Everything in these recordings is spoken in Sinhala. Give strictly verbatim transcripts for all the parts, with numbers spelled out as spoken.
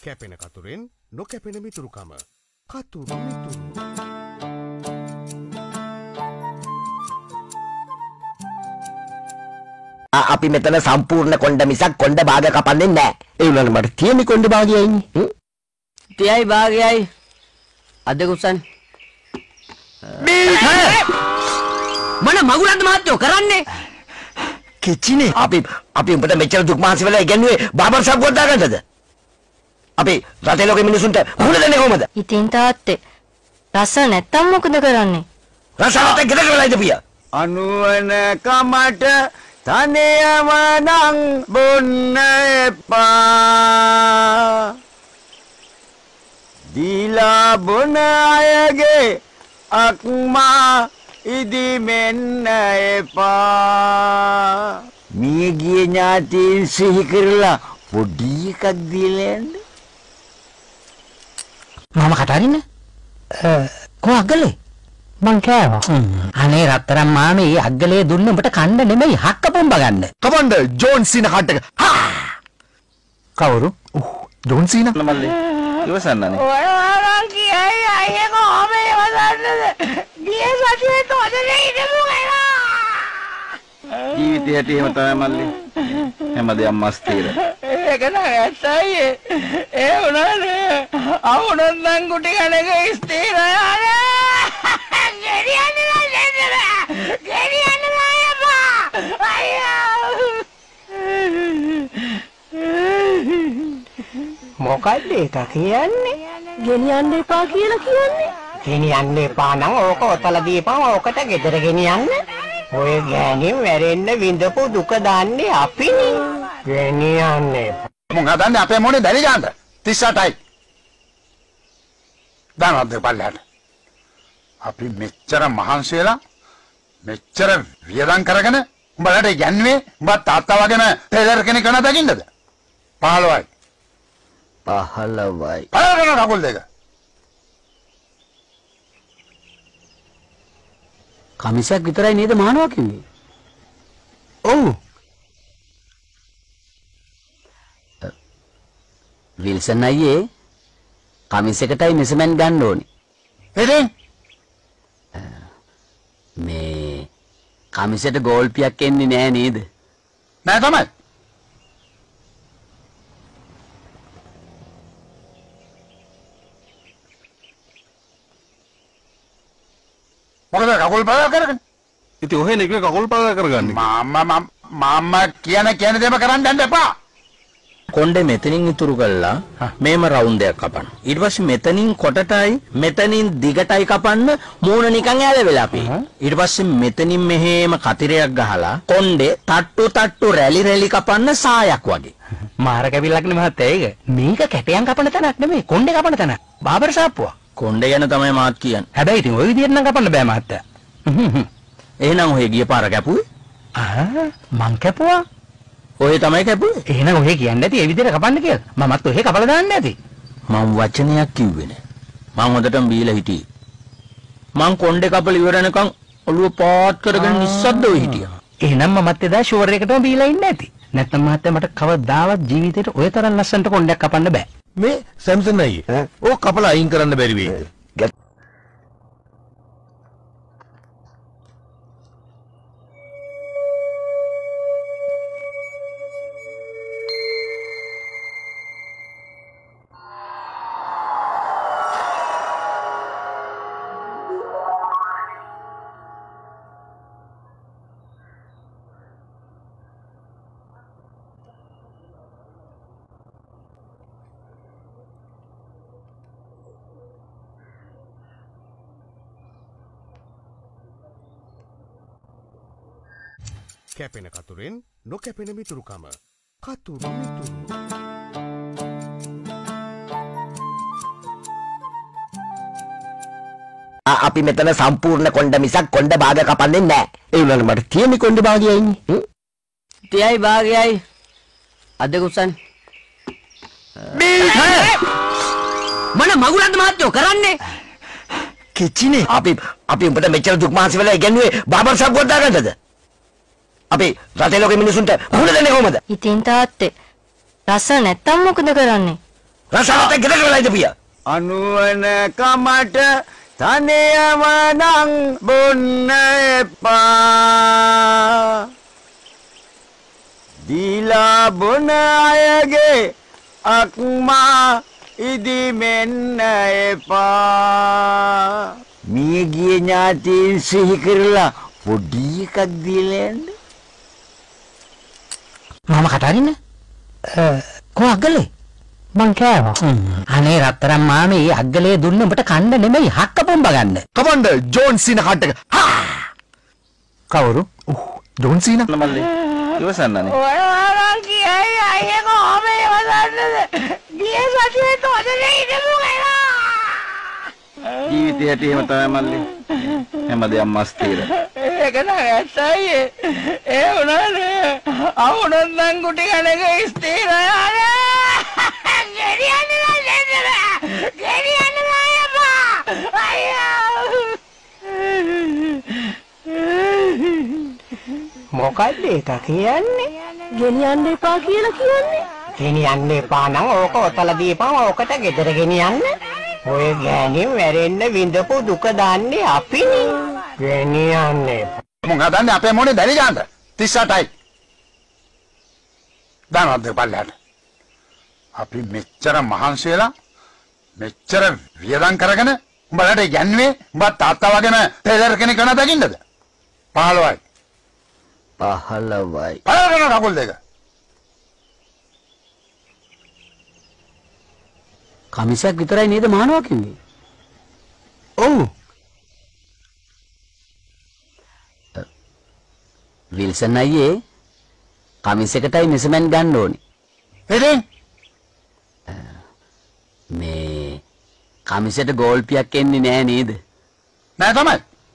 කැපෙන කතුරෙන් නොකැපෙන මිතුරුකම. කතුරු මිතුරු. අපි මෙතන සම්පූර්ණ කොණ්ඩ මිසක් කොණ්ඩ භාග කපන්නේ නැහැ. ඒ වුණාට මට තියෙන්නේ කොණ්ඩ භාගයයි. තියයි භාගයයි. අද කුසන්. මොන මගුලන්ද මහත්තයෝ කරන්නේ? කිචිනේ අපි අපි උඹට මෙච්චර දුක් මහන්සි වෙලා ඉගෙනුවේ බාබර් ෂොප් ගොඩ දාගන්නද? අපි රටේ ලෝකෙ මිනිසුන්ට මුහුණ දෙන්නේ කොහමද? ඉතින් තාත්තේ රස නැත්තම් මොකද කරන්නේ? රස නැත්නම් ගෙදර වෙලා ඉඳපියා. අනුවන කමට තනියම නම් බොන්න එපා. දීලා බොන අයගේ අක්මා ඉදිමෙන්න එපා. මිය ගිය ඥාතීන් සිහි කරලා පොඩි එකක් දීලා යන්න. මම කතාරින්න කො අග්ගලේ මං කෑවා. අනේ රත්තරන් මාමේ අග්ගලේ දුන්න උඹට කන්න නෙමෙයි හක්ක පොම්බ ගන්න. කවන්ද ජෝන් සීන කට් එක. කවුරු? ජෝන් සීන මල්ලේ ඉවසන්නනේ. ඔයාලා කියයි අයියේ කොහොම ඉවසන්නද? ගිය සතියේ තොදේ ඉඳපු ගලා. ජීවිතේ හැටි එහෙම තමයි මල්ලේ. හැමදේම මස්තිර. ඒක නෑ ඇත්තයි. ඒ උනානේ. අවුනන් නම් කුටි කණක ස්ථිර යානේ. ගෙරියන්නේ නැහැ. ගෙරියන්නේ නැහැ අප්පා. අයියෝ. මොකක්ද ඒක කියන්නේ? ගෙනියන්න එපා කියලා කියන්නේ. ගෙනියන්න එපා නම් ඕක ඔතල දීපම ඕකට ගෙදර ගෙනියන්න. ඔය ගෑණි මැරෙන්න විඳපු දුක දාන්නේ අපිනේ. ගෙනියන්න එපා. මොන් හදන්නේ අපේ මොනේ දැලි ගන්නද? තිස් අටයි. දානවද පල්ලයට. අපි මෙච්චර මහන්සි වෙලා මෙච්චර වියදම් කරගෙන උඹලට යන්නේ උඹ තාත්තා වගේම ටේලර් කෙනෙක් වෙන දකින්නද? පහළොවයි. පහළොවයි. පහළොව කකුල් දෙක. කමිසයක් විතරයි නේද මහනවා කිව්වේ? ඔව්. විල්සන් අයියේ කමිසයකටයි මෙසමෙන් ගන්න ඕනේ. එදින් මේ කමිසයට ගෝල්පියක් එන්නේ නෑ නේද? නෑ තමයි. මොකද කකුල් පාවා කරගෙන? ඉතින් ඔහෙ නේ කකුල් පාවා කරගන්නේ. මාමා මාමා කියන කියන දේම කරන්න යන්න එපා. කොණ්ඩේ මෙතනින් ඉතුරු කළා මේම රවුන්ඩ් එකක් කපන්න. ඊට පස්සේ මෙතනින් කොටටයි මෙතනින් දිගටයි කපන්න මූණ නිකන් ඇල වෙලා අපි. ඊට පස්සේ මෙතනින් මෙහෙම කතිරයක් ගහලා කොණ්ඩේ තට්ටු තට්ටු රැලි රැලි කපන්න සායක් වගේ. මාර කැපිල්ලක් නේ මහත්තයා ඒක. මේක කැටයන් කපන තැනක් නෙමෙයි කොණ්ඩේ කපන තැන. බාබර් ෂාප්පුවා. කොණ්ඩේ ගැන තමයි මාත් කියන්නේ. හැබැයි ඉතින් ওই විදියට නම් කපන්න බෑ මහත්තයා. එහෙනම් ඔහෙ ගිය පාර කැපුවේ? ආ මං කැපුවා. ඔහෙ තමයි කැපුවේ. එහෙනම් ඔහෙ කියන්නේ නැති ඒ විදියට කපන්න කියලා. මමත් ඔහෙ කපලා දාන්න නැති. මම වචනයක් කිව්වේ නෑ. මං හොඳටම බීලා හිටියේ. මං කොණ්ඩේ කපලා ඉවර වෙනකන් ඔළුව පාත් කරගෙන නිස්සද්දව හිටියා. එහෙනම් මමත් එදා ෂුවර් එකටම බීලා ඉන්නේ නැති. නැත්නම් මහත්තයා මට කවදාවත් ජීවිතේට ඔය තරම් ලස්සනට කොණ්ඩයක් කපන්න බෑ. මේ සැම්සන් අයියේ ඕක කපලා අයින් කරන්න බැරි වෙයි. කැපෙන කතුරෙන් නොකැපෙන මිතුරුකම. කතුරු මිතුරු. අපි මෙතන සම්පූර්ණ කොණ්ඩ මිසක් කොණ්ඩ භාග කපන්නේ නැහැ. ඒ වුණාට මට තියෙන්නේ කොණ්ඩ භාගයයි. තියයි භාගයයි. අද කුසන්. මොන මගුලන්ද මහත්තයෝ කරන්නේ? කිචිනේ අපි අපි උඹට මෙච්චර දුක් මහන්සි වෙලා ඉගෙනුවේ බාබර් ෂොප් ගොඩ දාගන්නද? අපි රටේ ලෝකෙ මිනිසුන්ට මුහුණ දෙන්නේ කොහමද? ඉතින් තාත්තේ රස නැත්තම් මොකද කරන්නේ? රසායනික ගෙදර කරලා ඉඳපියා. අනුවන කමට තනියම නම් බොන්න එපා. දීලා බොන අයගේ අක්මා ඉදිමෙන්න එපා. මිය ගිය ඥාතීන් සිහි කරලා පොඩි එකක් දීලා යන්න. මම කතාරින්න කො අග්ගලේ මං කෑවා. අනේ රත්තරන් මාමේ අග්ගලේ දුන්න උඹට කන්න නෙමෙයි හක්ක පොම්බ ගන්න. කමන්ඩ ජෝන් සීනා කට් එක. කවුරු? John Cena. මල්ලි ඉවසන්නනේ. ඔයාලා කියයි අයියේ කොහොම ඉවසන්නද? ගිය සතියේ තොදේ ඉඳපු ගලා. ජීවිතය හැටිම තමයි මල්ලි. හැමදේම මස්තිර. ඒක නෑ ඇත්තයි. ඒ උනානේ. අවුනක් නම් කුටි කණක ස්ථිරයි ආනේ. ගෙරියන්න නෑ. ගෙරියන්න නෑ අපා. අයියෝ. මොකක්ද ඒක කියන්නේ? ගෙනියන්න එපා කියලා කියන්නේ? ගෙනියන්න එපා නම් ඕක ඔතල දීපන් ඕකට ගෙදර ගෙනියන්න. ඔය ගෑණි මැරෙන්න විඳපු දුක දාන්නේ අපිනේ. ගෙනියන්න එපා. මොන් හදන්නේ අපේ මොනේ දැලි ගන්නද? තිස් අටයි. දානවද බලන්න. අපි මෙච්චර මහන්සි වෙලා මෙච්චර වියදම් කරගෙන උඹලට යන්නේ උඹ තාත්තා වගේම ටේලර් කෙනෙක් වෙන දකින්නද? පහළොවයි. පහළොවයි. පහළොවන කකුල් දෙක. කමිසයක් විතරයි නේද මහනවා කිව්වේ? ඔව්. විල්සන් අයියේ කමිසයකටයි මෙසමෙන් ගන්න ඕනේ. එදින් මේ කමිසයට ගෝල්පියක් එන්නේ නෑ නේද? නෑ තමයි.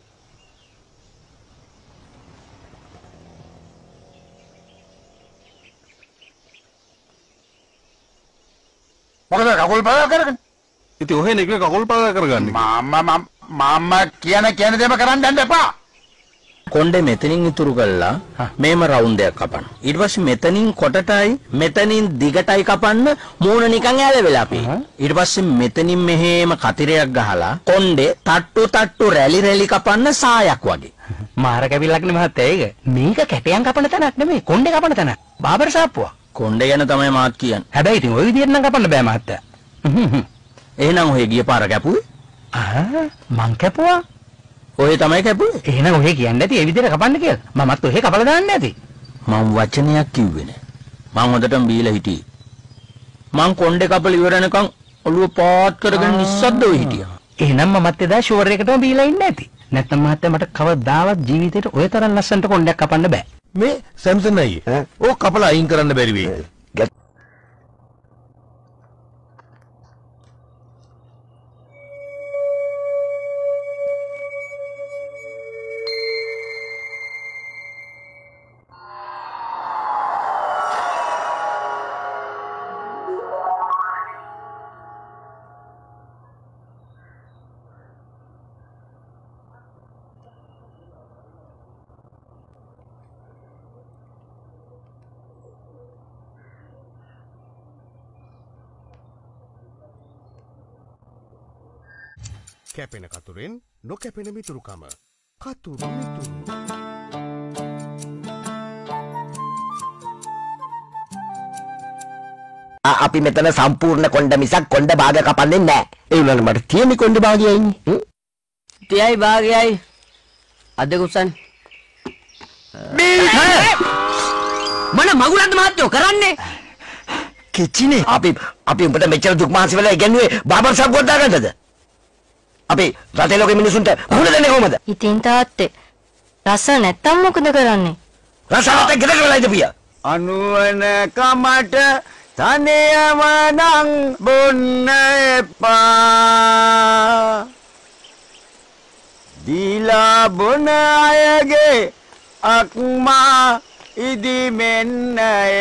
මොකද කකුල් පාවා කරගෙන? ඉතින් ඔහෙ නෙක කකුල් පාවා කරගන්නේ. මාමා මාමා කියන කියන දේම කරන්න යන්න එපා. කොණ්ඩේ මෙතනින් ඉතුරු කළා මේම රවුන්ඩ් එකක් කපන්න. ඊට පස්සේ මෙතනින් කොටටයි මෙතනින් දිගටයි කපන්න මූණ නිකන් ඇල වෙලා අපි. ඊට පස්සේ මෙතනින් මෙහෙම කතිරයක් ගහලා කොණ්ඩේ තට්ටු තට්ටු රැලි රැලි කපන්න සායක් වගේ. මාර කැවිල්ලක් නේ මහත්තයා ඒක. මේක කැටයන් කපන තැනක් නෙමෙයි කොණ්ඩේ කපන තැන. බාබර් සාප්පුවා. කොණ්ඩේ ගැන තමයි මාත් කියන්නේ. හැබැයි ඉතින් ওই විදියට නම් කපන්න බෑ මහත්තයා. එහෙනම් ඔය ගිය පාර කැපුවේ? ආ මං කැපුවා. ඔය තමයි කැපුවේ. එහෙනම් ඔහෙ කියන්නේ නැති ඒ විදියට කපන්න කියලා. මමත් ඔහෙ කපලා දාන්න ඇති. මම වචනයක් කිව්වේ නෑ. මං හොඳටම බීලා හිටියේ. මං කොණ්ඩේ කපල ඉවර වෙනකන් ඔළුව පාත් කරගෙන නිස්සද්දව හිටියා. එහෙනම් මමත් එදා ෂුවර් එකටම බීලා ඉන්නේ නැති. නැත්නම් මහත්තයා මට කවදාවත් ජීවිතේට ඔය තරම් ලස්සනට කොණ්ඩයක් කපන්න බෑ. මේ සැම්සන් අයියේ. ඕක කපලා අයින් කරන්න බැරි වෙයි. කැපෙන කතුරෙන් නොකැපෙන මිතුරුකම. කතුරු මිතුරු. අපි මෙතන සම්පූර්ණ කොණ්ඩ මිසක් කොණ්ඩ භාග කපන්නේ නැහැ. ඒ උනන මට තියෙන කොණ්ඩ භාගයයි ඉන්නේ. තියයි භාගයයි. අද කුසන්. මන මගුලන්ද මහත්තයෝ කරන්නේ? කිචිනේ අපි අපි උඹට මෙච්චර දුක් මහන්සි වෙලා ඉගෙනුවේ බාබර් ෂොප් ගොඩ දාගන්නද? අපි රටේ ලෝකෙ මිනිසුන්ට මුහුණ දෙන්නේ කොහමද? ඉතින් තාත්තේ රස නැත්තම් මොකද කරන්නේ? රසායනික ගෙදර කරලා ඉඳපියා. අනුවන කමට තනියම නම් බොන්න එපා. දීලා බොන අයගේ අක්මා ඉදිමෙන්න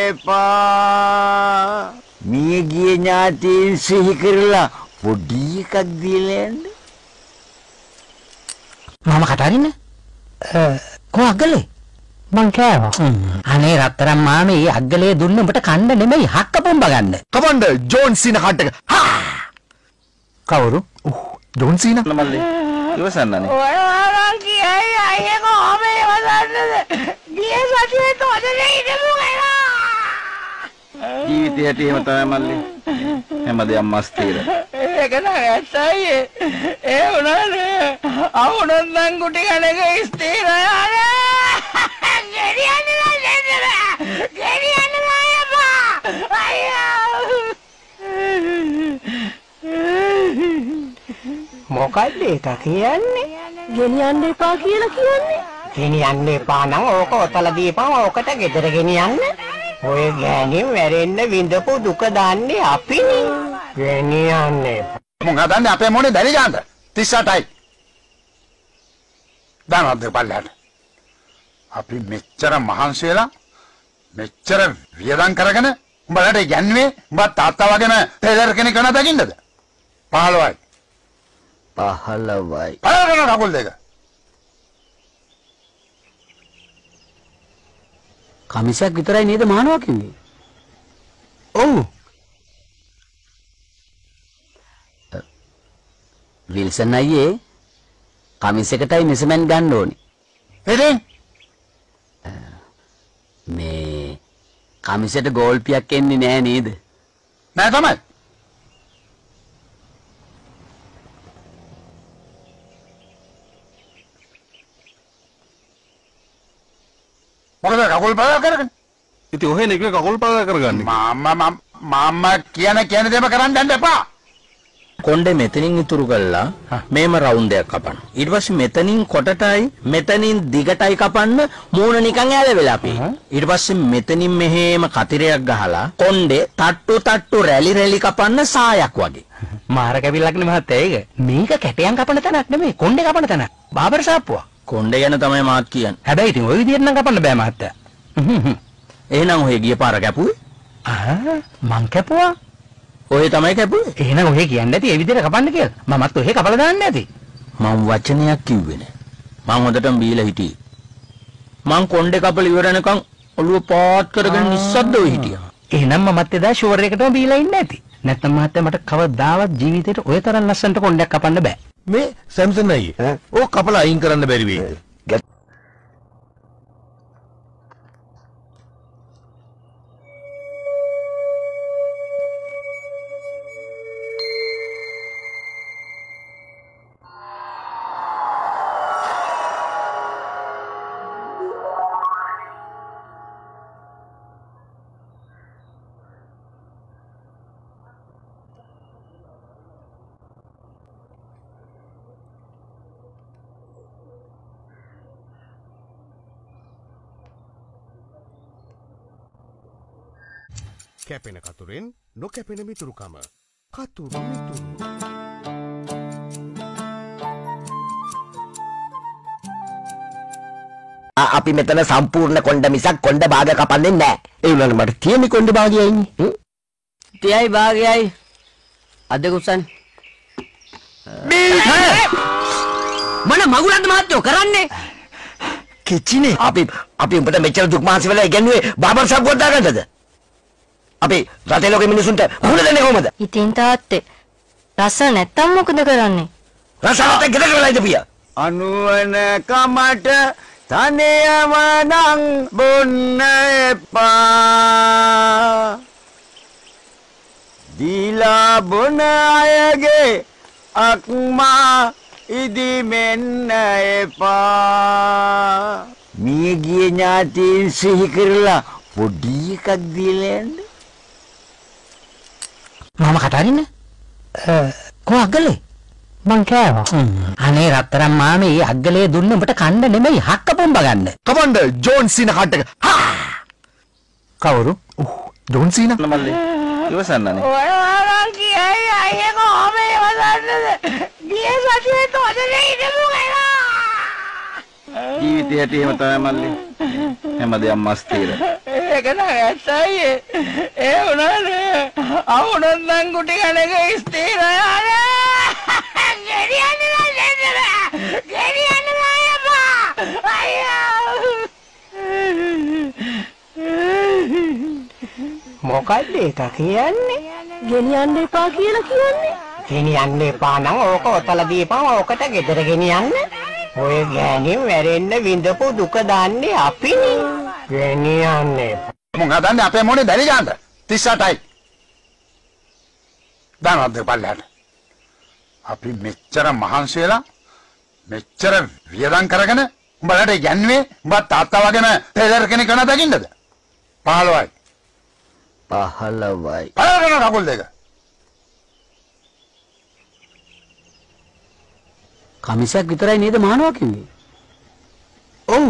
එපා. මිය ගිය ඥාතීන් සිහි කරලා පොඩි එකක් දීලා යන්න. මම කතාරින්න කො අග්ගලේ මං කෑවා. අනේ රත්තරන් මාමේ අග්ගලේ දුන්න උඹට කන්න නෙමෙයි හක්ක පොම්බ ගන්න. කමන්න ජෝන් සීනා කට් එක. හා! කවුරු? උහ් ජෝන් සීනා. මල්ලි. ඉවසන්නනේ. ඔයාලා කියයි අයියේ කොහොම ඉවසන්නද? ගිය සතියේ තොදේ ඉඳපු ගලා. ජීවිතයට එහෙම තමයි මල්ලි. හැමදේම මස්තිර. ඒක නෑ ඇත්තයි. ඒ උනානේ. අවුනන් නම් කුටි කණක ස්ථිරයි ආනේ. ගෙරියන්නේ නැහැ. ගෙරියන්නේ නැහැ බා. අයියෝ. මොකක්ද ඒක කියන්නේ? ගෙනියන්න එපා කියලා කියන්නේ? ගෙනියන්න එපා නම් ඕක ඔතල දීපන් ඕකට ගෙදර ගෙනියන්න. ඔය ගෑණි වැරෙන්න විඳපු දුක දාන්නේ අපිනේ. ගෙනියන්නේ. මුං හදන්නේ අපේ මොනේ බැරි ගානද? තිස් අටයි. දානවද බලන්න. අපි මෙච්චර මහන්සි වෙලා මෙච්චර වියදම් කරගෙන උඹලට යන්නේ උඹ තාත්තා වගේම ටේලර් කෙනෙක් වෙන දකින්නද? පහළොවයි. පහළොවයි. පහළොවන කකුල් දෙක. කමිසයක් විතරයි නේද මහනවා කිව්වේ? ඔව්. විල්සන් අයියේ කමිස් එකටයි මෙසමන් ගන්න ඕනේ. එදින් මේ කමිසෙට ගෝල්පියක් එන්නේ නෑ නේද? නෑ තමයි. මොකද කකුල් පාදා කරගෙන? ඉතින් ඔහෙ නේ කකුල් පාදා කරගන්නේ. මාමා මාමා කියන කියන දේම කරන්න යන්න එපා. කොණ්ඩේ මෙතනින් ඉතුරු කළා මේම රවුන්ඩ් එකක් කපන්න. ඊට පස්සේ මෙතනින් කොටටයි මෙතනින් දිගටයි කපන්න මූණ නිකන් ඇල වෙලා අපි. ඊට පස්සේ මෙතනින් මෙහෙම කතිරයක් ගහලා කොණ්ඩේ තට්ටු තට්ටු රැලි රැලි කපන්න සායක් වගේ. මාර කැවිල්ලක් නේ මහත්තයා ඒක. මේක කැටයන් කපන තැනක් නෙමෙයි කොණ්ඩේ කපන තැන. බාබර් සාප්පුවා. කොණ්ඩේ ගැන තමයි මාත් කියන්නේ. හැබැයි ඉතින් ওই විදිහට නම් කපන්න බෑ මහත්තයා. එහෙනම් ඔය ගිය පාර කැපුවේ? ආ මං කැපුවා. ඔය තමයි කැපුවේ. එහෙනම් ඔහෙ කියන්නේ නැති ඒ විදිහට කපන්න කියලා. මමත් ඔහෙ කපලා දාන්න නැති. මම වචනයක් කිව්වේ නෑ. මං හොඳටම බීලා හිටියේ. මං කොණ්ඩේ කපල ඉවර වෙනකන් ඔළුව පාත් කරගෙන නිස්සද්දව හිටියා. එහෙනම් මමත් එදා ෂුවර් එකටම බීලා ඉන්නේ නැති. නැත්නම් මහත්තයා මට කවදාවත් ජීවිතේට ඔය තරම් ලස්සනට කොණ්ඩයක් කපන්න බෑ. මේ සැම්සන් අයියේ ඕක කපලා අයින් කරන්න බැරි වෙයි. කැපෙන කතුරෙන් නොකැපෙන මිතුරුකම. කතුරු මිතුරු. අපි මෙතන සම්පූර්ණ කොණ්ඩ මිසක් කොණ්ඩ භාග කපන්නේ නැහැ. ඒ වුණාට මට තියෙන්නේ කොණ්ඩ භාගයයි ඉන්නේ. තියයි භාගයයි. අද කුසන්. මොන මගුලක්ද මහත්තයෝ කරන්නේ? කිචිනේ අපි අපි උඹට මෙච්චර දුක් මහන්සි වෙලා ඉගෙනුවේ බාබර් ෂොප් ගොඩ දාගන්නද? අපි රටේ ලෝකෙ මිනිසුන්ට මුහුණ දෙන්නේ කොහමද? ඉතින් තාත්තේ රස නැත්තම් මොකද කරන්නේ? රස නැත්නම් ගෙදර වෙලා ඉඳපියා. අනුවන කමට තනියම නම් බොන්න එපා. දීලා බොන අයගේ අක්මා ඉදිමෙන්න එපා. මිය ගිය ඥාතීන් සිහි කරලා පොඩි එකක් දීලා යන්න. මම කතාරින්න? කො අග්ගලේ? මං කෑවා. අනේ රත්තරන් මාමේ අග්ගලේ දුන්න උඹට කන්න නෙමෙයි හක්ක පොම්බ ගන්න. කමන්න ජෝන් සීනා කට් එක. හා! කවුරු? උහ් ජෝන් සීනා. මල්ලි. ඉවසන්නනේ. ඔයාලා කියයි අයියේ කොහොම ඉවසන්නද? ගිය සතියේ තොදේ ඉඳපු ගලා. ජීවිතයට එහෙම තමයි මල්ලි. හැමදේම මස්තිර. ඒක නෑ ඇත්තයි. ඒ උනානේ. අවුනන් නම් කුටි කණක ස්ථිරයි ආනේ. ගෙරියන්නේ නැහැ. ගෙරියන්නේ නැහැ බා. අයියෝ. මොකද්ද ඒක කියන්නේ? ගෙනියන්න එපා කියලා කියන්නේ. ගෙනියන්න එපා නම් ඕක ඔතලා දීපන් ඕකට ගෙදර ගෙනියන්න. ඔය ගෑණි මැරෙන්න විඳපු දුක දාන්නේ අපිනේ. ගෙනියන්න එපා. මුං හදන්නේ අපේ මොනේ දැලි ගන්න තිස් අටයි දානවද පල්ලයට අපි මෙච්චර මහන්සි වෙලා මෙච්චර වියදම් කරගෙන උඹලට යන්නේ උඹ තාත්තා වගේම ටේලර් කෙනෙක් වෙන දකින්නද පහළොවයි පහළොවයි පහළොවන කකුල් දෙක කමිසයක් විතරයි නේද මහනවා කිව්වේ? ඔව්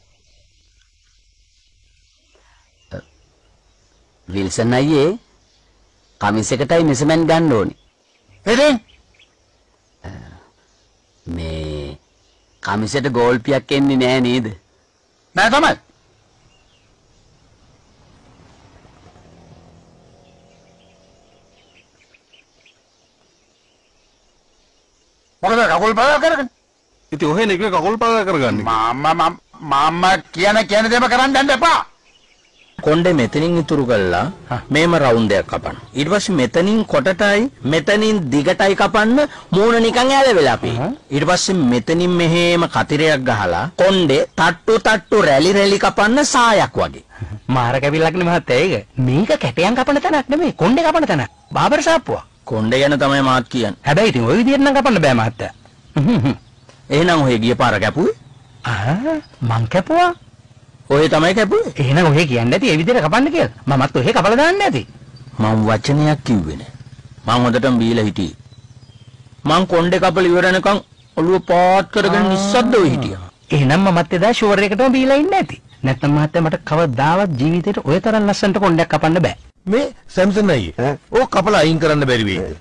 විල්සන් අයියේ කමිසයකටයි මෙසමෙන් ගන්න ඕනේ. ඉතින් මේ කමිසයට ගෝල්පියක් එන්නේ නෑ නේද? නෑ තමයි. මොකද කකුල් පාවා කරගෙන? ඉතින් ඔහෙ නේ කකුල් පාවා කරගන්නේ. මාම්මා මාම්මා කියන කියන දේම කරන්න යන්න එපා. කොණ්ඩේ මෙතනින් ඉතුරු කළා මේම රවුන්ඩ් එකක් කපන්න. ඊට පස්සේ මෙතනින් කොටටයි මෙතනින් දිගටයි කපන්න මූණ නිකන් ඇල වෙලා අපි. ඊට පස්සේ මෙතනින් මෙහෙම කතිරයක් ගහලා කොණ්ඩේ තට්ටු තට්ටු රැලි රැලි කපන්න සායක් වගේ. මාර කැපිල්ලක් නේ මහත්තයා ඒක. මේක කැටයන් කපන තැනක් නෙමෙයි කොණ්ඩේ කපන තැන. බාබර් සාප්පුවා. කොණ්ඩේ ගැන තමයි මාත් කියන්නේ. හැබැයි ඉතින් ওই විදියට නම් කපන්න බෑ මහත්තයා. එහෙනම් ඔය ගිය පාර කැපුවේ? ආ මං කැපුවා. ඔය තමයි කැපුවේ. එහෙනම් ඔහෙ කියන්නේ නැති ඒ විදිහට කපන්න කියලා. මමත් ඔහෙ කපලා දාන්න නැති. මම වචනයක් කිව්වේ නෑ. මම හොඳටම බීලා හිටියේ. මං කොණ්ඩේ කපල ඉවර වෙනකන් ඔළුව පාත් කරගෙන නිස්සද්දව හිටියා. එහෙනම් මමත් එදා ෂුවර් එකටම බීලා ඉන්නේ නැති. නැත්නම් මහත්තයා මට කවදාවත් ජීවිතේට ඔය තරම් ලස්සනට කොණ්ඩයක් කපන්න බෑ. මේ සැම්සන් අයියේ ඕක කපලා අයින් කරන්න බැරි වෙයි.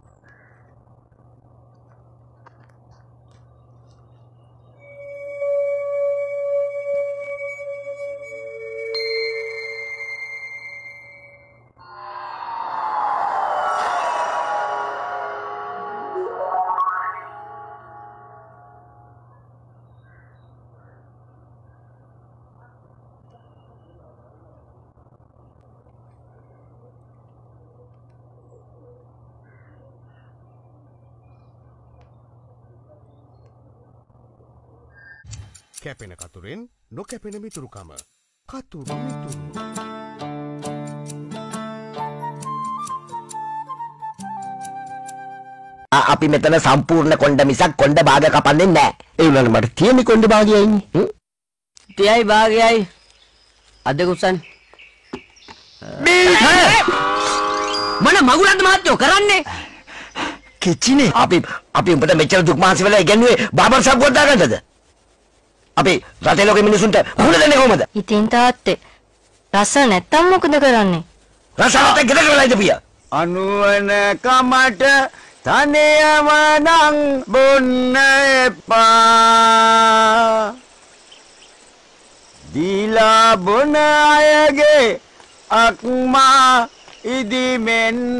කැපෙන කතුරෙන් නොකැපෙන මිතුරුකම කතුරු මිතුරු අපි මෙතන සම්පූර්ණ කොණ්ඩ මිසක් කොණ්ඩ භාග කපන්නේ නැහැ. ඒ උනන මට තියෙන්නේ කොණ්ඩ භාගයයි. තියයි භාගයයි. අද කුසන්. මොන මගුලක්ද මහත්තයෝ කරන්නේ? කිචිනේ අපි අපි උඹට මෙච්චර දුක් මහන්සි වෙලා ඉගෙනුවේ බාබර් ෂොප් ගොඩ දාගන්නද? අපි රටේ ලෝකෙ මිනිසුන්ට මුහුණ දෙන්නේ කොහමද? ඉතින් තාත්තේ රස නැත්තම් මොකද කරන්නේ? රස නැත්නම් ගෙදර වෙලා ඉඳපිය. අනුවන කමට තනියම නම් බොන්න එපා. දීලා බොන අයගේ අක්මා ඉදිමෙන්න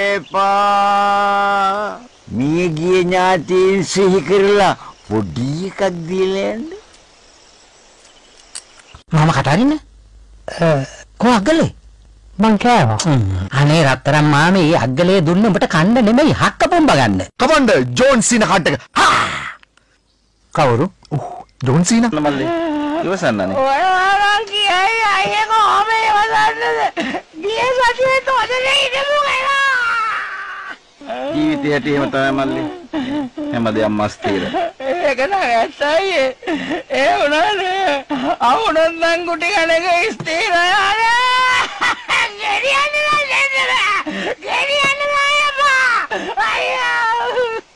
එපා. මිය ගිය ඥාතීන් සිහි කරලා පොඩි එකක් දීලා යන්න. මම කතාරින්නේ කො අග්ගලේ මං කෑවා. අනේ රත්තරන් මාමේ අග්ගලේ දුන්න උඹට කන්න නෙමෙයි හක්ක පොම්බ ගන්න. කමන්ඩ ජෝන් සීන කට් එක. හා! කවුරු? ඔව් ජෝන් සීන. මල්ලි ඉවසන්නනේ. ඔයාලා කියයි අයියේ කොහොම ඉවසන්නද? ගිය සතියේ තොදේ ඉඳපු ගලා. ජීවිතය හැටිම තමයි මල්ලි. හැමදේම මස්තිර. ඒක නෑ ඇත්තයි. ඒ උනානේ. අවුනක් නම් කුටි කණක ස්ථිරයි ආනේ. ගෙරියන්න නෑ. ගෙරියන්න නෑ අපා. අයියෝ.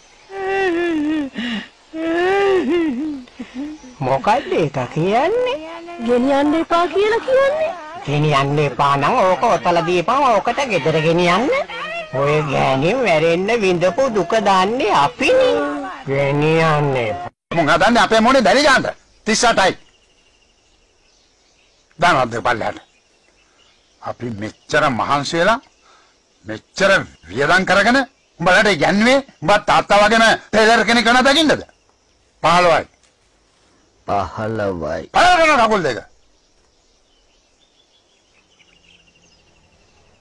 මොකද්ද ඒක කියන්නේ? ගෙනියන්න එපා කියලා කියන්නේ. ගෙනියන්න එපා නම් ඕක ඔතලා දීපන් ඕකට ගෙදර ගෙනියන්න. ඔය ගෑණි මැරෙන්න විඳපු දුක දාන්නේ අපිනේ. ගෙනියන්න එපා. මුං හදන්නේ අපේ මොනේ දැලි ගන්න තිස් අටයි දානවද පල්ලයට අපි මෙච්චර මහන්සි වෙලා මෙච්චර වියදම් කරගෙන උඹලට යන්නේ උඹ තාත්තා වගේම ටේලර් කෙනෙක් වෙන දකින්නද පහළොවයි පහළොවයි පහළොවන කකුල් දෙක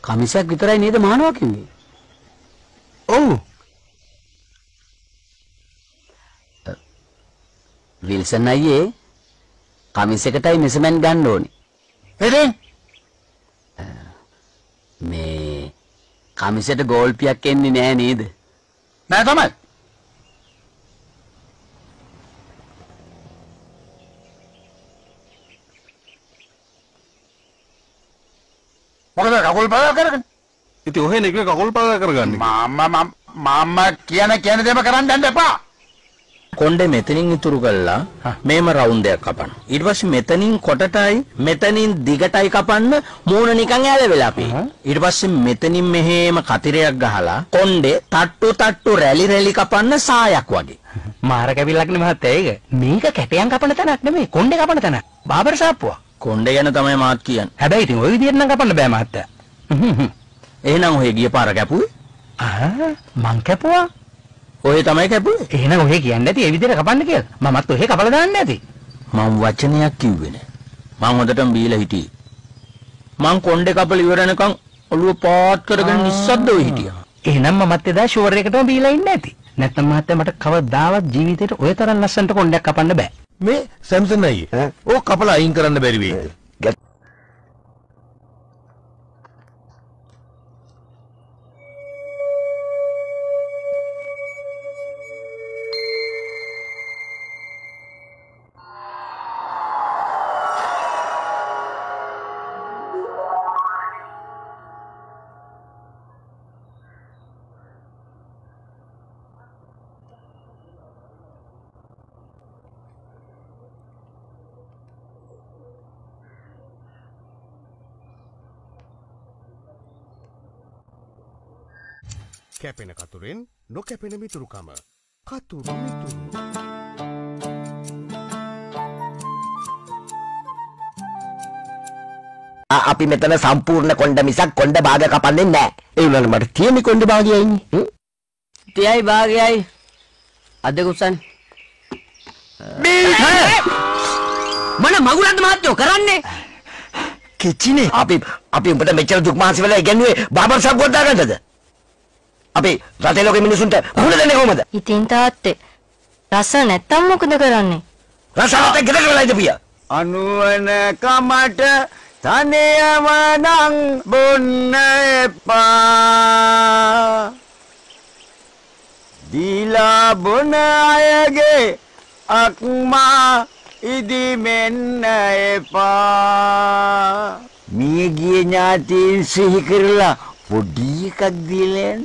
කමිසයක් විතරයි නේද මහනවා කිව්වේ? ඔව්. විල්සන් අයියේ කමිසයකටයි මෙසමන් ගන්න ඕනේ. එදෙන් මේ කමිසයට ගෝල්පියක් එන්නේ නෑ නේද? නෑ තමයි. මොකද කකුල් පාවා කරගෙන? ඉතින් ඔහෙ නෙක කකුල් පාවා කරගන්නේ. මාම්මා මාම්මා කියන කියන දේම කරන්න යන්න එපා. කොණ්ඩේ මෙතනින් ඉතුරු කළා මේම රවුන්ඩ් එකක් කපන්න. ඊට පස්සේ මෙතනින් කොටටයි මෙතනින් දිගටයි කපන්න මූණ නිකන් ඇල වෙලා අපි. ඊට පස්සේ මෙතනින් මෙහෙම කතිරයක් ගහලා කොණ්ඩේ තට්ටු තට්ටු රැලි රැලි කපන්න සායක් වගේ. මාර කැවිල්ලක් නේ මහත්තයා ඒක. මේක කැටයන් කපන තැනක් නෙමෙයි කොණ්ඩේ කපන තැන. බාබර් සාප්පුවක්. කොණ්ඩේ ගැන තමයි මාත් කියන්නේ. හැබැයි ඉතින් ওই විදියට නම් කපන්න බෑ මහත්තයා. එහෙනම් ඔය ගිය පාර කැපුවේ? ආ මං කැපුවා. ඔය තමයි කැපුවේ. එහෙනම් ඔහෙ කියන්නේ නැති ඒ විදිහට කපන්න කියලා. මමත් ඔහෙ කපලා දාන්න ඇති. මම වචනයක් කිව්වේ නෑ. මං හොඳටම බීලා හිටියේ. මං කොණ්ඩේ කපල ඉවර වෙනකන් ඔළුව පාත් කරගෙන නිස්සද්දව හිටියා. එහෙනම් මමත් එදා ෂුවර් එකටම බීලා ඉන්න ඇති. නැත්නම් මහත්තයා මට කවදාවත් ජීවිතේට ඔය තරම් ලස්සනට කොණ්ඩයක් කපන්න බෑ. මේ සැම්සන් අයියේ. ඕක කපලා අයින් කරන්න බැරි වෙයි. කැපෙන කතුරෙන් නොකැපෙන මිතුරුකම. කතුරු මිතුරු. අපි මෙතන සම්පූර්ණ කොණ්ඩ මිසක් කොණ්ඩ භාග කපන්නේ නැහැ. ඒ වුණාට මට තියෙන කොණ්ඩ භාගයයි ඉන්නේ. තියයි භාගයයි. අද කුසන්. මන මගුලන්ද මහත්තයෝ කරන්නේ? කිචිනේ අපි අපි උඹට මෙච්චර දුක් මහන්සි වෙලා ඉගෙනුවේ බාබර් ෂොප් එකකට දාගන්නද? අපි රටේ ලෝකෙ මිනිසුන්ට මුහුණ දෙන්නේ කොහමද? ඉතින් තාත්තේ රස නැත්තම් මොකද කරන්නේ? රස නැත්නම් ගෙදර වෙලා ඉඳපියා. අනුවන කමට තනියම නම් බොන්න එපා. දීලා බොන අයගේ අක්මා ඉදිමෙන්න එපා. මිය ගිය ඥාතීන් සිහි කරලා පොඩි එකක් දීලා යන්න.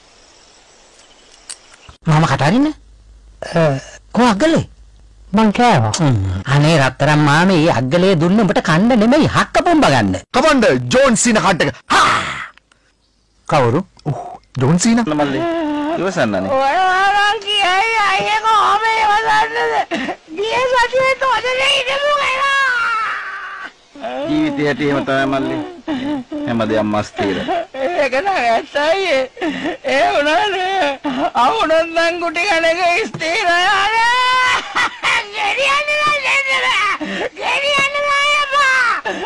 මම කතාරින්න? කො අග්ගලේ? මං කෑවා. අනේ රත්තරන් මාමේ අග්ගලේ දුන්න උඹට කන්න නෙමෙයි හක්ක පොම්බ ගන්න. කමන්ඩ ජෝන් සීන කට් එක. කවුරු? ඔව් ජෝන් සීන. මල්ලි ඉවසන්නනේ. ඔයාලා කියයි අයියේ කොහොම ඉවසන්නද? ගිය සතියේ තොදේ ඉඳපු ගලා. ජීවිතයට එහෙම තමයි මල්ලි. හැමදේම මස්තිර. ඒක නෑ ඇත්තයි. ඒ උනානේ. අවුනන් නම් කුටි කනක ස්ථිර යානේ. ගෙරියන්නේ නැහැ. ගෙරියන්නේ නැහැ බා.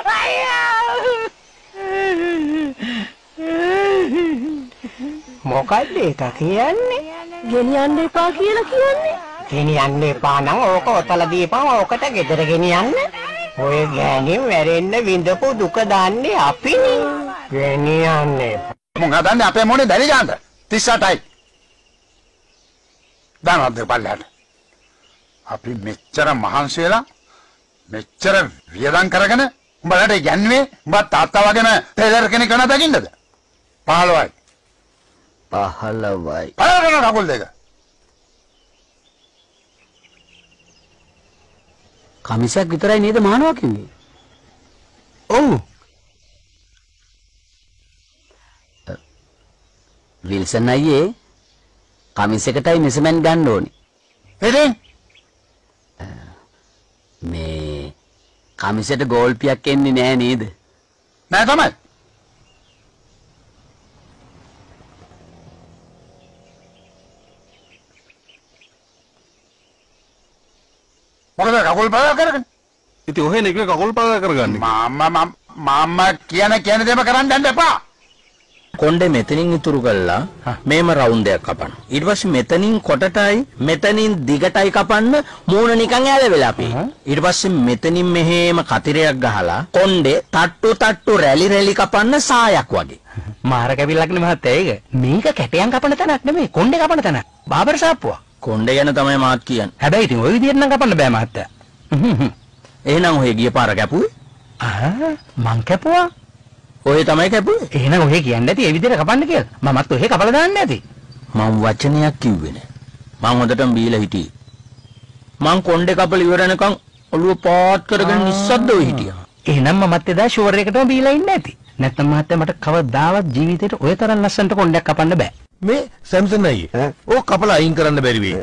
අයියෝ. මොකක්ද ඒක කියන්නේ? ගෙනියන්න එපා කියලා කියන්නේ? ගෙනියන්න එපා නම් ඕක ඔතල දීපන් ඕකට ගෙදර ගෙනියන්න. ඔය ගෑණින් වැරෙන්න විඳපු දුක දාන්නේ අපිනේ. ගෙනියන්නේ. මොන් හදන්නේ අපේ මොනේ දැලි ගන්නද? තිස් අටයි. දානවත් දෙපළට. අපි මෙච්චර මහන්සි වෙලා මෙච්චර වියදම් කරගෙන උඹලට යන්නේ උඹ තාත්තා වගේම ටේලර් කෙනෙක් වෙන දකින්නද? පහළොවයි. පහළොවයි. පහළොවන කකුල් දෙක. කමිසයක් විතරයි නේද මහනවා කිව්වේ? ඔව්. විල්සන් අයියේ කමිසයකටයි මෙසමන් ගන්න ඕනේ. එදෙන් මේ කමිසයට ගෝල්පියක් එන්නේ නෑ නේද? නෑ තමයි. මොකද කකුල් පාවා කරගෙන? ඉතින් ඔහෙ නෙක කකුල් පාවා කරගන්නේ. මාම්මා මාම්මා කියන කියන දේම කරන්න යන්න එපා. කොණ්ඩේ මෙතනින් ඉතුරු කළා මේම රවුන්ඩ් එකක් කපන්න. ඊට පස්සේ මෙතනින් කොටටයි මෙතනින් දිගටයි කපන්න මූණ නිකන් ඇල වෙලා අපි. ඊට පස්සේ මෙතනින් මෙහෙම කතිරයක් ගහලා කොණ්ඩේ තට්ටු තට්ටු රැලි රැලි කපන්න සායක් වගේ. මාර කැවිල්ලක් නේ මහත්තයා ඒක. මේක කැටයන් කපන තැනක් නෙමෙයි කොණ්ඩේ කපන තැන. බාබර් සාප්පුව. කොණ්ඩේ ගැන තමයි මාත් කියන්නේ. හැබැයි ඉතින් ওই විදිහට නම් කපන්න බෑ මහත්තයා. එහෙනම් ඔය ගිය පාර කැපුවේ? ආ මං කැපුවා. ඔය තමයි කැපුවේ. එහෙනම් ඔය කියන්නේ නැති ඒ විදිහට කපන්න කියලා. මමත් ඔය කපලා දාන්න නැති. මම වචනයක් කිව්වේ නෑ. මං හොඳටම බීලා හිටියේ. මං කොණ්ඩේ කපලා ඉවර වෙනකන් ඔළුව පාත් කරගෙන නිස්සද්දව හිටියා. එහෙනම් මමත් එදා ෂුවර් එකටම බීලා ඉන්නේ නැති. නැත්නම් මහත්තයා මට කවදාවත් ජීවිතේට ඔය තරම් ලස්සනට කොණ්ඩයක් කපන්න බෑ. මේ සැම්සන් අයියේ ඕක කපලා අයින් කරන්න බැරි වෙයි.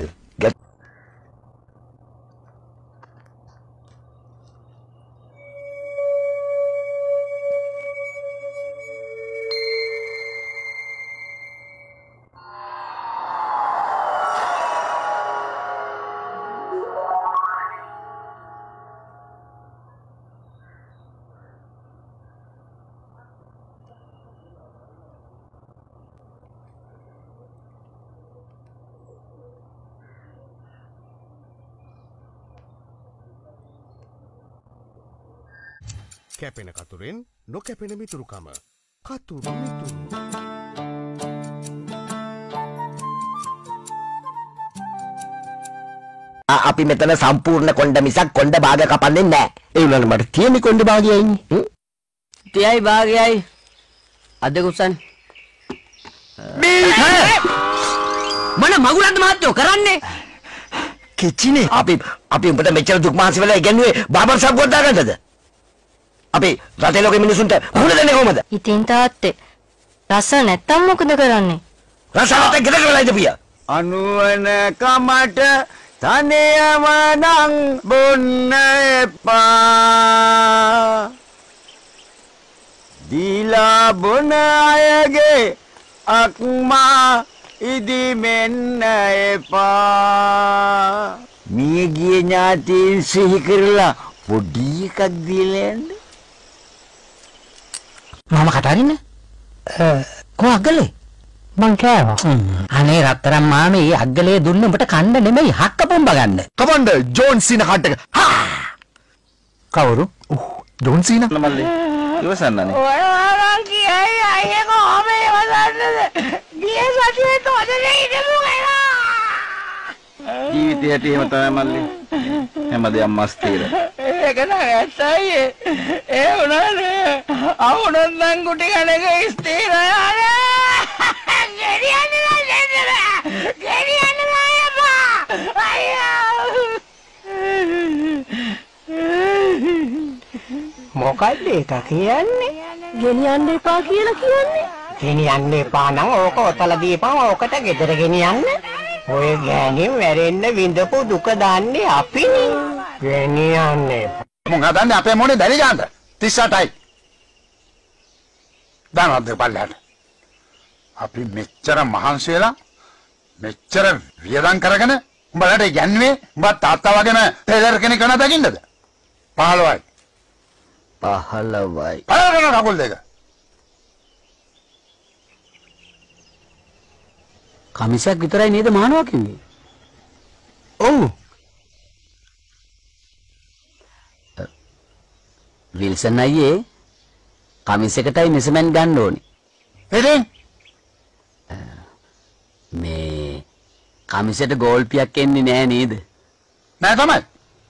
කැපෙන කතුරෙන් නොකැපෙන මිතුරුකම. කතුරු මිතුරු. අපි මෙතන සම්පූර්ණ කොණ්ඩ මිසක් කොණ්ඩ භාග කපන්නේ නැහැ. ඒ වුණාට මට තියෙන කොණ්ඩ භාගයයි ඉන්නේ. තියයි භාගයයි. අද කුසන්. මන මගුලන්ද මහත්තයෝ කරන්නේ? කිචිනේ අපි අපි උඹට මෙච්චර දුක් මහන්සි වෙලා ඉගෙනුවේ බාබර් ෂොප් ගොඩ දාගන්නද? අපි රටේ ලෝකෙ මිනිසුන්ට මුහුණ දෙන්නේ කොහමද? ඉතින් තාත්තේ රස නැත්තම් මොකද කරන්නේ? රස නැත්නම් ගෙදර වෙලා ඉඳපියා. අනුවන කමට තනියම නම් බොන්න එපා. දීලා බොන අයගේ අක්මා ඉදිමෙන්න එපා. මිය ගිය ඥාතීන් සිහි කරලා පොඩි එකක් දීලා යන්න. මම කතාරින්න කො අග්ගලේ මං කෑවා. අනේ රත්තරන් මාමේ අග්ගලේ දුන්න උඹට කන්න නෙමෙයි හක්ක පොම්බ ගන්න. කමන්න ජෝන් සීන කට් එක. හා කවුරු? ජෝන් සීන මල්ලි ඉවසන්නනේ. ඔයාලා කියයි අයියේ කොහොම ඉවසන්නද? ගිය සතියේ තොදේ ඉඳපු ගලා. ජීවිතේ හැටි එහෙම තමයි මල්ලි. හැමදේම මස්තිර. ඒක නෑ ඇත්තයි. ඒ උනානේ. අවුනන් නම් කුටි කණක ස්ථිර යානේ. ගෙරියන්නේ නැහැ. ගෙරියන්නේ නැහැ අපා. අයියෝ. මොකක්ද ඒක කියන්නේ? ගෙනියන්න එපා කියලා කියන්නේ? ගෙනියන්න එපා නම් ඕක ඔතලා දීපන් ඕකට ගෙදර ගෙනියන්න. ඔය ගෑණි මැරෙන්න විඳපු දුක දාන්නේ අපිනේ. ගෙනියන්නේ. මොන් හදන්නේ අපේ මොනේ දැලි ගන්නද? තිස් අටයි. දානවද පල්ලයට. අපි මෙච්චර මහන්සි වෙලා මෙච්චර වියදම් කරගෙන උඹලට යන්නේ උඹ තාත්තා වගේම ටේලර් කෙනෙක් වෙන දකින්නද? පහළොවයි. පහළොවයි. පහළොව කකුල් දෙක. කමිසයක් විතරයි නේද මහනවා කිව්වේ? ඔව්. විල්සන් අයියේ කමිසයකටයි මෙසමෙන් ගන්න ඕනේ. ඉතින් මේ කමිසයට ගෝල්පියක් එන්නේ නෑ නේද? නෑ තමයි.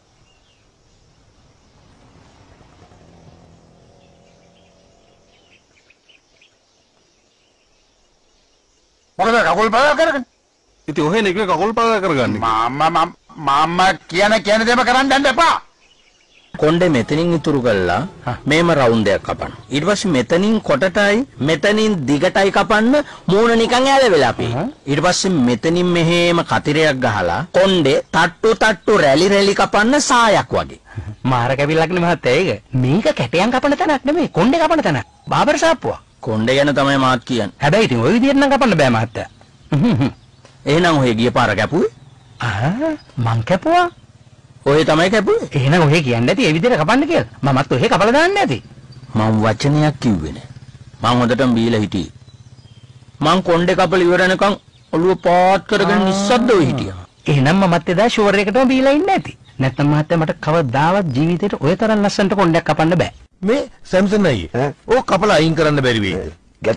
මොකද කකුල් පාවා කරගෙන? ඉතින් ඔහෙ නෙක කකුල් පාවා කරගන්නේ. මාමා මාමා කියන කියන දේම කරන්න යන්න එපා. කොණ්ඩේ මෙතනින් ඉතුරු කළා මේම රවුන්ඩ් එකක් කපන්න. ඊට පස්සේ මෙතනින් කොටටයි මෙතනින් දිගටයි කපන්න මූණ නිකන් ඇල වෙලා අපි. ඊට පස්සේ මෙතනින් මෙහෙම කතිරයක් ගහලා කොණ්ඩේ තට්ටු තට්ටු රැලි රැලි කපන්න සායක් වගේ. මාර කැවිල්ලක් නේ මහත්තයා ඒක. මේක කැටයන් කපන තැනක් නෙමෙයි කොණ්ඩේ කපන තැන. බාබර් සාප්පුව. කොණ්ඩේ ගැන තමයි මාත් කියන්නේ. හැබැයි ඉතින් ওই විදිහට නම් කපන්න බෑ මහත්තයා. එහෙනම් ඔය ගිය පාර කැපුවේ? ආ මං කැපුවා. ඔය තමයි කැපුවේ. එහෙනම් ඔය කියන්නේ නැති ඒ විදිහට කපන්න කියලා. මමත් ඔය කපලා දාන්න නැති. මම වචනයක් කිව්වේ නෑ. මම හොඳටම බීලා හිටියේ. මං කොණ්ඩේ කපල ඉවරනකම් ඔළුව පාත් කරගෙන නිස්සද්දව හිටියා. එහෙනම් මමත් එදා ෂුවර් එකටම බීලා ඉන්නේ නැති. නැත්නම් මහත්තයා මට කවදාවත් ජීවිතේට ඔය තරම් ලස්සනට කොණ්ඩයක් කපන්න බෑ. මේ සැම්සන් අයියේ ඕක කපලා අයින් කරන්න බැරි වෙයි.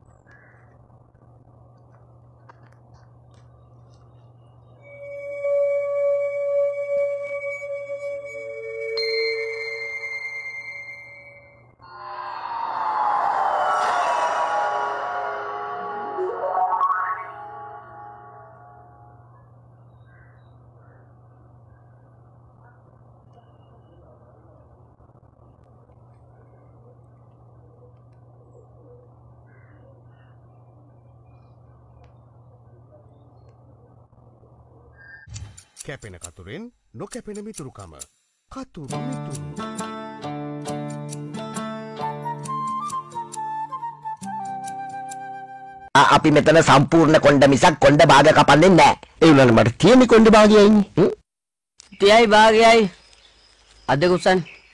කැපෙන කතුරෙන් නොකැපෙන මිතුරුකම. කතුරු මිතුරු. අපි මෙතන සම්පූර්ණ කොණ්ඩ මිසක් කොණ්ඩ භාග කපන්නේ නැහැ. ඒ උනන මට තියෙන්නේ කොණ්ඩ භාගයයි. තියයි භාගයයි. අද කුසන්.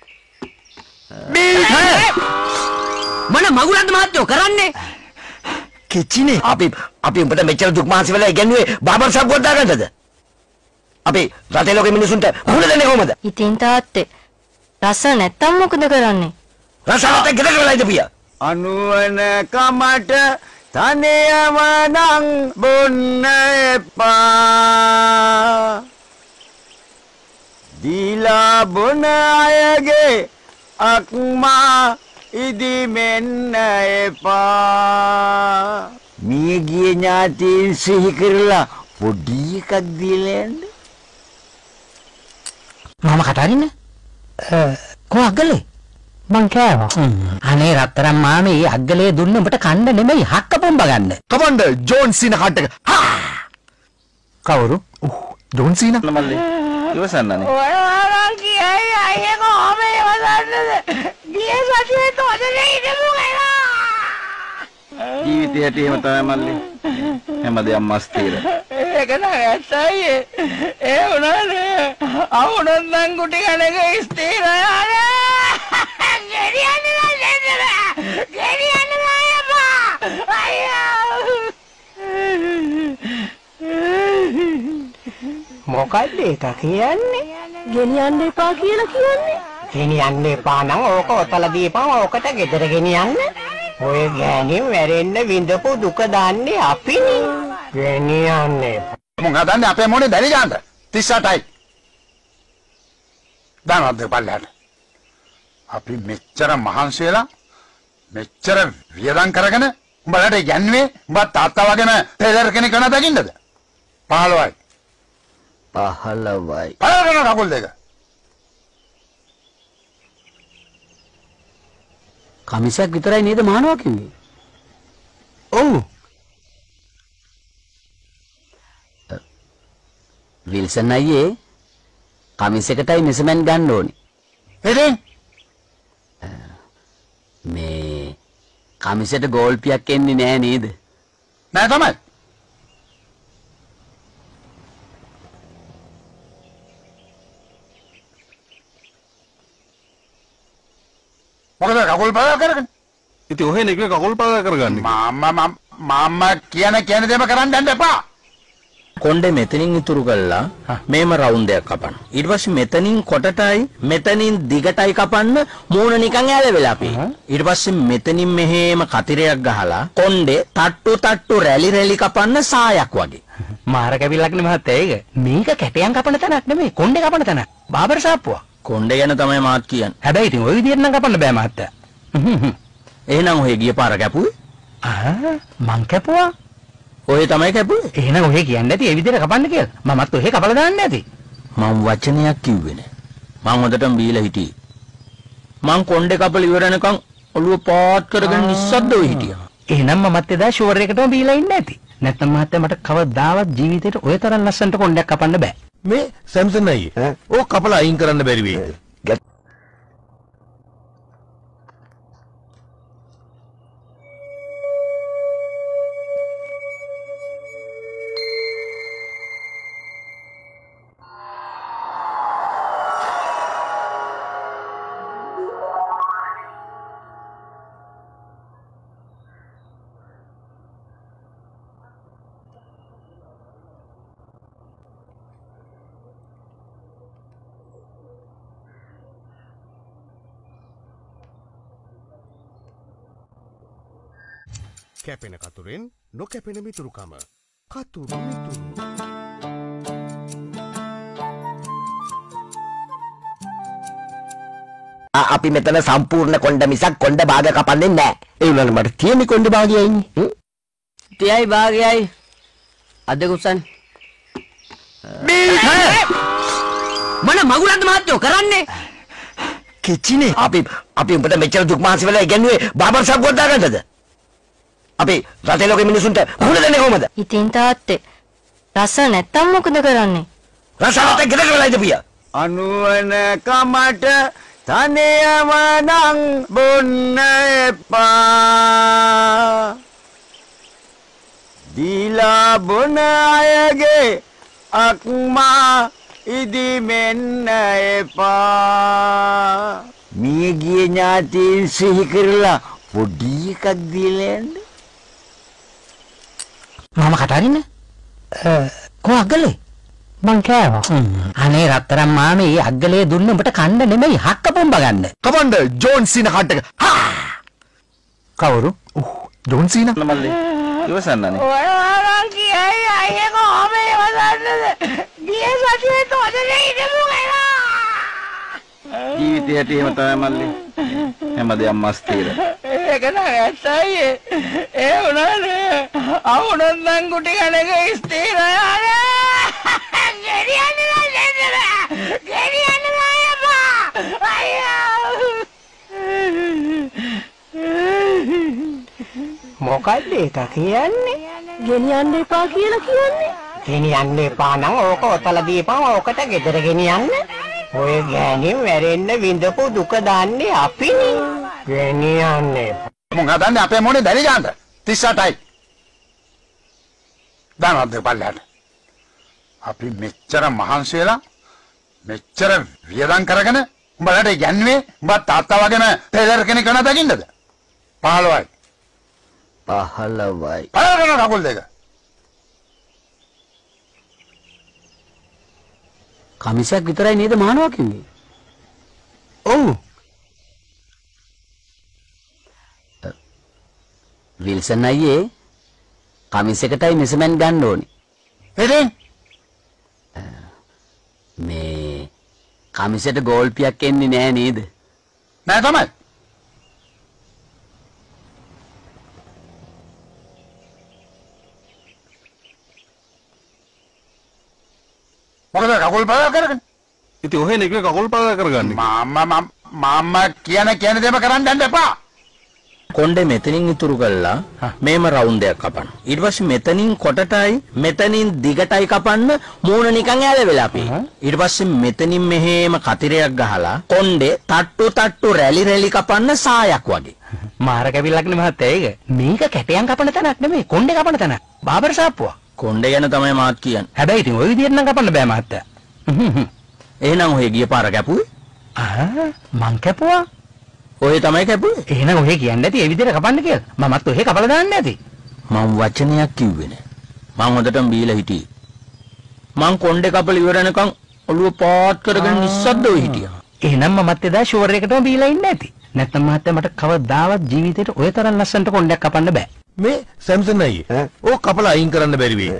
මොන මගුලක්ද මහත්තයෝ කරන්නේ? කිචිනේ අපි අපි උඹට මෙච්චර දුක් මහන්සි වෙලා ඉගෙනුවේ බාබර් ෂොප් ගොඩ දාගන්නද? අපි රටේ ලෝකෙ මිනිසුන්ට මුහුණ දෙන්නේ කොහමද? ඉතින් තාත්තේ රස නැත්තම් මොකද කරන්නේ? රස නැත්නම් ගෙදර වෙලා ඉඳපියා. අනුවන කමට තනියම නම් බොන්න එපා. දීලා බොන අයගේ අක්මා ඉදිමෙන්න එපා. මිය ගිය ඥාතීන් සිහි කරලා පොඩි එකක් දීලා යන්න. මම කතාරින්නේ? කො අග්ගලේ? මං කෑවා. අනේ රත්තරන් මාමේ අග්ගලේ දුන්න උඹට කන්න නෙමෙයි හක්ක පොම්බ ගන්න. කමන්ඩ ජෝන් සීනා කට් එක. හා! කවුරු? ඔව් ජෝන් සීනා. මල්ලි ඉවසන්නනේ. ඔයාලා කියයි අයියේ කොහොම ඉවසන්නද? ගිය සතියේ තොදේ ඉඳපු ගලා. ජීවිතේ හැටි එහෙම තමයි මල්ලි. හැමදේම මස්තිර. ඒක නෑ ඇත්තයි. ඒ උනානේ. අවුනක් නම් කුටි කණක ස්ථිරයි ආනේ. ගෙරියන්න නෑ. ගෙරියන්න නෑ අපා. අයියෝ. මොකක්ද ඒක කියන්නේ? ගෙනියන්න එපා කියලා කියන්නේ? ගෙනියන්න එපා නම් ඕක ඔතල දීපන් ඕකට ගෙදර ගෙනියන්න. ඔය ගෑණි මැරෙන්න විඳපු දුක දාන්නේ අපිනේ. ගෙනියන්න එපා. මොන් හදන්නේ අපේ මොනේ දැලි ගන්නද? තිස් අටයි. දානවද බලන්න. අපි මෙච්චර මහන්සි වෙලා මෙච්චර වියදම් කරගෙන උඹලට යන්නේ උඹ තාත්තා වගේම ටේලර් කෙනෙක් වෙන දකින්නද? පහළොවයි. පහළොවයි. පහළොවන කකුල් දෙක. කමිසයක් විතරයි නේද මහනවා කිව්වේ? ඔව්. විල්සන් අයියේ කමිසයකටයි මෙසමෙන් ගන්න ඕනේ. එදින් මේ කමිසයට ගෝල්පියක් එන්නේ නෑ නේද? නෑ තමයි. මොකද කකුල් පාවා කරගෙන? ඉතින් ඔහෙ නෙක කකුල් පාවා කරගන්නේ. මාමා මාමා කියන කියන දේම කරන්න යන්න එපා. කොණ්ඩේ මෙතනින් ඉතුරු කළා මේම රවුන්ඩ් එකක් කපන්න. ඊට පස්සේ මෙතනින් කොටටයි මෙතනින් දිගටයි කපන්න මූණ නිකන් ඇල වෙලා අපි. ඊට පස්සේ මෙතනින් මෙහෙම කතිරයක් ගහලා කොණ්ඩේ තට්ටු තට්ටු රැලි රැලි කපන්න සායක් වගේ. මාර කැවිල්ලක් නේ මහත්තයා ඒක. මේක කැටයන් කපන තැනක් නෙමෙයි කොණ්ඩේ කපන තැන. බාබර් ෂාප්පුවා. කොණ්ඩේ ගැන තමයි මාත් කියන්නේ. හැබැයි ඉතින් ওই විදියට නම් කපන්න බෑ මහත්තයා. එහෙනම් ඔය ගිය පාර කැපුවේ? ආ මං කැපුවා. ඔය තමයි කැපුවේ. එහෙනම් ඔහෙ කියන්නේ නැති ඒ විදියට කපන්න කියලා. මමත් ඔහෙ කපලා දාන්න ඇති. මම වචනයක් කිව්වේ නෑ. මම හොඳටම බීලා හිටියේ. මං කොණ්ඩේ කපල ඉවරනකම් ඔළුව පාත් කරගෙන නිස්සද්දව හිටියා. එහෙනම් මමත් එදා ෂුවර් එකටම බීලා ඉන්නේ නැති. නැත්නම් මහත්තයා මට කවදාවත් ජීවිතේට ඔය තරම් ලස්සනට කොණ්ඩයක් කපන්න බෑ. මේ සැම්සන් අයියේ ඕක කපලා අයින් කරන්න බැරි වෙයි. කැපෙන කතුරෙන් නොකැපෙන මිතුරුකම. කතුරු මිතුරු. අපි මෙතන සම්පූර්ණ කොණ්ඩ මිසක් කොණ්ඩ භාග කපන්නේ නැහැ. ඒ වුණාට මට තියෙන කොණ්ඩ භාගයයි ඉන්නේ. තියයි භාගයයි අද කුසන් මොන මගුලක්ද මහත්තයෝ කරන්නේ? කිචිනේ අපි අපි උඹට මෙච්චර දුක් මහන්සි වෙලා ඉගෙනුවේ බාබර් ෂොප් ගොඩ ගන්නද? අපි රටේ ලෝකෙ මිනිසුන්ට මුහුණ දෙන්නේ කොහමද? ඉතින් තාත්තේ රස නැත්තම් මොකද කරන්නේ? රස නැත්නම් ගෙදර වෙලා ඉඳපියා. අනුවන කමට තනියම නම් බොන්න එපා. දීලා බොන අයගේ අක්මා ඉදිමෙන්න එපා. මිය ගිය ඥාතීන් සිහි කරලා පොඩි එකක් දීලා යන්න. මම කතාරින්න කො අග්ගලේ මං කෑවා. අනේ රත්තරන් මාමේ අග්ගලේ දුන්න උඹට කන්න නෙමෙයි හක්ක පොම්බ ගන්න. කමන්ඩ ජෝන් සීන කට් එක. කවුරු? ඔව් ජෝන් සීන. මල්ලි ඉවසන්නනේ. ඔයාලා කියයි අයියේ කොහොම ඉවසන්නද? ගිය සතියේ තොදලේ ඉඳපු ගලා. ජීවිතයට එහෙම තමයි මල්ලි. හැමදේම මස්තිර. ඒක නෑ ඇත්තයි. ඒ උනානේ. අවුනන් නම් කුටි කනක ස්ථිර යානේ. ගෙරියන්නේ නැහැ. ගෙරියන්නේ නැහැ අපා. අයියෝ. මොකක්ද ඒක කියන්නේ? ගෙනියන්න එපා කියලා කියන්නේ? ගෙනියන්න එපා නම් ඕක ඔතල දීපන් ඕකට ගෙදර ගෙනියන්න. ඔය ගෑණි වැරෙන්න විඳපු දුක දාන්නේ අපිනේ. ගෙනියන්නේ. මොන් හදන්නේ අපේ මොනේ දැලි ගන්නද? තිස් අටයි. දානවත් දෙපල්ලට. අපි මෙච්චර මහන්සි වෙලා මෙච්චර වියදම් කරගෙන උඹලට යන්නේ උඹ තාත්තා වගේම ටේලර් කෙනෙක් වෙන දකින්නද? පහළොවයි. පහළොවයි. පහළොවන කකුල් දෙක. කමිසයක් විතරයි නේද මහනවා කිව්වේ? ඔව්. විල්සන් අයියේ කමිසයකටයි මෙසමන් ගන්න ඕනේ. එදින් මේ කමිසයට ගෝල්පියක් එන්නේ නැහැ නේද? නෑ තමයි. මොකද කකුල් පාදා කරගෙන? ඉතින් ඔහෙ නේ කකුල් පාදා කරගන්නේ. මාමා මාමා කියන කියන දේම කරන්න යන්න එපා. කොණ්ඩේ මෙතනින් ඉතුරු කළා මේම රවුන්ඩ් එකක් කපන්න. ඊට පස්සේ මෙතනින් කොටටයි මෙතනින් දිගටයි කපන්න මූණ නිකන් ඇල වෙලා අපි. ඊට පස්සේ මෙතනින් මෙහෙම කතිරයක් ගහලා කොණ්ඩේ තට්ටු තට්ටු රැලි රැලි කපන්න සායක් වගේ. මාර කැවිල්ලක් නේ මහත්තයා ඒක. මේක කැටයන් කපන තැනක් නෙමෙයි කොණ්ඩේ කපන තැන. බාබර් ෂාප්පුවා. කොණ්ඩේ ගැන තමයි මාත් කියන්නේ. හැබැයි ඉතින් ওই විදියට නම් කපන්න බෑ මහත්තයා. එහෙනම් ඔය ගිය පාර කැපුවේ? ආ මං කැපුවා. ඔය තමයි කැපුවේ. එහෙනම් ඔහෙ කියන්නේ නැති ඒ විදියට කපන්න කියලා. මමත් ඔහෙ කපලා දාන්න නැති. මම වචනයක් කිව්වේ නෑ. මං හොඳටම බීලා හිටියේ. මං කොණ්ඩේ කපලා ඉවර වෙනකන් ඔළුව පාත් කරගෙන නිස්සද්දව හිටියා. එහෙනම් මමත් එදා ෂුවර් එකටම බීලා ඉන්නේ නැති. නැත්නම් මහත්තයා මට කවදාවත් ජීවිතේට ඔය තරම් ලස්සනට කොණ්ඩයක් කපන්න බෑ. මේ සැම්සන් අයියේ. ඕක කපලා අයින් කරන්න බැරි වෙයි.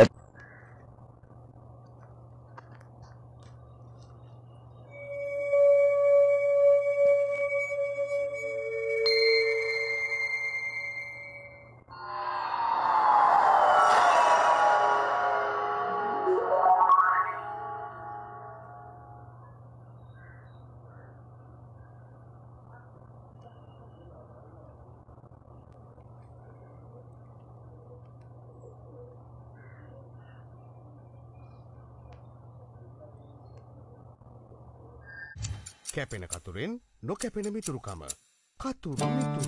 කැපෙන කතුරෙන් නොකැපෙන මිතුරුකම. කතුරු මිතුරු.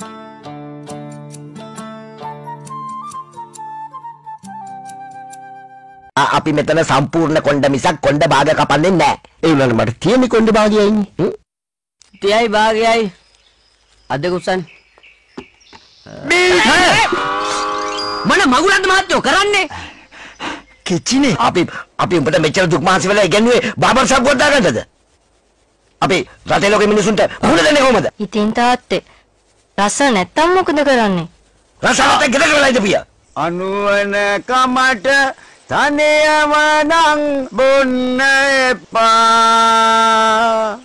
අපි මෙතන සම්පූර්ණ කොණ්ඩ මිසක් කොණ්ඩ භාග කපන්නේ නැහැ. ඒ වුණාට මට තියෙන කොණ්ඩ භාගයයි ඉන්නේ. තියයි භාගයයි අද කුසන් මොන මගුලක්ද මහත්තයෝ කරන්නේ? කිචිනේ අපි අපි උඹට මෙච්චර දුක් මහන්සි වෙලා ඉගෙනුවේ බාබර් ෂොප් ගොඩ ගන්නද? අපි රටේ ලෝකෙ මිනිසුන්ට මුහුණ දෙන්නේ කොහමද? ඉතින් තාත්තේ රස නැත්තම් මොකද කරන්නේ? රසායනත් ගෙදර වෙලා ඉඳපියා. අනුවන කමට තනියම නම් බොන්න එපා.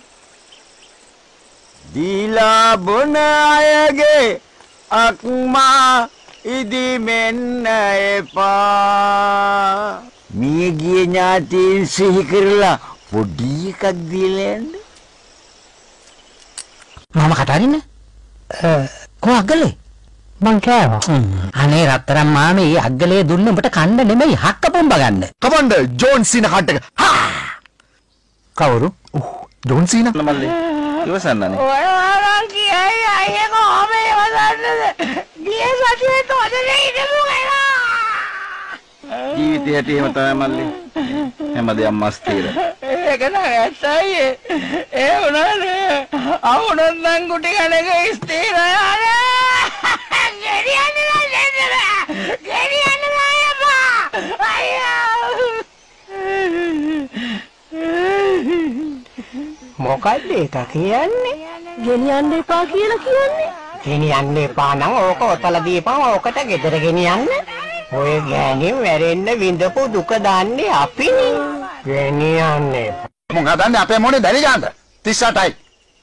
දීලා බොන අයගේ අක්මා ඉදිමෙන්න එපා. මිය ගිය ඥාතීන් සිහි කරලා පොඩි එකක් දීලා යන්න. මම කතාරින්න කො අග්ගලේ මං කෑවා. අනේ රත්තරන් මාමේ අග්ගලේ දුන්න උඹට කන්න නෙමෙයි හක්ක පොම්බ ගන්න. කවන්ද ජෝන් සීන කට් එක. හා! කවුරු? උහ් ජෝන් සීන. මල්ලි ඉවසන්නනේ. ඔයාලා කියයි අයියේ කොහොම ඉවසන්නද? ගිය සතියේ තොදේ ඉඳපු ගලා. ජීවිතේ හැටි එහෙම තමයි මල්ලි. හැමදේම මස්තිර. ඒක නෑ ඇත්තයි. ඒ උනානේ. අවුනක් නම් කුටි කණක ස්ථිර යානේ. ගෙරියන්නේ නැහැ. ගෙරියන්නේ නැහැ අපා. අයියෝ. මොකක්ද ඒක කියන්නේ? ගෙනියන්න එපා කියලා කියන්නේ? ගෙනියන්න එපා නම් ඕක ඔතලා දීපන් ඕකට ගෙදර ගෙනියන්න. ඔය ගෑණි මැරෙන්න විඳපු දුක දාන්නේ අපිනේ. ගෙනියන්න එපා. මුං හදන්නේ අපේ මොනේ දැලි ගන්නද? තිස් අටයි.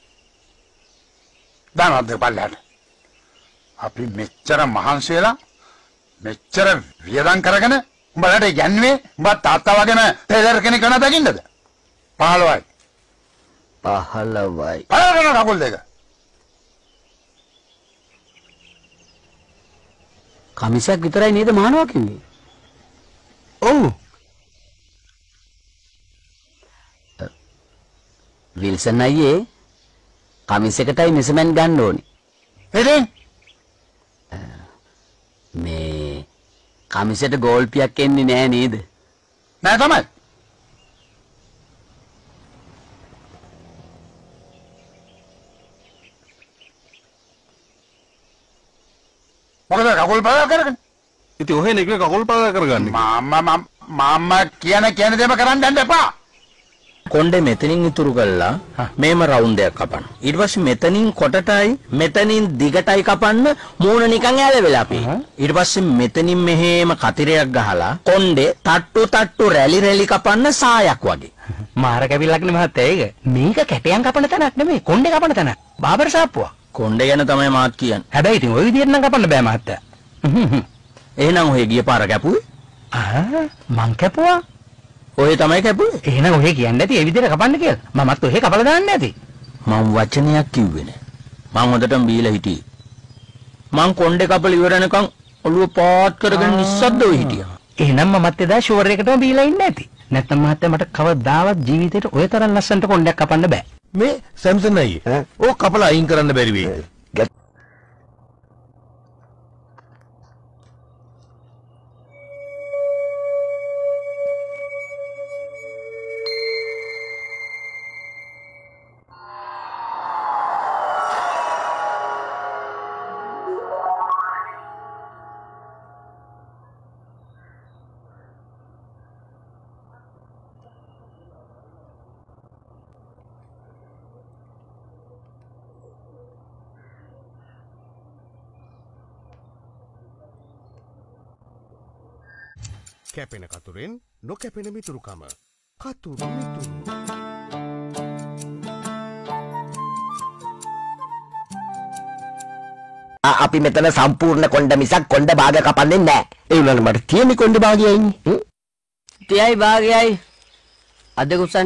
දානවද පල්ලයට. අපි මෙච්චර මහන්සි වෙලා මෙච්චර වියදම් කරගෙන උඹලට යන්නේ උඹ තාත්තා වගේම ටේලර් කෙනෙක් වෙන දකින්නද? පහළොවයි. පහළොවයි. පහළොව කකුල් දෙක. කමිසයක් විතරයි නේද මහනවා කිව්වේ? ඔව්. විල්සන් අයියේ කමිසයකටයි මෙසමන් ගන්න ඕනේ. එදින් මේ කමිසයට ගෝල්පියක් එන්නේ නෑ නේද? නෑ තමයි. මොකද කකුල් පාවා කරගෙන? ඉතින් ඔහෙ නේ කකුල් පාවා කරගන්නේ. මාම්මා මාම්මා කියන කියන දේම කරන්න යන්න එපා. කොණ්ඩේ මෙතනින් ඉතුරු කළා මේම රවුන්ඩ් එකක් කපන්න. ඊට පස්සේ මෙතනින් කොටටයි මෙතනින් දිගටයි කපන්න මූණ නිකන් ඇල වෙලා අපි. ඊට පස්සේ මෙතනින් මෙහෙම කතිරයක් ගහලා කොණ්ඩේ තට්ටු තට්ටු රැලි රැලි කපන්න සායක් වගේ. මාර කැවිල්ලක් නේ මහත්තයා ඒක. මේක කැටයන් කපන තැනක් නෙමෙයි කොණ්ඩේ කපන තැන. බාබර් සාප්පුවා. කොණ්ඩේ ගැන තමයි මාත් කියන්නේ. හැබැයි ඉතින් ওই විදියට නම් කපන්න බෑ මහත්තයා. එහෙනම් ඔය ගිය පාර කැපුවේ? ආ මං කැපුවා. ඔය තමයි කැපුවේ. එහෙනම් ඔහෙ කියන්නේ නැති ඒ විදිහට කපන්න කියලා. මමත් ඔහෙ කපලා දාන්න නැති. මම වචනයක් කිව්වේ නෑ. මං හොඳටම බීලා හිටියේ. මං කොණ්ඩේ කපලා ඉවර වෙනකන් ඔළුව පාත් කරගෙන නිස්සද්දව හිටියා. එහෙනම් මමත් එදා ෂුවර් එකටම බීලා ඉන්නේ නැති. නැත්නම් මහත්තයා මට කවදාවත් ජීවිතේට ඔය තරම් ලස්සනට කොණ්ඩයක් කපන්න බෑ. මේ සැම්සන් අයියේ. ඕක කපලා අයින් කරන්න බැරි වෙයි. කැපෙන කතුරෙන් නොකැපෙන මිතුරුකම. කතුරු මිතුරු. අපි මෙතන සම්පූර්ණ කොණ්ඩ මිසක් කොණ්ඩ භාග කපන්නේ නැහැ. ඒ උනන මට තියෙන්නේ කොණ්ඩ භාගයයි. තියයි භාගයයි. අද කුසන්.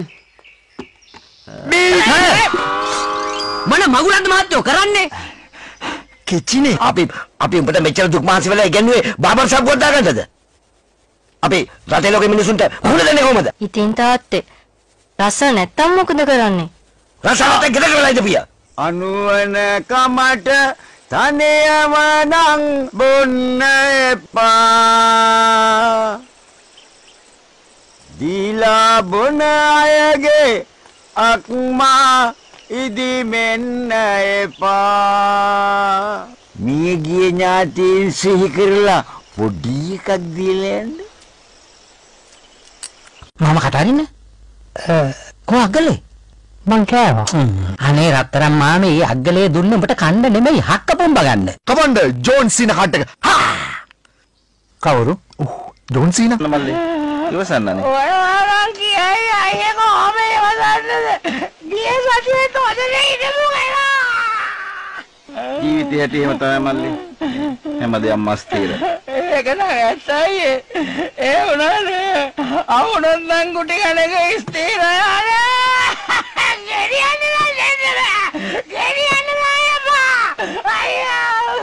මොන මගුලන්ද මහත්තයෝ කරන්නේ? කිචිනේ අපි අපි උඹට මෙච්චර දුක් මහන්සි වෙලා ඉගෙනුවේ බාබර් ෂොප් ගොඩ දාගන්නද? අපි රටේ ලෝකෙ මිනිසුන්ට මුහුණ දෙන්නේ කොහමද? ඉතින් තාත්තේ රස නැත්තම් මොකද කරන්නේ? රසායනත් ගෙදර වෙලා ඉඳපියා. අනුවන කමට තනියම නම් බොන්න එපා. දීලා බොන අයගේ අක්මා ඉදිමෙන්න එපා. මිය ගිය ඥාතීන් සිහි කරලා පොඩි එකක් දීලා යන්න. මම කතාරින්න කො අග්ගලේ මං කෑවා. අනේ රත්තරන් මාමේ අග්ගලේ දුන්න උඹට කන්න නෙමෙයි හක්ක පොම්බ ගන්න. කමන්න ජෝන් සීනා කට් එක. හා! කවුරු? උහ් ජෝන් සීනා. මල්ලි ඉවසන්නනේ. ඔයාලා කියයි අයියේ කොහොම ඉවසන්නද? ගිය සතියේ තොදලේ ඉඳපු ගලා. ජීවිතය හැටිම තමයි මල්ලි. හැමදේම මස්තිර. ඒක නෑ ඇත්තයි. ඒ උනානේ. අවුනක් නම් කුටි කණක ස්ථිරයි ආනේ. ගෙරියන්න නෑ. ගෙරියන්න නෑ අප්පා. අයියෝ.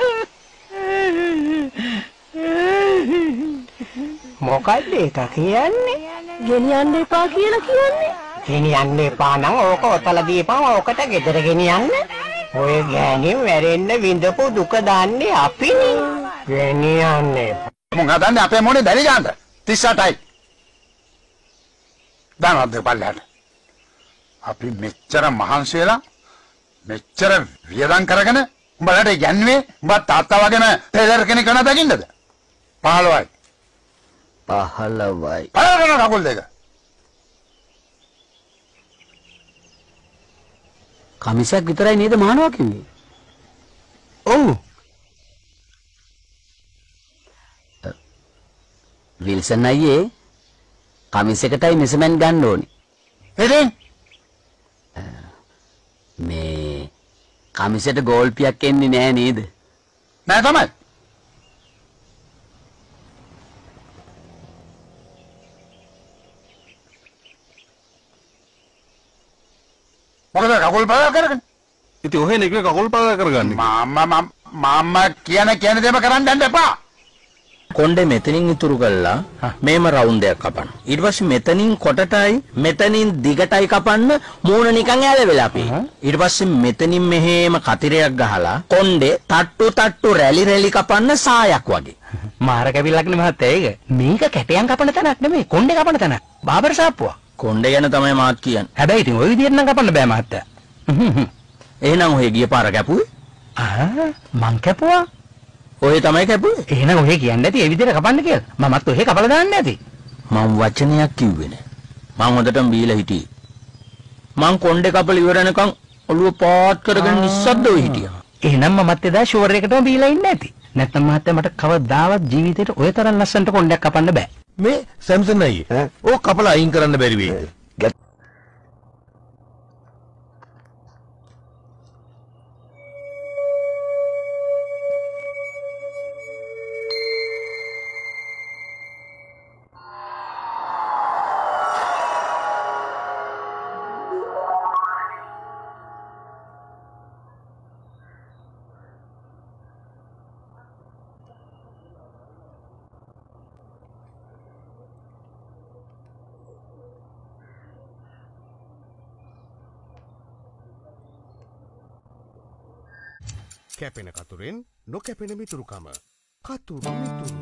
මොකක්ද ඒක කියන්නේ? ගෙනියන්න එපා කියලා කියන්නේ? ගෙනියන්න එපා නම් ඕක ඔතල දීපන් ඕකට ගෙදර ගෙනියන්න. ඔය ගෑණි මැරෙන්න විඳපු දුක දාන්නේ අපිනේ. ගෙනියන්න එපා. මොන් හදන්නේ අපේ මොනේ දැලි ගන්නද? තිස් අටයි. දානවද බලන්න. අපි මෙච්චර මහන්සි වෙලා මෙච්චර වියදම් කරගෙන උඹලට යන්නේ උඹ තාත්තා වගේම ටේලර් කෙනෙක් වෙන දකින්නද? පහළොවයි. පහළොවයි. පහළොව කකුල් දෙක. කමිසයක් විතරයි නේද මහනවා කිව්වේ? ඔව්. විල්සන් අයියේ කමිසයකටයි මෙසමෙන් ගන්න ඕනේ. එදින් මේ කමිසයට ගෝල්පියක් එන්නේ නැහැ නේද? නෑ තමයි. මොකද කකුල් පාවා කරගෙන? ඉතින් ඔහෙ නෙක කකුල් පාවා කරගන්නේ. මාමා මාමා කියන කියන දේම කරන්න යන්න එපා. කොණ්ඩේ මෙතනින් ඉතුරු කළා මේම රවුන්ඩ් එකක් කපන්න. ඊට පස්සේ මෙතනින් කොටටයි මෙතනින් දිගටයි කපන්න මූණ නිකන් ඇල වෙලා අපි. ඊට පස්සේ මෙතනින් මෙහෙම කතිරයක් ගහලා කොණ්ඩේ තට්ටු තට්ටු රැලි රැලි කපන්න සායක් වගේ. මාර කැවිල්ලක් නේ මහත්තයා ඒක. මේක කැටයන් කපන තැනක් නෙමෙයි කොණ්ඩේ කපන තැන. බාබර් සාප්පුවා. කොණ්ඩේ ගැන තමයි මාත් කියන්නේ. හැබැයි ඉතින් ওই විදියට නම් කපන්න බෑ මහත්තයා. එහෙනම් ඔය ගිය පාර කැපුවේ? ආ මං කැපුවා. ඔය තමයි කැපුවේ. එහෙනම් ඔහෙ කියන්නේ නැති ඒ විදියට කපන්න කියලා. මමත් ඔහෙ කපලා දාන්න ඇති. මම වචනයක් කිව්වේ නෑ. මං හොඳටම බීලා හිටියේ. මං කොණ්ඩේ කපල ඉවර වෙනකන් ඔළුව පාත් කරගෙන නිස්සද්දව හිටියා. එහෙනම් මමත් එදා ෂුවර් එකටම බීලා ඉන්න ඇති. නැත්නම් මහත්තයා මට කවදාවත් ජීවිතේට ඔය තරම් ලස්සනට කොණ්ඩයක් කපන්න බෑ. මේ සැම්සන් අයියේ ඕක කපලා අයින් කරන්න බැරි වෙයි. කැපෙන කතුරෙන් නොකැපෙන මිතුරුකම. කතුරු මිතුරු.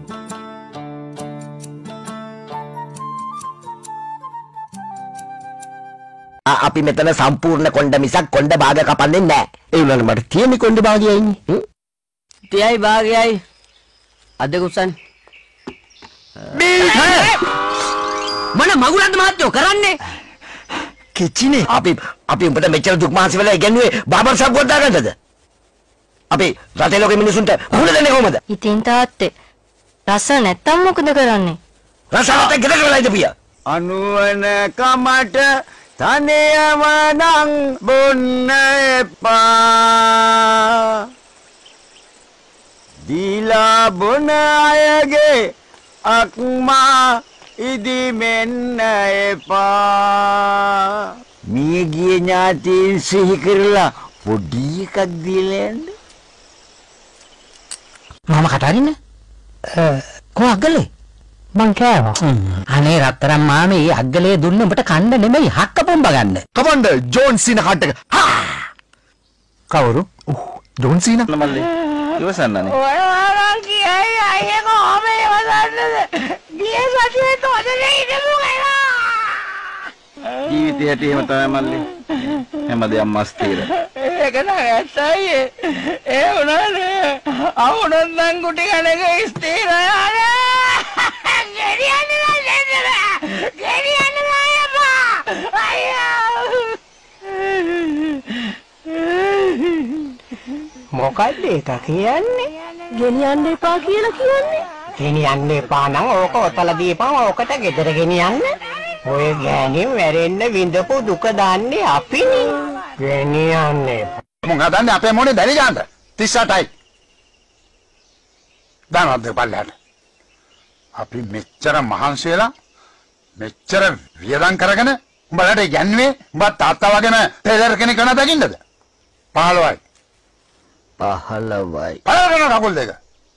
අපි මෙතන සම්පූර්ණ කොණ්ඩ මිසක් කොණ්ඩ භාග කපන්නේ නැහැ. ඒ උනන මට තියෙන්නේ කොණ්ඩ භාගයයි. තියයි භාගයයි. අද කුසන්. මොන මගුලක්ද මහත්තයෝ කරන්නේ? කිචිනේ අපි අපි උඹට මෙච්චර දුක් මහන්සි වෙලා ඉගෙනුවේ බාබර් ෂොප් එකකට දාගන්නද? අපි රටේ ලෝකෙ මිනිසුන්ට මුහුණ දෙන්නේ කොහමද? ඉතින් තාත්තේ රස නැත්තම් මොකද කරන්නේ? රස නැත්නම් ගෙදර වෙලා ඉඳපියා. අනුවන කමට තනියම නම් බොන්න එපා. දීලා බොන අයගේ අක්මා ඉදිමෙන්න එපා. මිය ගිය ඥාතීන් සිහි කරලා පොඩි එකක් දීලා යන්න. මම කතාරින්න කො අග්ගලේ මං කෑවා. අනේ රත්තරන් මාමේ අග්ගලේ දුන්න උඹට කන්න නෙමෙයි හක්ක පොම්බ ගන්න. කමන්න ජෝන් සීනා කට් එක. හා! කවුරු? උහ් ජෝන් සීනා. මල්ලි ඉවසන්නනේ. ඔයාලා කියයි අයියේ කොහොම ඉවසන්නද? ගිය සතියේ තොදලේ ඉඳපු ගලා. ජීවිතය හැටිම තමයි මල්ලි. හැමදේම මස්තිර. ඒක නෑ ඇත්තයි. ඒ උනානේ. අවුනක් නම් කුටි කණක ස්ථිරයි ආනේ. ගෙරියන්න නෑ. ගෙරියන්න නෑ අප්පා. අයියෝ. මොකද්ද ඒක කියන්නේ? ගෙනියන්න එපා කියලා කියන්නේ. ගෙනියන්න එපා නම් ඕක ඔතල දීපන් ඕකට ගෙදර ගෙනියන්න. ඔය ගෑණින් වැරෙන්න විඳපු දුක දාන්නේ අපිනේ. ගෙනියන්න එපා. මුං හදන්නේ අපේ මොනේ දැලි ගන්න. තිස් අටයි. දානවත් දෙපල්ලට. අපි මෙච්චර මහන්සි වෙලා මෙච්චර වියදම් කරගෙන උඹලට යන්නේ උඹ තාත්තා වගේම ටේලර් කෙනෙක් වෙන දකින්නද? පහළොවයි. පහළොවයි. පහළොවන කකුල් දෙක.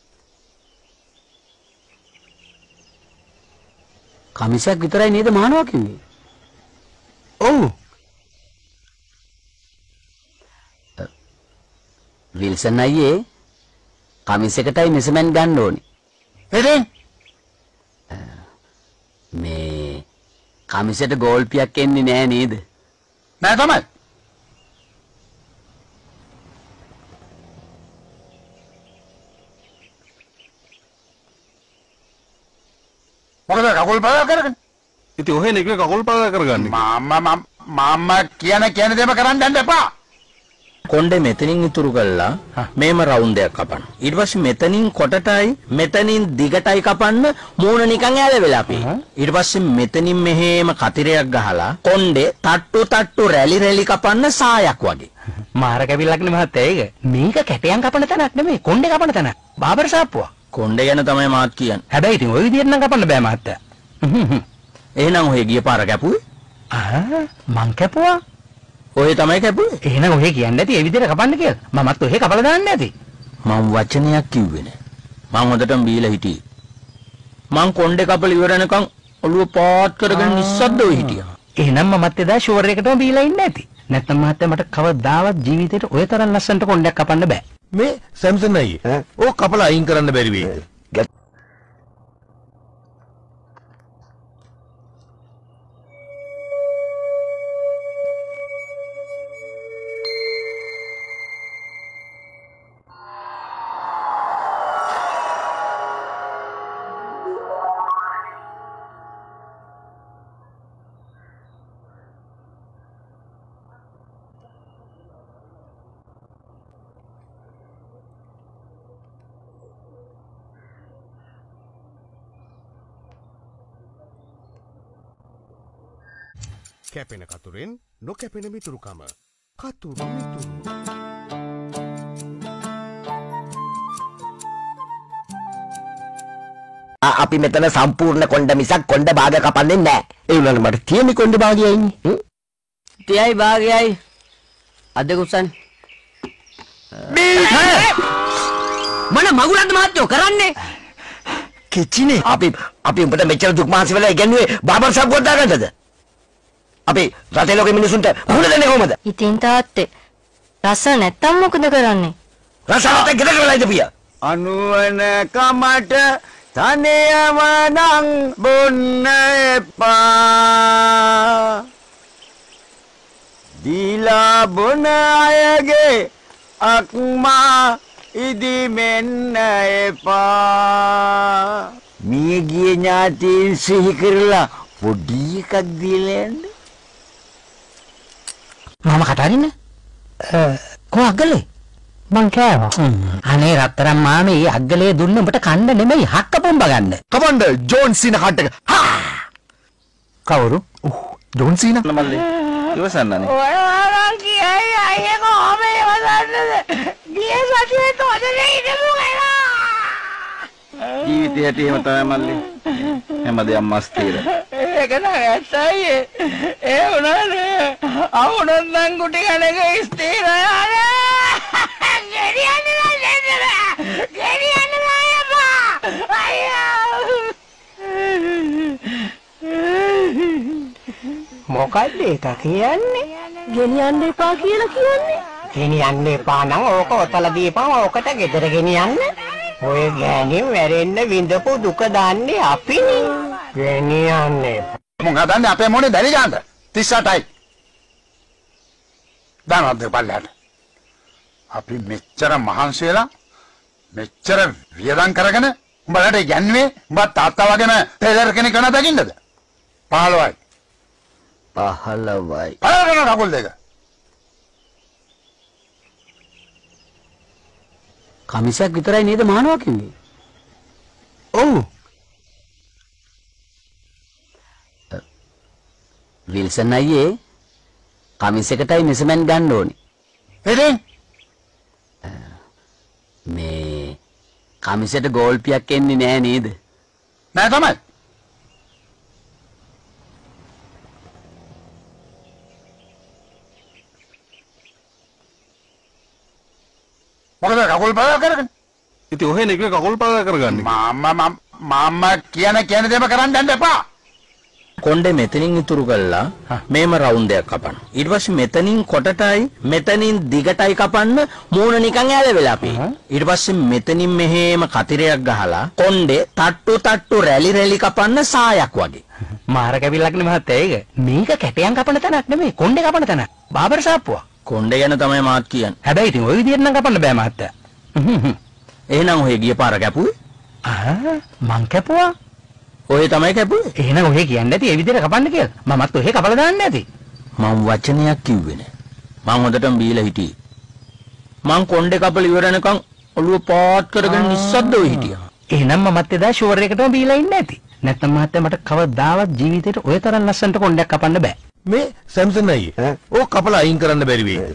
කමිසයක් විතරයි නේද මහනවා කිව්වේ? ඔව්. විල්සන් අයියේ කමිසයකටයි මෙසමන් ගන්න ඕනේ. එදින් මේ කමිසයට ගෝල්පියක් එන්නේ නෑ නේද? නෑ තමයි. මොකද කකුල් පාදා කරගෙන? ඉතින් ඔහෙ නේ කකුල් පාදා කරගන්නේ. මාමා මාමා කියන කියන දේම කරන්න යන්න එපා. කොණ්ඩේ මෙතනින් ඉතුරු කළා මේම රවුන්ඩ් එකක් කපන්න. ඊට පස්සේ මෙතනින් කොටටයි මෙතනින් දිගටයි කපන්න මූණ නිකන් ඈල වෙලා අපි. ඊට පස්සේ මෙතනින් මෙහෙම කතිරයක් ගහලා කොණ්ඩේ තට්ටු තට්ටු රැලි රැලි කපන්න සායක් වගේ. මාර කැවිල්ලක් නේ මහත්තයා ඒක. මේක කැටයන් කපන තැනක් නෙමෙයි කොණ්ඩේ කපන තැන. බාබර් සාප්පුවා. කොණ්ඩේ ගැන තමයි මාත් කියන්නේ. හැබැයි ඉතින් ওই විදියට නම් කපන්න බෑ මහත්තයා. එහෙනම් ඔය ගිය පාර කැපුවේ? ආ මං කැපුවා. ඔය තමයි කැපුවේ. එහෙනම් ඔහෙ කියන්නේ නැති ඒ විදියට කපන්න කියලා. මමත් ඔහෙ කපලා දාන්න නැති. මම වචනයක් කිව්වේ නෑ. මං හොඳටම බීලා හිටියේ. මං කොණ්ඩේ කපල ඉවරනකම් ඔළුව පාත් කරගෙන නිස්සද්දව හිටියා. එහෙනම් මමත් එදා ෂුවර් එකටම බීලා ඉන්නේ නැති. නැත්නම් මහත්තයා මට කවදාවත් ජීවිතේට ඔය තරම් ලස්සනට කොණ්ඩයක් කපන්න බෑ. මේ සැම්සන් අයියේ. ඕක කපලා අයින් කරන්න බැරි වෙයි. කැපෙන කතුරෙන් නොකැපෙන මිතුරුකම. කතුරු මිතුරු. අපි මෙතන සම්පූර්ණ කොණ්ඩ මිසක් කොණ්ඩ භාග කපන්නේ නැහැ. ඒ වුණාට මට තියෙන්නේ කොණ්ඩ භාගයයි ඉන්නේ. තියයි භාගයයි අද කුසන් මොන මගුලක්ද මහත්තයෝ කරන්නේ? කිචිනේ අපි අපි උඹට මෙච්චර දුක් මහන්සි වෙලා ඉගෙනුවේ බාබර් ෂොප් ගොඩ දාගන්නද? අපි රටේ ලෝකෙ මිනිසුන්ට මුහුණ දෙන්නේ කොහමද? ඉතින් තාත්තේ රස නැත්තම් මොකද කරන්නේ? රස නැත්නම් ගෙදර වෙලා ඉඳපියා. අනුවන කමට තනියම නම් බොන්න එපා. දීලා බොන අයගේ අක්මා ඉදිමෙන්න එපා. මිය ගිය ඥාතීන් සිහි කරලා පොඩි එකක් දීලා යන්න. මම කතාරින්න කො අග්ගලේ මං කෑවා. අනේ රත්තරන් මාමේ අග්ගලේ දුන්න උඹට කන්න නෙමෙයි හක්ක පොම්බ ගන්න. කමන්ඩ ජෝන් සීන කට් එක. හා! කවුරු? උහ් ජෝන් සීන. මල්ලි ඉවසන්නනේ. ඔයාලා කියයි අයියේ කොහොම ඉවසන්නද? ගිය සතියේ තොදේ ඉඳපු ගලා. ජීවිතේ හැටි එහෙම තමයි මල්ලි. හැමදේම මස්තිර. ඒක නෑ ඇත්තයි. ඒ උනානේ. අවුනන් නම් කුටි කණක ස්ථිර යානේ. ගෙරියන්නේ නැහැ. ගෙරියන්නේ නැහැ අපා. අයියෝ. මොකද්ද ඒක කියන්නේ? ගෙනියන්න එපා කියලා කියන්නේ. ගෙනියන්න එපා නම් ඕක ඔතල දීපන් ඕකට ගෙදර ගෙනියන්න. ඔය ගෑණින් වැරෙන්න විඳපු දුක දාන්නේ අපිනේ. ගෙනියන්න එපා. මුං හදන්නේ අපේ මොනේ දැලි ගන්න. තිස් අටයි. දානවත් දෙපල්ලට. අපි මෙච්චර මහන්සි වෙලා මෙච්චර වියදම් කරගෙන උඹලට යන්නේ උඹ තාත්තා වගේම ටේලර් කෙනෙක් වෙන දකින්නද? පහළොවයි. පහළොවයි. පහළොවන කකුල් දෙක. කමිසයක් විතරයි නේද මහනවා කිව්වේ? ඔව්. විල්සන් අයියේ කමිසයකටයි මෙසමන් ගන්න ඕනේ. එදින් මේ කමිසයට ගෝල්පියක් එන්නේ නෑ නේද? නෑ තමයි. මොකද කකුල් පාවා කරගෙන? ඉතින් ඔහෙ නේ කකුල් පාවා කරගන්නේ. මාම්මා මාම්මා කියන කියන දේම කරන්න යන්න එපා. කොණ්ඩේ මෙතනින් ඉතුරු කළා මේම රවුන්ඩ් එකක් කපන්න. ඊට පස්සේ මෙතනින් කොටටයි මෙතනින් දිගටයි කපන්න මූණ නිකන් ඇල වෙලා අපි. ඊට පස්සේ මෙතනින් මෙහෙම කතිරයක් ගහලා කොණ්ඩේ තට්ටු තට්ටු රැලි රැලි කපන්න සායක් වගේ. මාර කැපිල්ලක් නේ මහත්තයා ඒක. මේක කැටයන් කපන තැනක් නෙමෙයි කොණ්ඩේ කපන තැන. බාබර් සාප්පුවා. කොණ්ඩේ ගැන තමයි මාත් කියන්නේ. හැබැයි ඉතින් ওই විදියට නම් කපන්න බෑ මහත්තයා. එහෙනම් ඔය ගිය පාර කැපුවේ? ආ මං කැපුවා. ඔය තමයි කැපුවේ. එහෙනම් ඔහෙ කියන්නේ නැති ඒ විදිහට කපන්න කියලා. මමත් ඔහෙ කපලා දාන්න නැති. මම වචනයක් කිව්වේ නෑ. මං හොඳටම බීලා හිටියේ. මං කොණ්ඩේ කපල ඉවර වෙනකන් ඔළුව පාත් කරගෙන නිස්සද්දව හිටියා. එහෙනම් මමත් එදා ෂුවර් එකටම බීලා ඉන්නේ නැති. නැත්නම් මහත්තයා මට කවදාවත් ජීවිතේට ඔය තරම් ලස්සනට කොණ්ඩයක් කපන්න බෑ. මේ සැම්සන් අයියේ. ඕක කපලා අයින් කරන්න බැරි වෙයි.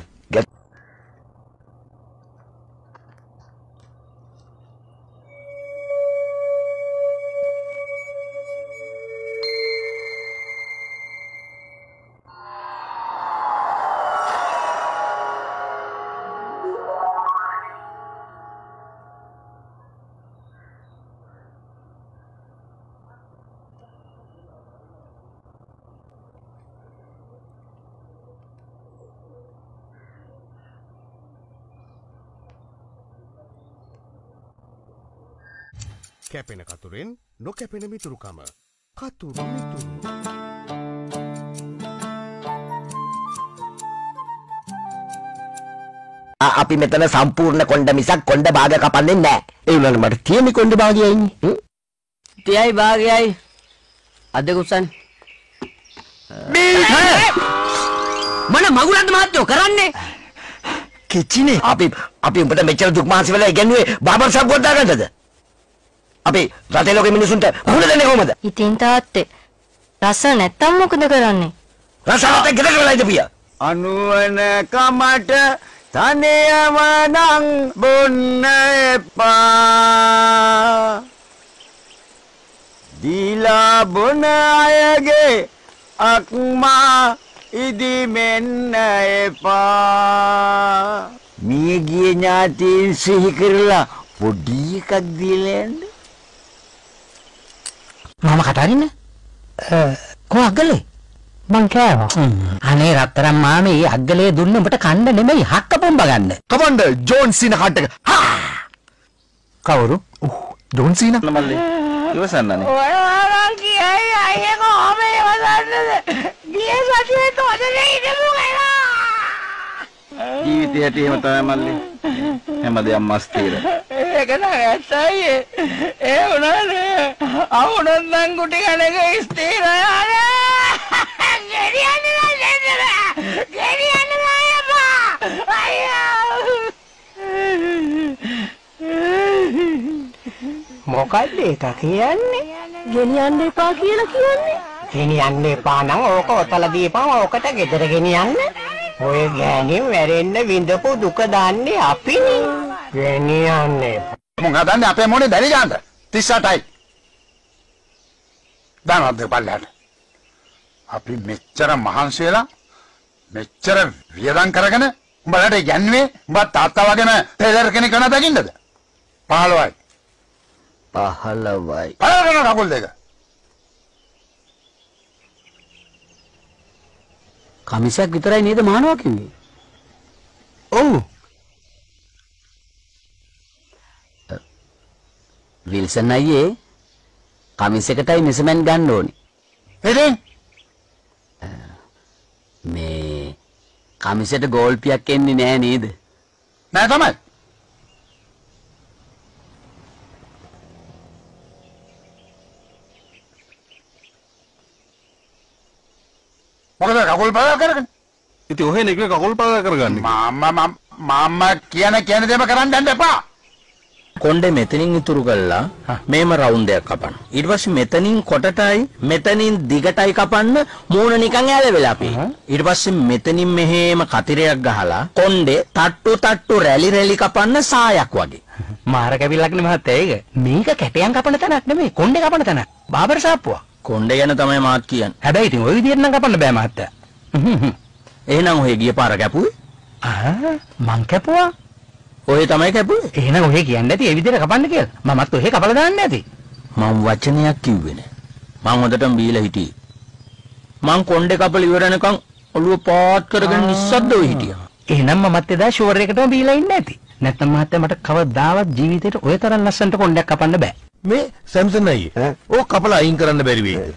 කැපෙන කතුරෙන් නොකැපෙන මිතුරුකම. කතුරු මිතුරු. අපි මෙතන සම්පූර්ණ කොණ්ඩ මිසක් කොණ්ඩ භාග කපන්නේ නැහැ. ඒ උනට මට තියෙන්නේ කොණ්ඩ භාගයයි ඉන්නේ. තියයි භාගයයි අද කුසන් මොන මගුලක්ද මහත්තයෝ කරන්නේ? කිචිනේ අපි අපි උඹට මෙච්චර දුක් මහන්සි වෙලා ඉගෙනුවේ බාබර් ෂොප් ගොඩ දාගන්නද? අපි රටේ ලෝකෙ මිනිසුන්ට මුහුණ දෙන්නේ කොහමද? ඉතින් තාත්තේ රස නැත්තම් මොකද කරන්නේ? රස නැත්නම් ගෙදර වෙලා ඉඳපියා. අනුවන කමට තනියම නම් බොන්න එපා. දීලා බොන අයගේ අක්මා ඉදිමෙන්න එපා. මිය ගිය ඥාතීන් සිහි කරලා පොඩි එකක් දීලා යන්න. මම කතාරින්නේ? කො අග්ගලේ? මං කෑවා. අනේ රත්තරන් මාමේ අග්ගලේ දුන්න උඹට කන්න නෙමෙයි හක්ක පොම්බ ගන්න. කමන්ඩ ජෝන් සීන කට් එක. හා! කවුරු? ඔව් ජෝන් සීන. මල්ලි ඉවසන්නනේ. ඔයාලා කියයි අයියේ කොහොම ඉවසන්නද? ගිය සතියේ තොදේ ඉඳපු ගලා. ජීවිතය හැටිම තමයි මල්ලි. හැමදේම මස්තිර. ඒක නෑ ඇත්තයි. ඒ උනානේ. අවුනක් නම් කුටි කනක ස්ථිරයි ආනේ. ගෙරියන්න නෑ. ගෙරියන්න නෑ අපා. අයියෝ. මොකක්ද ඒක කියන්නේ? ගෙනියන්න එපා කියලා කියන්නේ? ගෙනියන්න එපා නම් ඕක ඔතල දීපන් ඕකට ගෙදර ගෙනියන්න. ඔය ගෑණි මැරෙන්න විඳපු දුක දාන්නේ අපිනේ. ගෙනියන්න එපා. මොන් හදන්නේ අපේ මොනේ දැලි ගන්නද? තිස් අටයි. දානවද බලන්න. අපි මෙච්චර මහන්සි වෙලා මෙච්චර වියදම් කරගෙන උඹලට යන්නේ උඹ තාත්තා වගේම ටේලර් කෙනෙක් වෙන දකින්නද? පහළොවයි. පහළොවයි. පහළොවන කකුල් දෙක. කමිසයක් විතරයි නේද මහනවා කිව්වේ? ඔව්. විල්සන් අයියේ කමිසයකටයි මෙසමන් ගන්න ඕනේ. එදින් මේ කමිසයට ගෝල්පියක් එන්නේ නෑ නේද? නෑ තමයි. මොකද කකුල් පාවා කරගෙන? ඉතින් ඔහෙ නේ කකුල් පාවා කරගන්නේ. මාම්මා මාම්මා කියන කියන දේම කරන්න යන්න එපා. කොණ්ඩේ මෙතනින් ඉතුරු කරලා මේම රවුන්ඩ් එකක් කපන්න. ඊට පස්සේ මෙතනින් කොටටයි මෙතනින් දිගටයි කපන්න මූණ නිකන් ඇල වෙලා අපි. ඊට පස්සේ මෙතනින් මෙහෙම කතිරයක් ගහලා කොණ්ඩේ තට්ටු තට්ටු රැලි රැලි කපන්න සායක් වගේ. මාර කැවිල්ලක් නේ මහත්තයා ඒක. මේක කැටයන් කපන තැනක් නෙමෙයි කොණ්ඩේ කපන තැන. බාබර් සාප්පුවා. කොණ්ඩේ ගැන තමයි මාත් කියන්නේ. හැබැයි ඉතින් ওই විදියට නම් කපන්න බෑ මහත්තයා. එහෙනම් ඔය ගිය පාර කැපුවේ? ආ මං කැපුවා. ඔය තමයි කැපුවේ. එහෙනම් ඔය කියන්නේ නැති ඒ විදියට කපන්න කියලා. මමත් ඔය කපලා දාන්න නැති. මම වචනයක් කිව්වේ නෑ. මං හොඳටම බීලා හිටියේ. මං කොණ්ඩේ කපලා ඉවර වෙනකන් ඔළුව පාත් කරගෙන නිස්සද්දව හිටියා. එහෙනම් මමත් එදා ෂුවර් එකටම බීලා ඉන්නේ නැති. නැත්නම් මහත්තයා මට කවදාවත් ජීවිතේට ඔය තරම් ලස්සනට කොණ්ඩයක් කපන්න බෑ. මේ සැම්සන් අයියේ ඕක කපලා අයින් කරන්න බැරි වෙයි.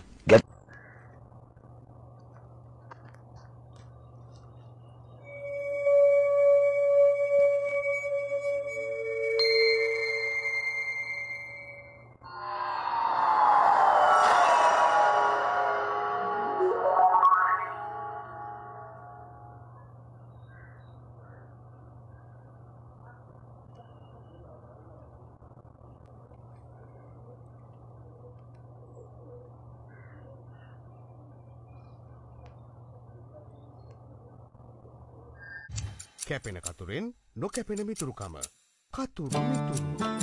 කැපෙන කතුරෙන් නොකැපෙන මිතුරුකම. කතුරු මිතුරු.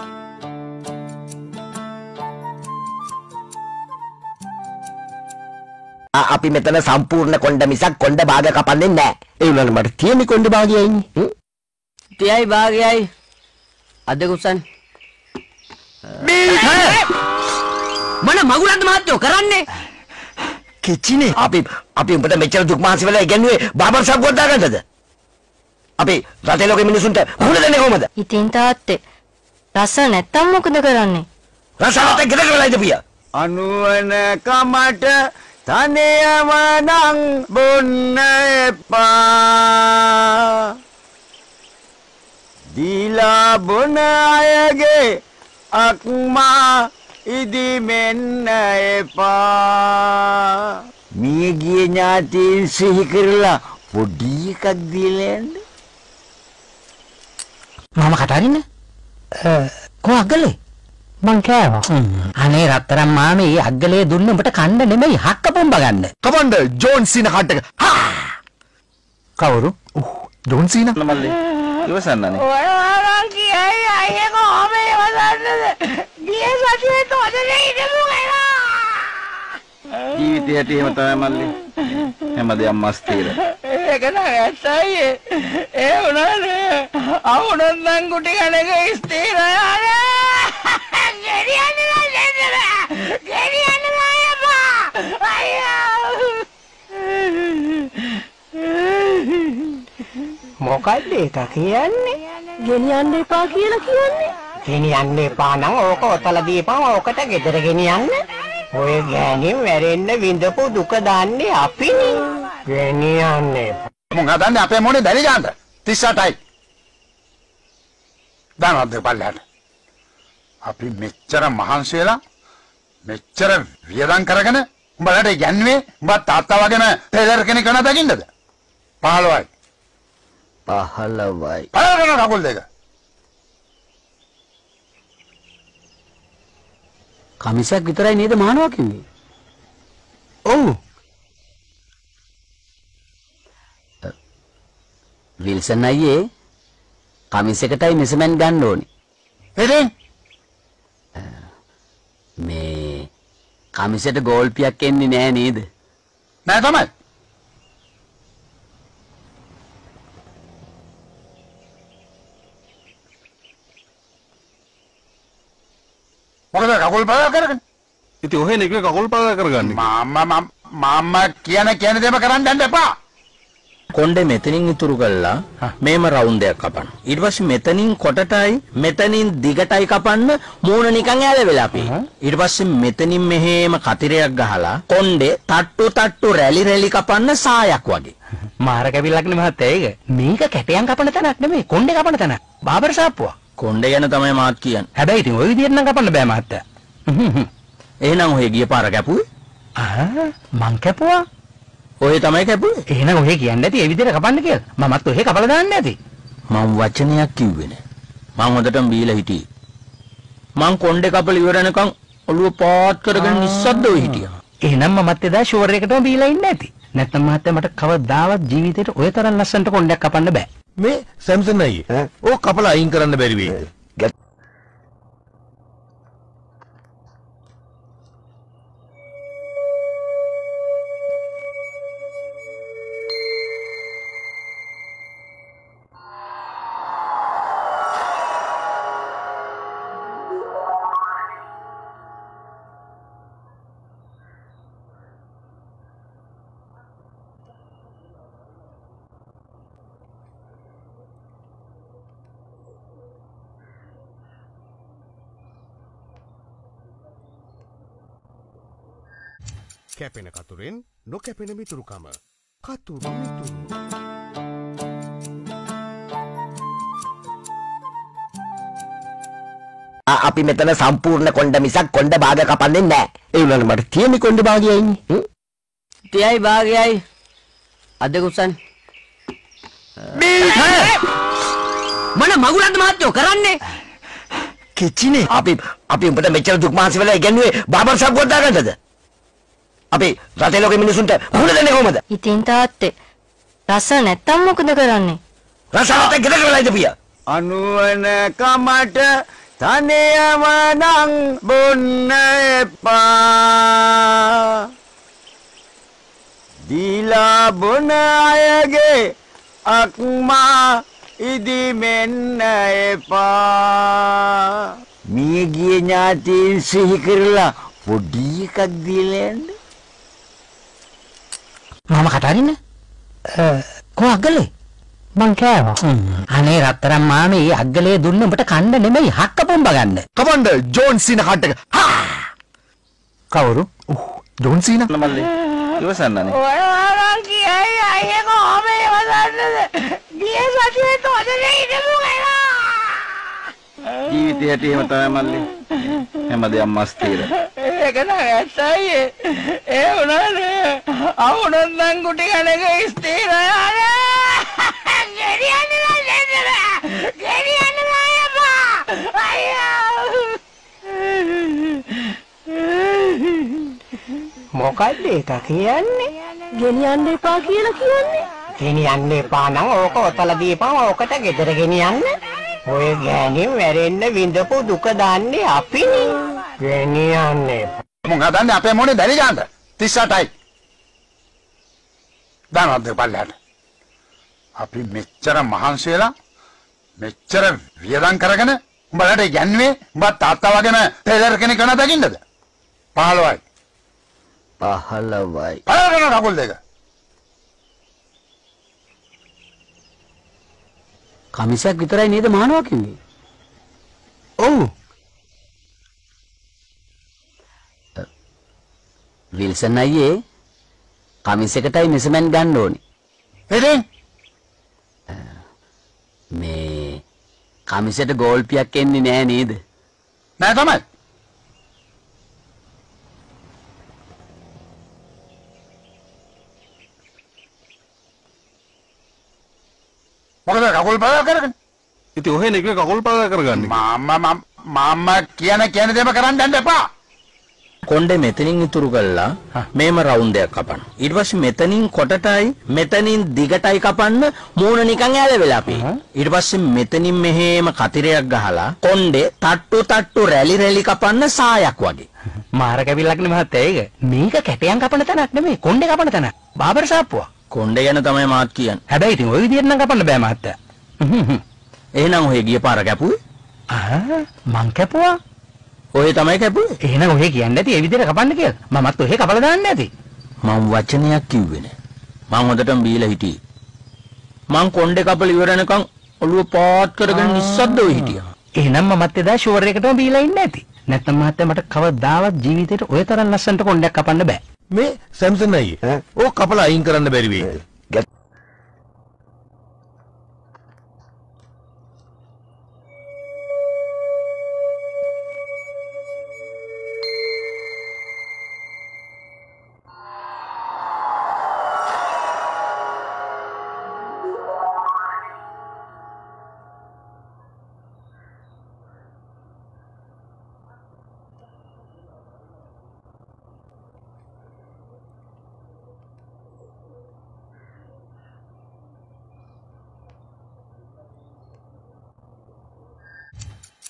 අපි මෙතන සම්පූර්ණ කොණ්ඩ මිසක් කොණ්ඩ භාග කපන්නේ නැහැ. ඒ උනන මට තියෙන කොණ්ඩ භාගයයි. තියයි භාගයයි. අද කුසන්. මන මගුලන්ද මහත්තයෝ කරන්නේ? කිචිනේ අපි අපි උඹට මෙච්චර දුක් මහන්සි වෙලා ඉගෙනුවේ බාබර් ෂොප් ගොඩ දාගන්නද? අපි රටේ ලෝකෙ මිනිසුන්ට මුහුණ දෙන්නේ කොහමද? ඉතින් තාත්තේ රස නැත්තම් මොකද කරන්නේ? රස නැත්නම් ගෙදර වෙලා ඉඳපියා. අනුවන කමට තනියම නම් බොන්න එපා. දීලා බොන අයගේ අක්මා ඉදිමෙන්න එපා. මිය ගිය ඥාතීන් සිහි කරලා පොඩි එකක් දීලා යන්න. මම කතාරින්න කො අග්ගලේ මං කෑවා. අනේ රත්තරන් මාමේ මේ අග්ගලේ දුන්න උඹට කන්න නෙමෙයි හක්ක පොම්බ ගන්න. කමන්ඩ ජෝන් සීනා කට් එක. කවුරු? ජෝන් සීනා මල්ලි ඉවසන්නනේ. ඔයාලා කියයි අයියේ කොහොම ඉවසන්නද? ගියේ සතියේ තොදේ ඉඳපු ගලා. ජීවිතයට එහෙම තමයි මල්ලි. හැමදේම මස්තිර. ඒක නෑ ඇත්තයි. ඒ උනානේ. අවුනන් නම් කුටි කණක ස්ථිර යානේ. ගෙරියන්නේ නැහැ. ගෙරියන්නේ නැහැ බා. අයියෝ. මොකක්ද ඒක කියන්නේ? ගෙනියන්න එපා කියලා කියන්නේ? ගෙනියන්න එපා නම් ඕක ඔතල දීපන් ඕකට ගෙදර ගෙනියන්න. ඔය ගෑණි වැරෙන්න විඳපු දුක දාන්නේ අපිනේ. ගෙනියන්නේ. මොන් හදන්නේ අපේ මොනේ දැලි ගන්න. තිස් අටයි. දානවත් දෙපල්ලට. අපි මෙච්චර මහන්සි වෙලා මෙච්චර වියදම් කරගෙන උඹලට යන්නේ උඹ තාත්තා වගේම ටේලර් කෙනෙක් වෙන දකින්නද? පහළොවයි. පහළොවයි. පහළොවන කකුල් දෙක. කමිසක් විතරයි නේද මහනවා කිව්වේ? ඔව්. විල්සන් අයියේ කමිස් එකටයි මෙසමන් ගන්න ඕනේ. එදින් මේ කමිසෙට ගෝල්පියක් එන්නේ නෑ නේද? නෑ තමයි. මොකද කකුල් පාදා කරගෙන? ඉතින් ඔහෙ නේ කකුල් පාදා කරගන්නේ. මාමා මාමා කියන කියන දේම කරන්න යන්න එපා. කොණ්ඩේ මෙතනින් ඉතුරු කරලා මේම රවුන්ඩ් එකක් කපන්න. ඊට පස්සේ මෙතනින් කොටටයි මෙතනින් දිගටයි කපන්න මූණ නිකන් ඇල වෙලා අපි. ඊට පස්සේ මෙතනින් මෙහෙම කතිරයක් ගහලා කොණ්ඩේ තට්ටු තට්ටු රැලි රැලි කපන්න සායක් වගේ. මාර කැවිල්ලක් නේ මහත්තයා ඒක. මේක කැටයන් කපන තැනක් නෙමෙයි කොණ්ඩේ කපන තැන. බාබර් සාප්පුවා. කොණ්ඩේ ගැන තමයි මාත් කියන්නේ. හැබැයි ඉතින් ওই විදියට නම් කපන්න බෑ මහත්තයා. එහෙනම් ඔය ගිය පාර කැපුවේ? ආ මං කැපුවා. ඔය තමයි කැපුවේ. එහෙනම් ඔය කියන්නේ නැති ඒ විදියට කපන්න කියලා. මමත් ඔය කපලා දාන්න නැති. මම වචනයක් කිව්වේ නෑ. මම හොඳටම බීලා හිටියේ. මං කොණ්ඩේ කපල ඉවරනකම් ඔළුව පාත් කරගෙන නිස්සද්දව හිටියා. එහෙනම් මමත් එදා ෂුවර් එකටම බීලා ඉන්නේ නැති. නැත්නම් මහත්තයා මට කවදාවත් ජීවිතේට ඔය තරම් ලස්සනට කොණ්ඩයක් කපන්න බෑ. මේ සැම්සන් අයියේ ඕක කපලා අයින් කරන්න බැරි වෙයි. කැපෙන කතුරෙන් නොකැපෙන මිතුරුකම. කතුරු මිතුරු. අපි මෙතන සම්පූර්ණ කොණ්ඩ මිසක් කොණ්ඩ භාග කපන්නේ නැහැ. ඒ වුණාට මට තියෙන්නේ කොණ්ඩ භාගයයි ඉන්නේ. තියයි භාගයයි අද කුසන් මොන මගුලක්ද මහත්තයෝ කරන්නේ? කිචිනේ අපි අපි උඹට මෙච්චර දුක් මහන්සි වෙලා ඉගෙනුවේ බාබර් ෂොප් ගොඩ දාගන්නද? අපි රටේ ලෝකෙ මිනිසුන්ට මුහුණ දෙන්නේ කොහමද? ඉතින් තාත්තේ රස නැත්තම් මොකද කරන්නේ? රස නැත්නම් ගෙදර වෙලා ඉඳපියා. අනුවන කමට තනියම නම් බොන්න එපා. දීලා බොන අයගේ අක්මා ඉදිමෙන්න එපා. මිය ගිය ඥාතීන් සිහි කරලා පොඩි එකක් දීලා යන්න. මම කතාරින්න කො අග්ගලේ මං කෑවා. අනේ රත්තරන් මාමේ අග්ගලේ දුන්න උඹට කන්න නෙමෙයි හක්ක පොම්බ ගන්න. කපන්න ජෝන් සීන කට් එක. කවුරු? උහ් ජෝන් සීන මල්ලි ඉවසන්නනේ. ඔයාලා කියයි අයියේ කොහොම ඉවසන්නද? ගිය සතියේ තොදේ ඉඳපු ගලා. ජීවිතේ හැටි එහෙම තමයි මල්ලි. හැමදේම මස්තිර. ඒක නෑ ඇත්තයි. ඒ උනානේ. අවුනන් නම් කුටි කණක ස්ථිර යානේ. ගෙරියන්නේ නැහැ. ගෙරියන්නේ නැහැ අප්පා. අයියෝ. මොකක්ද ඒක කියන්නේ? ගෙනියන්න එපා කියලා කියන්නේ? ගෙනියන්න එපා නම් ඕක ඔතලා දීපන් ඕකට ගෙදර ගෙනියන්න. ඔය ගෑණි වැරෙන්න විඳපු දුක දාන්නේ අපිනේ. ගෙනියන්නේ. මුං හදන්නේ අපේ මොනේ දැලි ගන්නද? තිස් අටයි. දානවද පල්ලයට. අපි මෙච්චර මහන්සි වෙලා මෙච්චර වියදම් කරගෙන උඹලට යන්නේ උඹ තාත්තා වගේම ටේලර් කෙනෙක් වෙන දකින්නද? පහළොවයි. පහළොවයි. පහළොවන කකුල් දෙක. කමිසයක් විතරයි නේද මහනවා කිව්වේ? ඔව්. විල්සන් අයියේ කමිසයකටයි මෙසමෙන් ගන්න ඕනේ. එදින් මේ කමිසයට ගෝල්පියක් එන්නේ නෑ නේද? නෑ තමයි. මොකද කකුල් පාවා කරගෙන? ඉතින් ඔහෙ නේ කකුල් පාවා කරගන්නේ. මාම්මා මාම්මා කියන කියන දේම කරන්න යන්න එපා. කොණ්ඩේ මෙතනින් ඉතුරු කළා මේම රවුන්ඩ් එකක් කපන්න. ඊට පස්සේ මෙතනින් කොටටයි මෙතනින් දිගටයි කපන්න මූණ නිකන් ඇල වෙලා අපි. ඊට පස්සේ මෙතනින් මෙහෙම කතිරයක් ගහලා කොණ්ඩේ තට්ටු තට්ටු රැලි රැලි කපන්න සායක් වගේ. මාර කැවිල්ලක් නේ මහත්තයා ඒක. මේක කැටයන් කපන තැනක් නෙමෙයි කොණ්ඩේ කපන තැන. බාබර් ෂාප්පුවා. කොණ්ඩේ ගැන තමයි මාත් කියන්නේ. හැබැයි ඉතින් ওই විදියට නම් කපන්න බෑ මහත්තයා. එහෙනම් ඔය ගිය පාර කැපුවේ? ආ මං කැපුවා. ඔය තමයි කැපුවේ. එහෙනම් ඔහෙ කියන්නේ නැති ඒ විදියට කපන්න කියලා. මමත් ඔහෙ කපලා දාන්නේ නැති. මම වචනයක් කිව්වේ නෑ. මං හොඳටම බීලා හිටියේ. මං කොණ්ඩේ කපල ඉවරනකම් ඔළුව පාත් කරගෙන නිස්සද්දව හිටියා. එහෙනම් මමත් එදා ෂුවර් එකටම බීලා ඉන්නේ නැති. නැත්නම් මහත්තයා මට කවදාවත් ජීවිතේට ඔය තරම් ලස්සනට කොණ්ඩයක් කපන්න බෑ. මේ සැම්සන් අයියේ ඕක කපලා අයින් කරන්න බැරි වෙයි.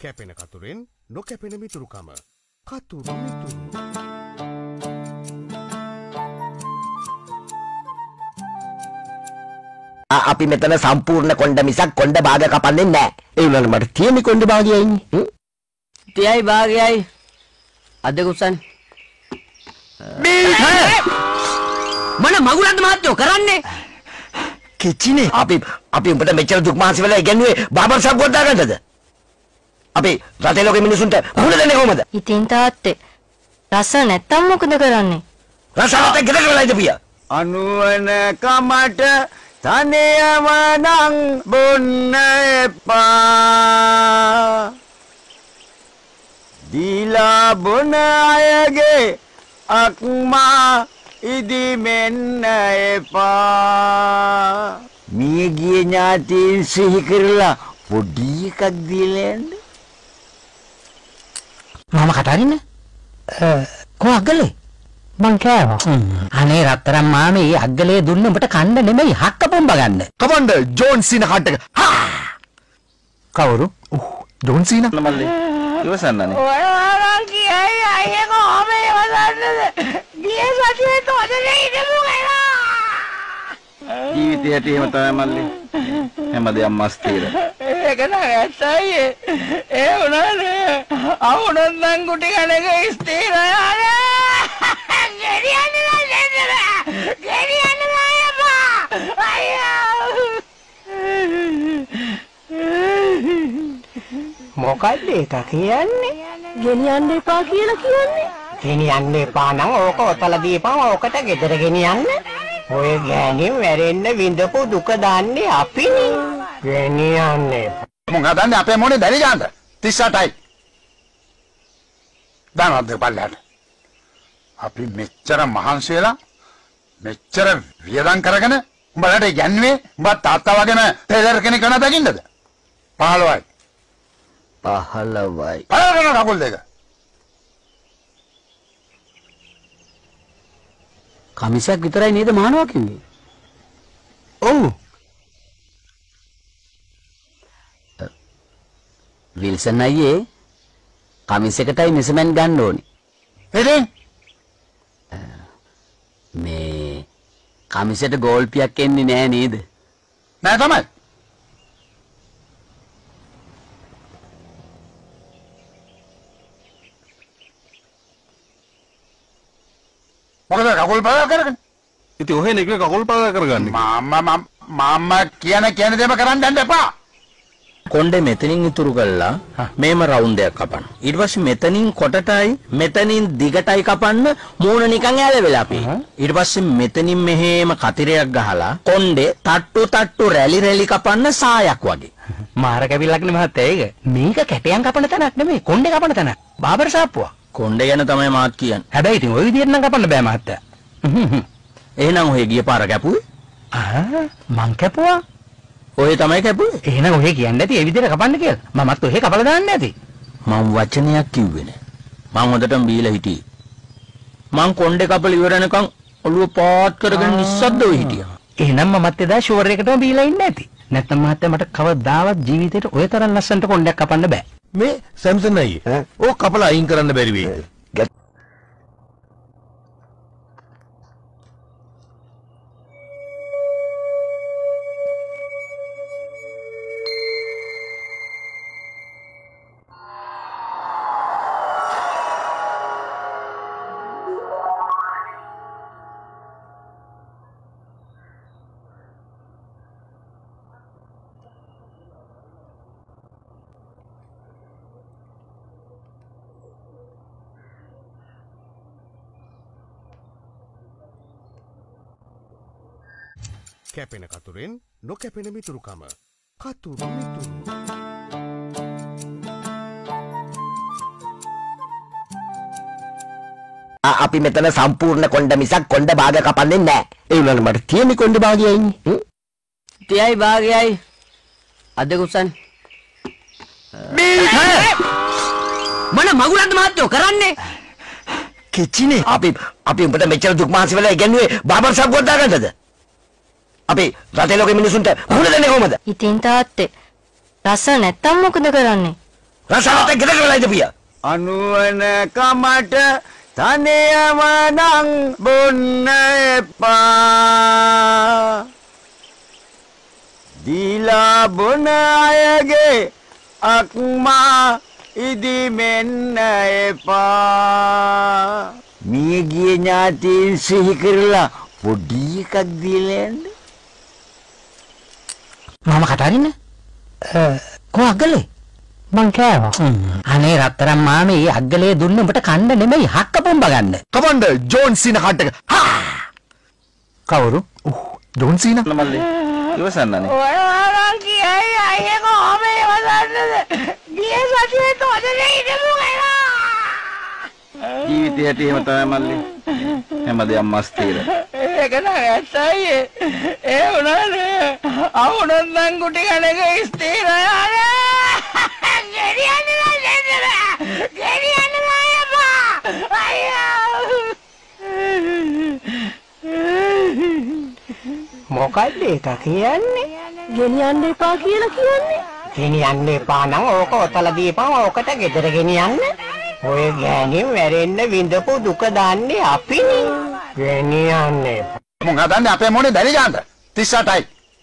කැපෙන කතුරෙන් නොකැපෙන මිතුරුකම. කතුරු මිතුරු. අපි මෙතන සම්පූර්ණ කොණ්ඩ මිසක් කොණ්ඩ භාග කපන්නේ නැහැ. ඒ වුණාට මට තියෙන්නේ කොණ්ඩ භාගයයි. තියයි භාගයයි. අද කුසන්. මොන මගුලක්ද මහත්තයෝ කරන්නේ? කිචිනේ අපි අපි උඹට මෙච්චර දුක් මහන්සි වෙලා ඉගෙනුවේ බාබර් ෂොප් ගොඩ දාගන්නද? අපි රටේ ලෝකෙ මිනිසුන්ට මුහුණ දෙන්නේ කොහමද? ඉතින් තාත්තේ රස නැත්තම් මොකද කරන්නේ? රස නැත්නම් ගෙදර වෙලා ඉඳපිය. අනුවන කමට තනියම නම් බොන්න එපා. දීලා බොන අයගේ අක්මා ඉදිමෙන්න එපා. මිය ගිය ඥාතීන් සිහි කරලා පොඩි එකක් දීලා යන්න. මම කතාරින්නේ? කො අග්ගලේ? මං කෑවා. අනේ රත්තරන් මාමේ අග්ගලේ දුන්න උඹට කන්න නෙමෙයි හක්ක පොම්බ ගන්න. කමන්ඩ ජෝන් සීනා කට් එක. හා! කවුරු? උහ් ජෝන් සීනා. මල්ලි ඉවසන්නනේ. ඔයාලා කියයි අයියේ කොහොම ඉවසන්නද? ගිය සතියේ තොදේ ඉඳපු ගලා. ජීවිතය හැටි එහෙම තමයි මල්ලි. හැමදේම මස්තිර. ඒක නෑ ඇත්තයි. ඒ උනානේ. අවුනක් නම් කුටි කණක ස්ථිරයි ආනේ. ගෙරියන්න නෑ. ගෙරියන්න නෑ අපා. අයියෝ. මොකක්ද ඒක කියන්නේ? ගෙනියන්න එපා කියලා කියන්නේ? ගෙනියන්න එපා නම් ඕක ඔතල දීපන් ඕකට ගෙදර ගෙනියන්න. ඔය ගෑණි මැරෙන්න විඳපු දුක දාන්නේ අපිනේ. ගෙනියන්න එපා. මොන් හදන්නේ අපේ මොනේ දැලි ගන්නද? තිස් අටයි. දානවද බලන්න. අපි මෙච්චර මහන්සි වෙලා මෙච්චර වියදම් කරගෙන උඹලට යන්නේ උඹ තාත්තා වගේම ටේලර් කෙනෙක් වෙන දකින්නද? පහළොවයි. පහළොවයි. පහළොවන කකුල් දෙක. කමිසයක් විතරයි නේද මහනවා කිව්වේ? ඔව්. විල්සන් අයියේ කමිසයකටයි මෙසමෙන් ගන්න ඕනේ. එදින් මේ කමිසයට ගෝල්පියක් එන්නේ නෑ නේද? නෑ තමයි. මොකද කකුල් පාවා කරගෙන? ඉතින් ඔහෙ නෙක කකුල් පාවා කරගන්නේ. මාමා මාමා කියන කියන දේම කරන්න යන්න එපා. කොණ්ඩේ මෙතනින් ඉතුරු කළා මේම රවුන්ඩ් එකක් කපන්න. ඊට පස්සේ මෙතනින් කොටටයි මෙතනින් දිගටයි කපන්න මූණ නිකන් ඇල වෙලා අපි. ඊට පස්සේ මෙතනින් මෙහෙම කතිරයක් ගහලා කොණ්ඩේ තට්ටු තට්ටු රැලි රැලි කපන්න සායක් වගේ. මාර කැවිල්ලක් නේ මහත්තයා ඒක. මේක කැටයන් කපන තැනක් නෙමෙයි කොණ්ඩේ කපන තැන. බාබර් ෂාප්පුවා. කොණ්ඩේ ගැන තමයි මාත් කියන්නේ. හැබැයි ඉතින් ওই විදියට නම් කපන්න බෑ මහත්තයා. එහෙනම් ඔය ගිය පාර කැපුවේ? ආ මං කැපුවා. ඔය තමයි කැපුවේ. එහෙනම් ඔහෙ කියන්නේ නැති ඒ විදිහට කපන්න කියලා. මමත් ඔහෙ කපලා දාන්න නැති. මම වචනයක් කිව්වේ නෑ. මං හොඳටම බීලා හිටියේ. මං කොණ්ඩේ කපල ඉවර වෙනකන් ඔළුව පාත් කරගෙන නිස්සද්දව හිටියා. එහෙනම් මමත් එදා ෂුවර් එකටම බීලා ඉන්නේ නැති. නැත්නම් මහත්තයා මට කවදාවත් ජීවිතේට ඔය තරම් ලස්සනට කොණ්ඩයක් කපන්න බෑ. මේ සැම්සන් අයියේ. ඕක කපලා අයින් කරන්න බැරි වෙයි. කැපෙන කතුරෙන් නොකැපෙන මිතුරුකම. කතුරු මිතුරු. අපි මෙතන සම්පූර්ණ කොණ්ඩ මිසක් කොණ්ඩ භාග කපන්නේ නැහැ. ඒ වුණාට මට තියෙන්නේ කොණ්ඩ භාගයයි. තියයි භාගයයි. අද කුසන්. මොන මගුලක්ද මහත්තයෝ කරන්නේ? කිචිනේ අපි අපි උඹට මෙච්චර දුක් මහන්සි වෙලා ඉගෙනුවේ බාබර් ෂොප් ගොඩ දාගන්නද? අපි රටේ ලෝකෙ මිනිසුන්ට මුහුණ දෙන්නේ කොහමද? ඉතින් තාත්තේ රස නැත්තම් මොකද කරන්නේ? රසායනත් එක්ක ගෙදර වෙලා ඉඳපියා. අනුවන කමට තනියම නම් බොන්න එපා. දීලා බොන අයගේ අක්මා ඉදිමෙන්න එපා. මිය ගිය ඥාතීන් සිහි කරලා පොඩි එකක් දීලා යන්න. මම කතාරින්න කො අග්ගලේ මං කෑවා. අනේ රත්තරන් මාමේ මේ අග්ගලේ දුන්න උඹට කන්න නෙමෙයි හක්ක පොම්බ ගන්න. කමන්ඩ ජෝන් සීනා කට් එක. හා! කවුරු? ඔව් ජෝන් සීනා. මල්ලි. ඉවසන්නනේ. ඔයාලා කියයි අයියේ කොහොම ඉවසන්නද? ගියේ සතියේ තොදේ ඉඳපු ගලා. ජීවිතය හැටි එහෙම තමයි මල්ලි. හැමදේම මස්තිර. ඒක නෑ ඇත්තයි. ඒ උනානේ. අවුනක් නම් කුටි කණක ස්ථිරයි. ගෙරියන්නේ නැහැ. ගෙරියන්නේ නැහැ බා. අයියෝ. මොකක්ද ඒක කියන්නේ? ගෙනියන්න එපා කියලා කියන්නේ? ගෙනියන්න එපා නම් ඕක ඔතල දීපන් ඕකට ගෙදර ගෙනියන්න. ඔය ගෑණි වැරෙන්න විඳපු දුක දාන්නේ අපිනේ. ගෙනියන්න එපා. මොන් හදන්නේ අපේ මොනේ බැරි ගන්නද? තිස් අටයි.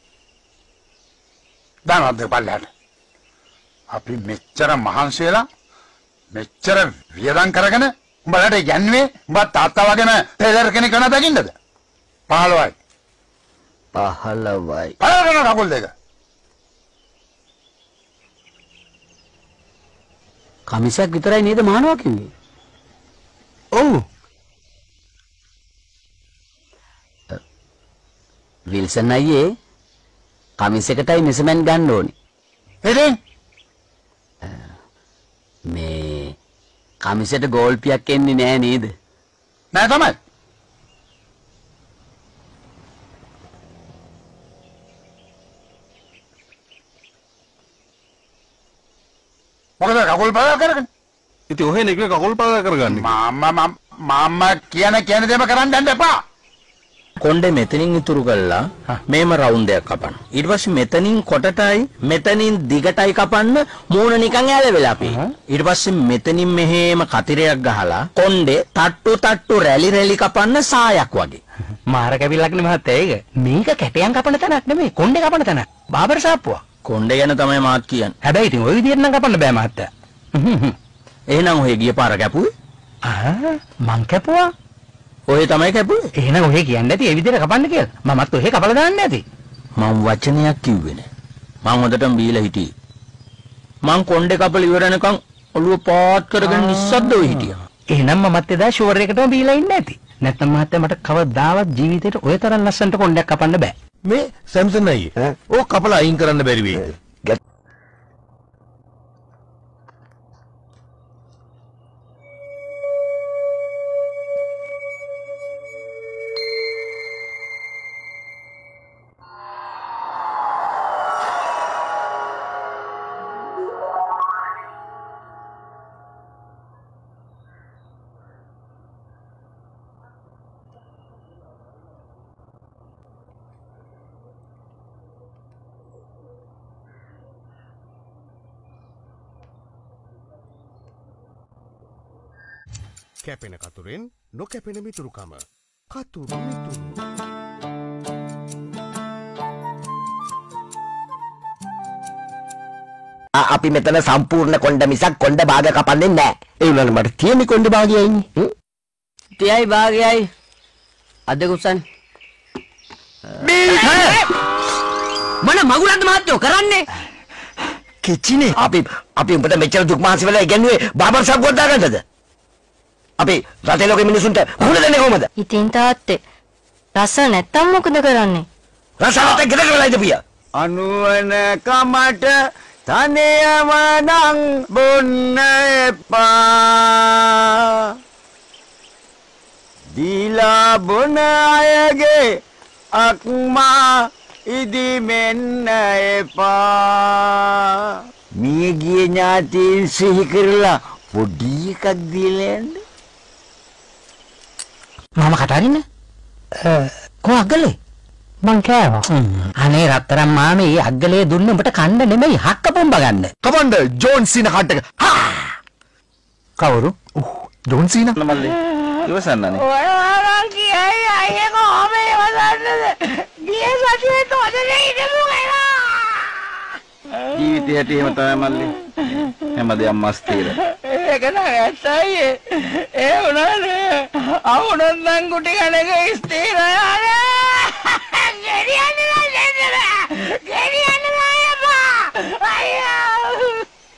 දානවත් බලන්න. අපි මෙච්චර මහන්සි වෙලා මෙච්චර වියදම් කරගෙන උඹලට යන්නේ උඹ තාත්තා වගේම ටේලර් කෙනෙක් වෙන දකින්නද? පහළොවයි. පහළොවයි. පහළොවන කකුල් දෙක. කමිසක් විතරයි නේද මහනවා කිව්වේ? ඔව්. විල්සන් අයියේ කමිස් එකටයි මෙසමන් ගන්න ඕනේ. එදින් මේ කමිසෙට ගෝල්පියක් එන්නේ නැහැ නේද? නෑ තමයි. මොකද කකුල් පාදා කරගෙන? ඉතින් ඔහෙ නේ කකුල් පාදා කරගන්නේ. මාමා මාමා කියන කියන දේම කරන්න යන්න එපා. කොණ්ඩේ මෙතනින් ඉතුරු කළා මේම රවුන්ඩ් එකක් කපන්න. ඊට පස්සේ මෙතනින් කොටටයි මෙතනින් දිගටයි කපන්න මූණ නිකන් ඈල වෙලා අපි. ඊට පස්සේ මෙතනින් මෙහෙම කතිරයක් ගහලා කොණ්ඩේ තට්ටු තට්ටු රැලි රැලි කපන්න සායක් වගේ. මාර කැවිල්ලක් නේ මහත්තයා ඒක. මේක කැටයන් කපන තැනක් නෙමෙයි කොණ්ඩේ කපන තැන. බාබර් සාප්පුවා. කොණ්ඩේ ගැන තමයි මාත් කියන්නේ. හැබැයි ඉතින් ওই විදියට නම් කපන්න බෑ මහත්තයා. එහෙනම් ඔය ගිය පාර කැපුවේ? ආ මං කැපුවා. ඔය තමයි කැපුවේ. එහෙනම් ඔහෙ කියන්නේ නැති ඒ විදියට කපන්න කියලා. මමත් ඔහෙ කපලා දාන්න නැති. මම වචනයක් කිව්වේ නෑ. මම හොඳටම බීලා හිටියේ. මං කොණ්ඩේ කපලා ඉවර වෙනකන් ඔළුව පාත් කරගෙන නිස්සද්දව හිටියා. එහෙනම් මමත් එදා ෂුවර් එකටම බීලා ඉන්නේ නැති. නැත්නම් මහත්තයා මට කවදාවත් ජීවිතේට ඔය තරම් ලස්සනට කොණ්ඩයක් කපන්න බෑ. මේ සැම්සන් අයියේ ඕක කපලා අයින් කරන්න බැරි වෙයි. කැපෙන කතුරෙන් නොකැපෙන මිතුරුකම. කතුරු මිතුරු. අපි මෙතන සම්පූර්ණ කොණ්ඩ මිසක් කොණ්ඩ භාග කපන්නේ නැහැ. ඒ වුණාට මට තියෙන කොණ්ඩ භාගයයි ඉන්නේ. තියයි භාගයයි. අද කුසන්. මන මගුලන්ද මහත්තයෝ කරන්නේ? කිචිනේ අපි අපි උඹට මෙච්චර දුක් මහන්සි වෙලා ඉගෙනුවේ බාබර් ෂොප් ගොඩ දාගන්නද? අපි රටේ ලෝකෙ මිනිසුන්ට මුහුණ දෙන්නේ කොහමද? ඉතින් තාත්තේ රස නැත්තම් මොකද කරන්නේ? රසායනත් එක්ක ගෙදර වෙලා ඉඳපියා. අනුවන කමට තනියම නම් බොන්න එපා. දීලා බොන අයගේ අක්මා ඉදිමෙන්න එපා. මිය ගිය ඥාතීන් සිහි කරලා පොඩි එකක් දීලා යන්න. මම කතාරින්න කො අග්ගලේ මං කෑවා. අනේ රත්තරන් මාමේ අග්ගලේ දුන්න උඹට කන්න නෙමෙයි හක්ක පොම්බ ගන්න. කවන්ද ජෝන් සීන කට් එක. හා! කවුරු? උහ් ජෝන් සීන. මල්ලි ඉවසන්නනේ. ඔයාලා කියයි අයියේ කොහොම ඉවසන්නද? ගිය සතියේ තොදේ ඉඳපු ගලා. ජීවිතේ හැටි එහෙම තමයි මල්ලි. හැමදේම මස්තිර. ඒක නෑ ඇත්තයි. ඒ උනානේ. අවුනන් නම් කුටි කණක ස්ථිර යානේ. ගෙරියන්නේ නැහැ. ගෙරියන්නේ නැහැ අප්පා. අයියෝ.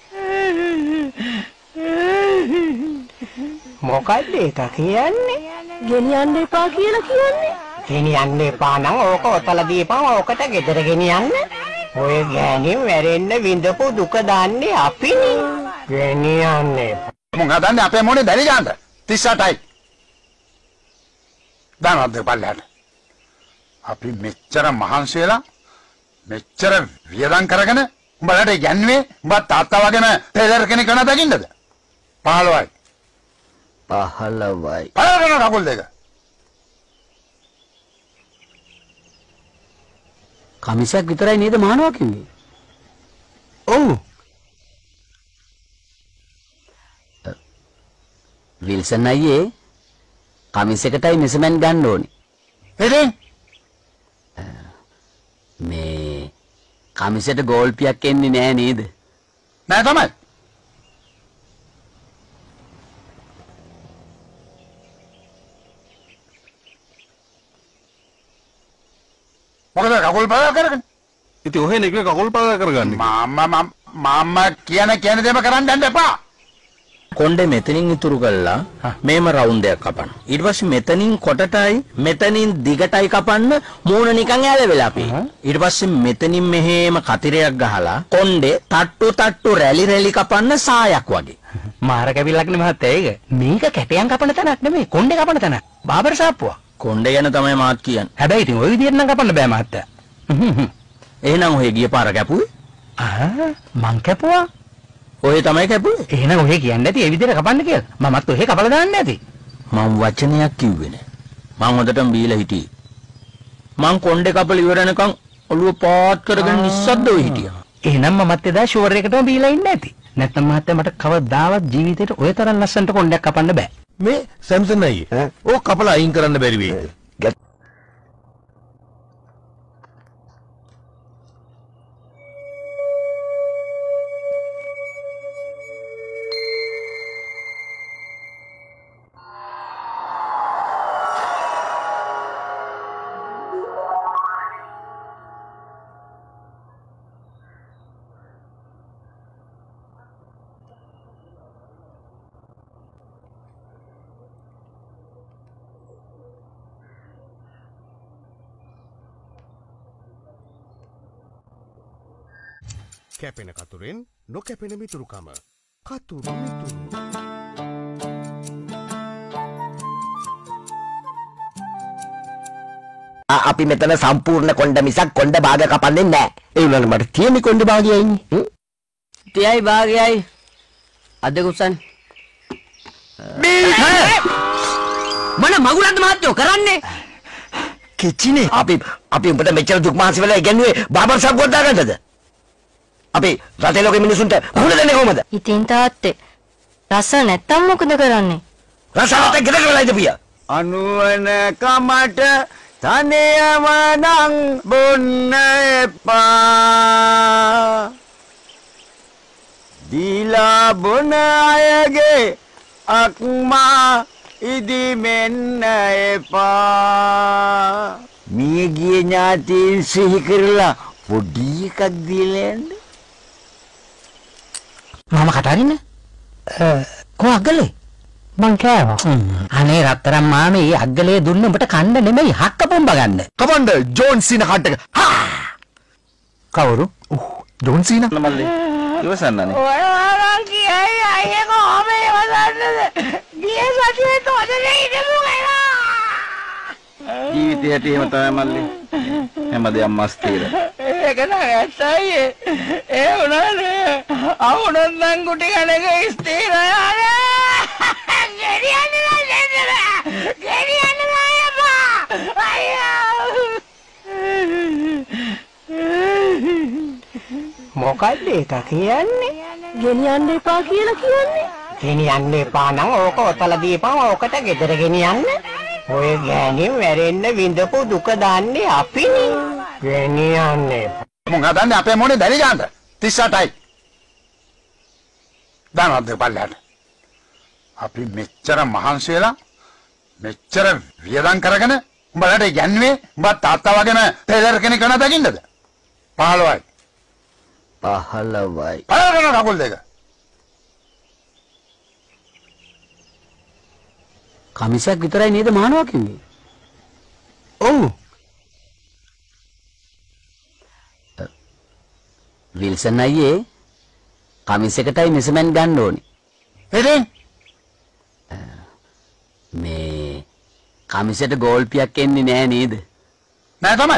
මොකක්ද ඒක කියන්නේ? ගෙනියන්න එපා කියලා කියන්නේ? ගෙනියන්න එපා නම් ඕක ඔතලා දීපන් ඕකට ගෙදර ගෙනියන්න. ඔය ගෑණි වැරෙන්න විඳපු දුක දාන්නේ අපිනේ. ගෙනියන්නේ. මුං හදන්නේ අපේ මොනේ දැලි ගන්න. තිස් අටයි. දානවත් දෙපළට. අපි මෙච්චර මහන්සි වෙලා මෙච්චර වියදම් කරගෙන උඹලට යන්නේ උඹ තාත්තා වගේම ටේලර් කෙනෙක් වෙන දකින්නද? පහළොවයි. පහළොවයි. පහළොව කකුල් දෙක. කමිසයක් විතරයි නේද මහනවා කිව්වේ? ඔව්. විල්සන් අයියේ කමිස් එකටයි මෙසමන් ගන්න ඕනේ. එදින් මේ කමිසෙට ගෝල්පියක් එන්නේ නෑ නේද? නෑ තමයි. මොකද කකුල් පාවා කරගෙන? ඉතින් ඔහෙ නේ කකුල් පාවා කරගන්නේ. මාම්මා මාම්මා කියන කියන දේම කරන්න යන්න එපා. කොණ්ඩේ මෙතනින් ඉතුරු කළා මේම රවුන්ඩ් එකක් කපන්න. ඊට පස්සේ මෙතනින් කොටටයි මෙතනින් දිගටයි කපන්න මූණ නිකන් ඇල වෙලා අපි. ඊට පස්සේ මෙතනින් මෙහෙම කතිරයක් ගහලා කොණ්ඩේ තට්ටු තට්ටු රැලි රැලි කපන්න සායක් වගේ. මාර කැපිල්ලක් නේ මහත්තයා ඒක. මේක කැටයන් කපන තැනක් නෙමෙයි කොණ්ඩේ කපන තැන. බාබර් සාප්පුවා. කොණ්ඩේ ගැන තමයි මාත් කියන්නේ. හැබැයි ඉතින් ওই විදියට නම් කපන්න බෑ මහත්තයා. එහෙනම් ඔය ගිය පාර කැපුවේ? ආ මං කැපුවා. ඔය තමයි කැපුවේ. එහෙනම් ඔහෙ කියන්නේ නැති ඒ විදිහට කපන්න කියලා. මමත් ඔහෙ කපලා දාන්න නැති. මම වචනයක් කිව්වේ නෑ. මං හොඳටම බීලා හිටියේ. මං කොණ්ඩේ කපල ඉවර වෙනකන් ඔළුව පාත් කරගෙන නිස්සද්දව හිටියා. එහෙනම් මමත් එදා ෂුවර් එකටම බීලා ඉන්නේ නැති. නැත්නම් මහත්තයා මට කවදාවත් ජීවිතේට ඔය තරම් ලස්සනට කොණ්ඩයක් කපන්න බෑ. මේ සැම්සන් අයියේ. ඕක කපලා අයින් කරන්න බැරි වෙයි. කැපෙන කතුරෙන් නොකැපෙන මිතුරුකම. කතුරු මිතුරු. අපි මෙතන සම්පූර්ණ කොණ්ඩ මිසක් කොණ්ඩ භාග කපන්නේ නැහැ. ඒ වුණාට මට තියෙන කොණ්ඩ භාගයයි ඉන්නේ. තියයි භාගයයි. අද කුසන්. මොන මගුලක්ද මහත්තයෝ කරන්නේ? කිචිනේ අපි අපි උඹට මෙච්චර දුක් මහන්සි වෙලා ඉගෙනුවේ බාබර් ෂොප් ගොඩ දාගන්නද? අපි රටේ ලෝකෙ මිනිසුන්ට මුහුණ දෙන්නේ කොහමද? ඉතින් තාත්තේ රස නැත්තම් මොකද කරන්නේ? රස නැත්නම් ගෙදර වෙලා ඉඳපිය. අනුවන කමට තනියම නම් බොන්න එපා. දීලා බොන අයගේ අක්මා ඉදිමෙන්න එපා. මිය ගිය ඥාතීන් සිහි කරලා පොඩි එකක් දීලා යන්න. මම කතාරින්නේ? කො අග්ගලේ? මං කෑවා. අනේ රත්තරන් මාමේ අග්ගලේ දුන්න උඹට කන්න නෙමෙයි හක්ක පොම්බ ගන්න. කවන්ද ජෝන් සීන කට් එක. හා! කවුරු? උහ් ජෝන් සීන. මල්ලි ඉවසන්නනේ. ඔයාලා කියයි අයියේ කොහොම ඉවසන්නද? ගිය සතියේ තොදේ ඉඳපු ගලා. ජීවිතේ හැටි එහෙම තමයි මල්ලි. හැමදේම මස්තිර. ඒක නෑ ඇත්තයි. ඒ උනානේ. අවුනන් නම් කුටි කණක ස්ථිර යානේ. ගෙරියන්නේ නැහැ. ගෙරියන්නේ නැහැ අප්පා. අයියෝ. මොකක්ද ඒක කියන්නේ? ගෙනියන්න එපා කියලා කියන්නේ. ගෙනියන්න එපා නම් ඕක ඔතලා දීපන් ඕකට ගෙදර ගෙනියන්න. ඔය ගෑණි මැරෙන්න විඳපු දුක දාන්නේ අපිනේ. ගෙනියන්න එපා. මොන් හදන්නේ අපේ මොනේ දැලි ගන්නද? තිස් අටයි. දානවද බලන්න. අපි මෙච්චර මහන්සි වෙලා මෙච්චර වියදම් කරගෙන උඹලට යන්නේ උඹ තාත්තා වගේම ටේලර් කෙනෙක් වෙන දකින්නද? පහළොවයි. පහළොවයි. පහළොව කකුල් දෙක. කමිසයක් විතරයි නේද මහනවා කිව්වේ? ඔව්. විල්සන් අයියේ කමිසයකටයි මෙසමන් ගන්න ඕනේ. එදින් මේ කමිසයට ගෝල්පියක් එන්නේ නැහැ නේද? නෑ තමයි.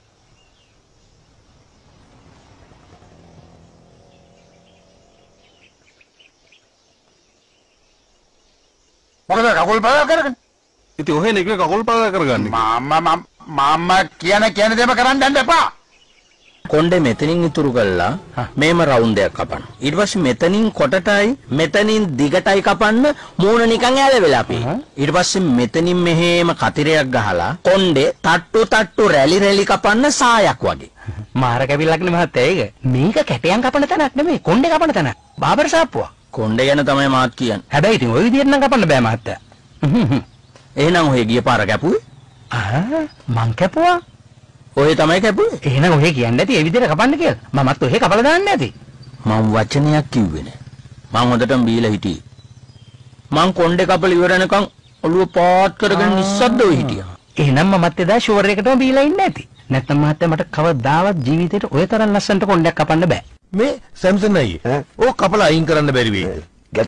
මොකද කකුල් පාවා කරගෙන? ඉතින් ඔහෙ නෙක කකුල් පාවා කරගන්නේ. මාමා මාමා කියන කියන දේම කරන්න යන්න එපා. කොණ්ඩේ මෙතනින් ඉතුරු කළා මේම රවුන්ඩ් එකක් කපන්න. ඊට පස්සේ මෙතනින් කොටටයි මෙතනින් දිගටයි කපන්න මූණ නිකන් ඇල වෙලා අපි. ඊට පස්සේ මෙතනින් මෙහෙම කතිරයක් ගහලා කොණ්ඩේ තට්ටු තට්ටු රැලි රැලි කපන්න සායක් වගේ. මාර කැවිල්ලක් නේ මහත්තයා ඒක. මේක කැටයන් කපන තැනක් නෙමෙයි කොණ්ඩේ කපන තැන. බාබර් සාප්පුවා. කොණ්ඩේ ගැන තමයි මාත් කියන්නේ. හැබැයි ඉතින් ওই විදියට නම් කපන්න බෑ මහත්තයා. එහෙනම් ඔය ගිය පාර කැපුවේ? ආ මං කැපුවා. ඔය තමයි කැපුවේ. එහෙනම් ඔහෙ කියන්නේ නැති ඒ විදිහට කපන්න කියලා. මමත් ඔහෙ කපලා දාන්න නැති. මම වචනයක් කිව්වේ නෑ. මං හොඳටම බීලා හිටියේ. මං කොණ්ඩේ කපල ඉවර වෙනකන් ඔළුව පාත් කරගෙන නිස්සද්දව හිටියා. එහෙනම් මමත් එදා ෂුවර් එකටම බීලා ඉන්නේ නැති. නැත්නම් මහත්තයා මට කවදාවත් ජීවිතේට ඔය තරම් ලස්සනට කොණ්ඩයක් කපන්න බෑ. මේ සැම්සන් අයියේ. ඕක කපලා අයින් කරන්න බැරි වෙයි.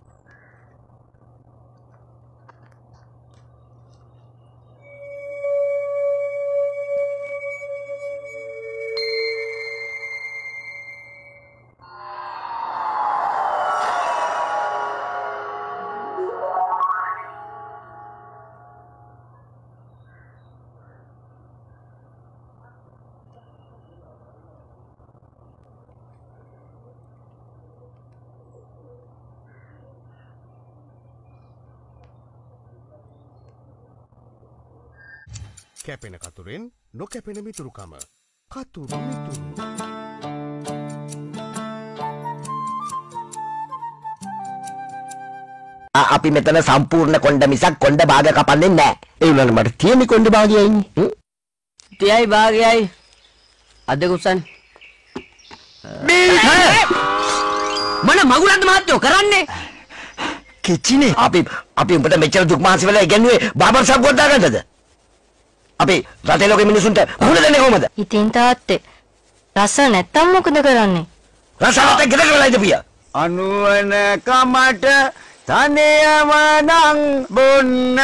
කැපෙන කතුරෙන් නොකැපෙන මිතුරුකම. කතුරු මිතුරු. අපි මෙතන සම්පූර්ණ කොණ්ඩ මිසක් කොණ්ඩ භාග කපන්නේ නැහැ. ඒ උනන මට තියෙන කොණ්ඩ භාගයයි ඉන්නේ. තියයි භාගයයි. අද කුසන්. මන මගුලන්ද මහත්තයෝ කරන්නේ? කිචිනේ අපි අපි උඹට මෙච්චර දුක් මහන්සි වෙලා ඉගෙනුවේ බාබර් ෂොප් ගොඩ දාගන්නද? අපි රටේ ලෝකෙ මිනිසුන්ට මුහුණ දෙන්නේ කොහමද? ඉතින් තාත්තේ රස නැත්තම් මොකද කරන්නේ? රස නැත්නම් ගෙදර වෙලා ඉඳපියා. අනුවන කමට තනියම නම් බොන්න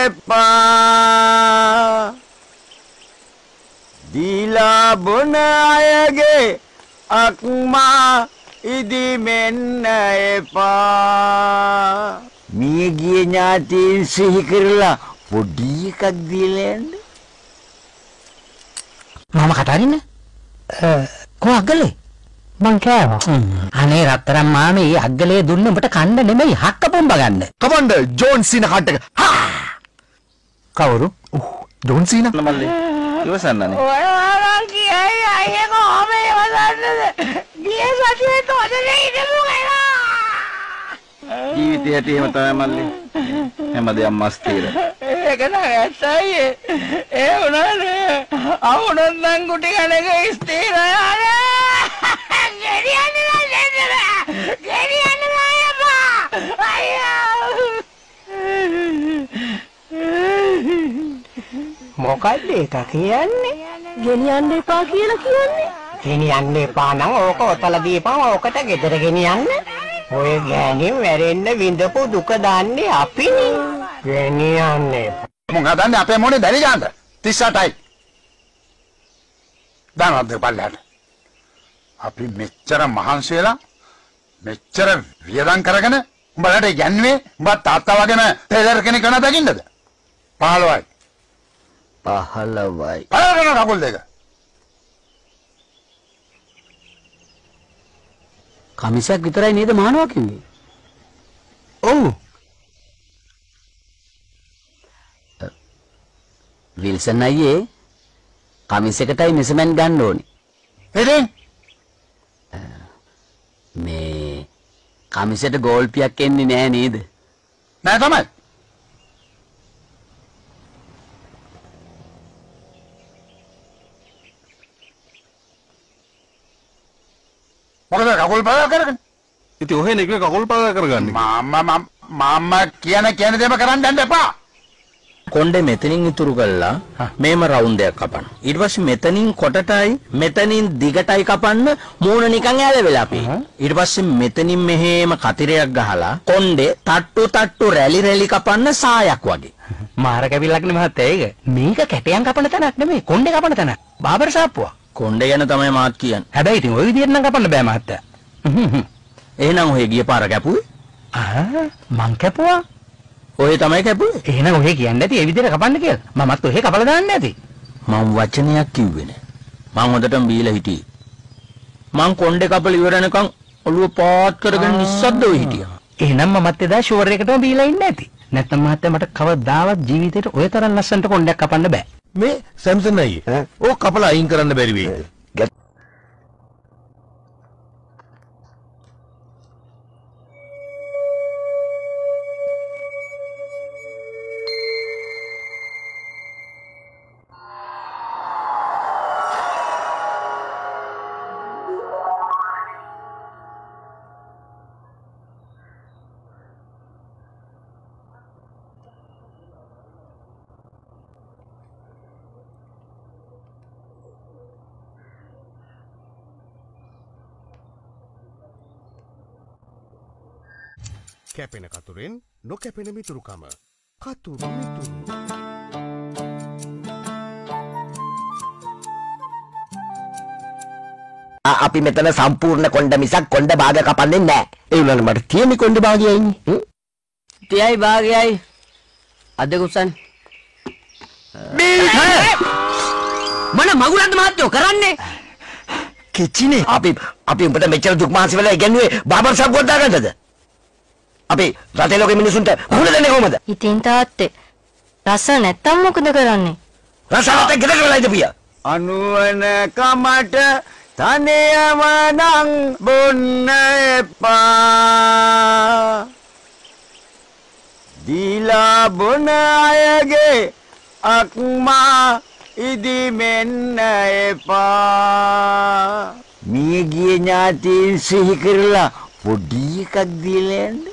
එපා. දීලා බොන අයගේ අක්මා ඉදිමෙන්න එපා. මිය ගිය ඥාතීන් සිහි කරලා පොඩි එකක් දීලා යන්න. මම කතාරින්න කො අග්ගලේ මං කෑවා. අනේ රත්තරන් මාමේ මේ අග්ගලේ දුන්න උඹට කන්න නෙමෙයි හක්ක පොම්බ ගන්න. කමන්ඩ ජෝන් සීනා කට් එක. හා! කවුරු? ඔව් ජෝන් සීනා. මල්ලි ඉවසන්නනේ. ඔයාලා කියයි අයියේ කොහොම ඉවසන්නද? ගියේ සතියේ තොදේ ඉඳපු ගලා. ජීවිතයට එහෙම තමයි මල්ලි. හැමදේම මස්තිර. ඒක නෑ ඇත්තයි. ඒ උනානේ. අවුනොත් නම් කුටි කණක ස්ථිරයි. ගෙරියන්නේ නැහැ. ගෙරියන්නේ නැහැ බා. අයියෝ. මොකක්ද ඒක කියන්නේ? ගෙනියන්න එපා කියලා කියන්නේ. ගෙනියන්න එපා නම් ඕක ඔතලා දීපන් ඕකට ගෙදර ගෙනියන්න. ඔය ගෑණි මැරෙන්න විඳපු දුක දාන්නේ අපිනේ. ගෙනියන්න එපා. මොන් හදන්නේ අපේ මොනේ දැලි ගන්නද? තිස් අටයි. දානවද බලන්න. අපි මෙච්චර මහන්සි වෙලා මෙච්චර වියදම් කරගෙන උඹලට යන්නේ උඹ තාත්තා වගේම ටේලර් කෙනෙක් වෙන දකින්නද? පහළොවයි. පහළොවයි. පහළොව කකුල් දෙක. කමිසයක් විතරයි නේද මහනවා කිව්වේ? ඔව්. විල්සන් අයියේ කමිස් එකටයි මෙසමන් ගන්න ඕනේ. එදෙන් මේ කමිසෙට ගෝල්පියක් එන්නේ නැහැ නේද? නෑ තමයි. මොකද කකුල් පාදා කරගෙන? ඉතින් ඔහෙ නේ කකුල් පාදා කරගන්නේ. මාම්මා මාම්මා කියන කියන දේම කරන්න යන්න එපා. කොණ්ඩේ මෙතනින් ඉතුරු කළා මේම රවුන්ඩ් එකක් කපන්න. ඊට පස්සේ මෙතනින් කොටටයි මෙතනින් දිගටයි කපන්න මූණ නිකන් ඈල වෙලා අපි. ඊට පස්සේ මෙතනින් මෙහෙම කතිරයක් ගහලා කොණ්ඩේ තට්ටු තට්ටු රැලි රැලි කපන්න සායක් වගේ. මාර කැවිල්ලක් නේ මහත්තයා ඒක. මේක කැටයන් කපන තැනක් නෙමෙයි කොණ්ඩේ කපන තැන. බාබර් ශාප්පුවා. කොණ්ඩේ ගැන තමයි මාත් කියන්නේ. හැබැයි ඉතින් ওই විදියට නම් කපන්න බෑ මහත්තයා. එහෙනම් ඔය ගිය පාර කැපුවේ? ආ මං කැපුවා. ඔය තමයි කැපුවේ. එහෙනම් ඔහෙ කියන්නේ නැති ඒ විදිහට කපන්න කියලා. මමත් ඔහෙ කපලා දාන්න නැති. මම වචනයක් කිව්වේ නෑ. මං හොඳටම බීලා හිටියේ. මං කොණ්ඩේ කපල ඉවර වෙනකන් ඔළුව පාත් කරගෙන නිස්සද්දව හිටියා. එහෙනම් මමත් එදා ෂුවර් එකටම බීලා ඉන්නේ නැති. නැත්නම් මහත්තයා මට කවදාවත් ජීවිතේට ඔය තරම් ලස්සනට කොණ්ඩයක් කපන්න බෑ. මේ සැම්සන් අයියේ ඕක කපලා අයින් කරන්න බැරි වෙයි. කැපෙන කතුරෙන් නොකැපෙන මිතුරුකම. කතුරු මිතුරු. අපි මෙතන සම්පූර්ණ කොණ්ඩ මිසක් කොණ්ඩ භාග කපන්නේ නැහැ. ඒ උනන මට තියෙන්නේ කොණ්ඩ භාගයයි ඉන්නේ. තියයි භාගයයි අද කුසන් මන මගුලන්ද මහත්තයෝ කරන්නේ? කිචිනේ අපි අපි උඹට මෙච්චර දුක් මහන්සි වෙලා ඉගෙනුවේ බාබර් ෂොප් ගොඩ දාගන්නද? අපි රටේ ලෝකෙ මිනිසුන්ට මුහුණ දෙන්නේ කොහමද? ඉතින් තාත්තේ රස නැත්තම් මොකද කරන්නේ? රස නැත්නම් ගෙදර වෙලා ඉඳපියා. අනුවන කමට තනියම නම් බොන්න එපා. දීලා බොන අයගේ අක්මා ඉදිමෙන්න එපා. මිය ගිය ඥාතීන් සිහි කරලා පොඩි එකක් දීලා යන්න.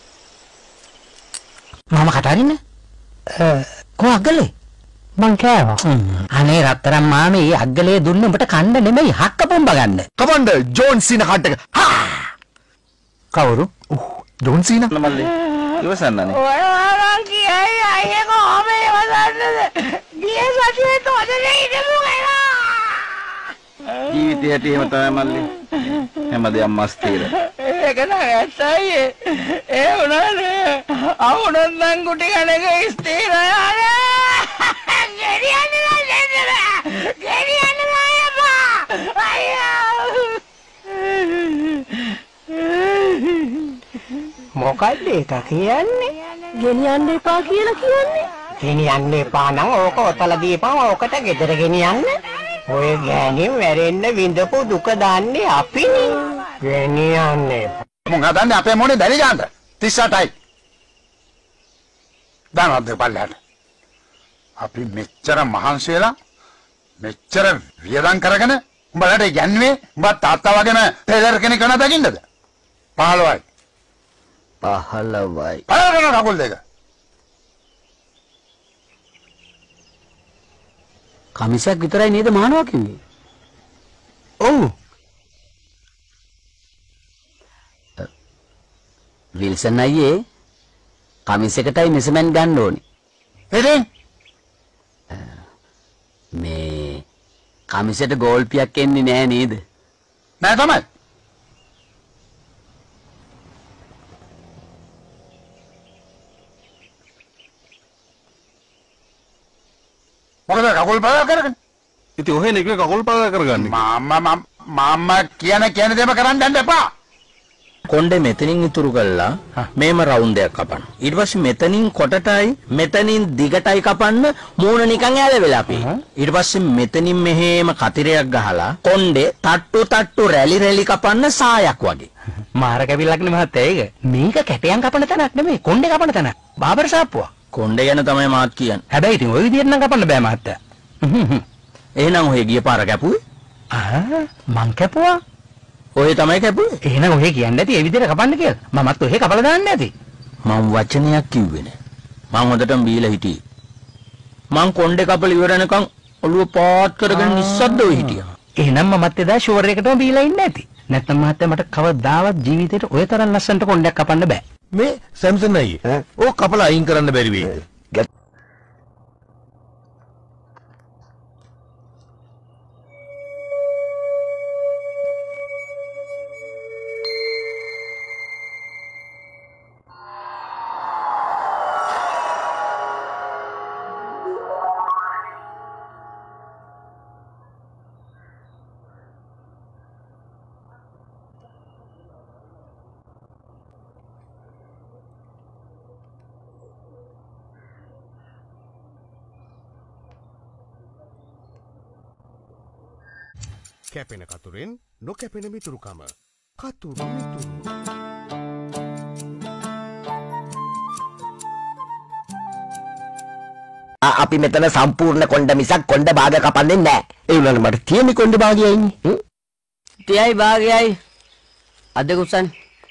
මම කතාරින්න කො අග්ගලේ මං කෑවා. අනේ රත්තරන් මාමේ අග්ගලේ දුන්න උඹට කන්න නෙමෙයි හක්ක පොම්බ ගන්න. කමන්ඩ ජෝන් සීන කට් එක. හා! කවුරු? ඔව් ජෝන් සීන. මල්ලි ඉවසන්නනේ. ඔයාලා කියයි අයියේ කොහොම ඉවසන්නද? ගිය සතියේ තොදේ ඉඳපු ගලා. ජීවිතේ හැටි එහෙම තමයි මල්ලි. හැමදේම මස්තිර. ඒක නෑ ඇත්තයි. ඒ උනානේ. අවුනොත් නම් කුටි කණක ස්ථිර යානේ. ගෙරියන්නේ නැහැ. ගෙරියන්නේ නැහැ අපා. අයියෝ. මොකක්ද ඒක කියන්නේ? ගෙනියන්න එපා කියලා කියන්නේ? ගෙනියන්න එපා නම් ඕක ඔතලා දීපන් ඕකට ගෙදර ගෙනියන්න. ඔය ගෑණි වැරෙන්න විඳපු දුක දාන්නේ අපිනේ. ගෙනියන්නේ. මොන් හදන්නේ අපේ මොනේ දැලි ගන්න. තිස් අටයි. දානවත් දෙපල්ලට. අපි මෙච්චර මහන්සි වෙලා මෙච්චර වියදම් කරගෙන උඹලට යන්නේ උඹ තාත්තා වගේම ටේලර් කෙනෙක් වෙන දකින්නද? පහළොවයි. පහළොවයි. පහළොව කකුල් දෙක. කමිසයක් විතරයි නේද මහනවා කිව්වේ? ඔව්. විල්සන් අයියේ කමිස් එකටයි මෙසමන් ගන්න ඕනේ. එදෙන් මේ කමිසෙට ගෝල්පියක් එන්නේ නැහැ නේද? නෑ තමයි. මොකද කකුල් පාදා කරගෙන? ඉතින් ඔහෙ නේ කකුල් පාදා කරගන්නේ. මාම්මා මාම්මා කියන කියන දේම කරන්න යන්න එපා. කොණ්ඩේ මෙතනින් ඉතුරු කළා මේම රවුන්ඩ් එකක් කපන්න. ඊට පස්සේ මෙතනින් කොටටයි මෙතනින් දිගටයි කපන්න මූණ නිකන් ඇල වෙලා අපි. ඊට පස්සේ මෙතනින් මෙහෙම කතිරයක් ගහලා කොණ්ඩේ තට්ටු තට්ටු රැලි රැලි කපන්න සායක් වගේ. මාර කැවිල්ලක් නේ මහත්තයා ඒක. මේක කැටයන් කපන තැනක් නෙමෙයි කොණ්ඩේ කපන තැන. බාබර් සාප්පුව. කොණ්ඩේ ගැන තමයි මාත් කියන්නේ. හැබැයි ඉතින් ওই විදිහට නම් කපන්න බෑ මහත්තයා. එහෙනම් ඔය ගිය පාර කැපුවේ? ආ මං කැපුවා. ඔය තමයි කැපුවේ. එහෙනම් ඔය කියන්නේ නැති ඒ විදිහට කපන්න කියලා. මමත් ඔය කපලා දාන්න නැති. මම වචනයක් කිව්වේ නෑ. මං හොඳටම බීලා හිටියේ. මං කොණ්ඩේ කපලා ඉවර වෙනකන් ඔළුව පාත් කරගෙන නිස්සද්දව හිටියා. එහෙනම් මමත් එදා ෂුවර් එකටම බීලා ඉන්නේ නැති. නැත්නම් මහත්තයා මට කවදාවත් ජීවිතේට ඔය තරම් ලස්සනට කොණ්ඩයක් කපන්න බෑ. මේ සැම්සන් අයියේ ඕක කපලා අයින් කරන්න බැරි වෙයි. කැපෙන කතුරෙන් නොකැපෙන මිතුරුකම. කතුරු මිතුරු. අපි මෙතන සම්පූර්ණ කොණ්ඩ මිසක් කොණ්ඩ භාග කපන්නේ නැහැ. ඒ උනන මට තියෙන්නේ කොණ්ඩ භාගයයි ඉන්නේ. තියයි භාගයයි. අද කුසන්.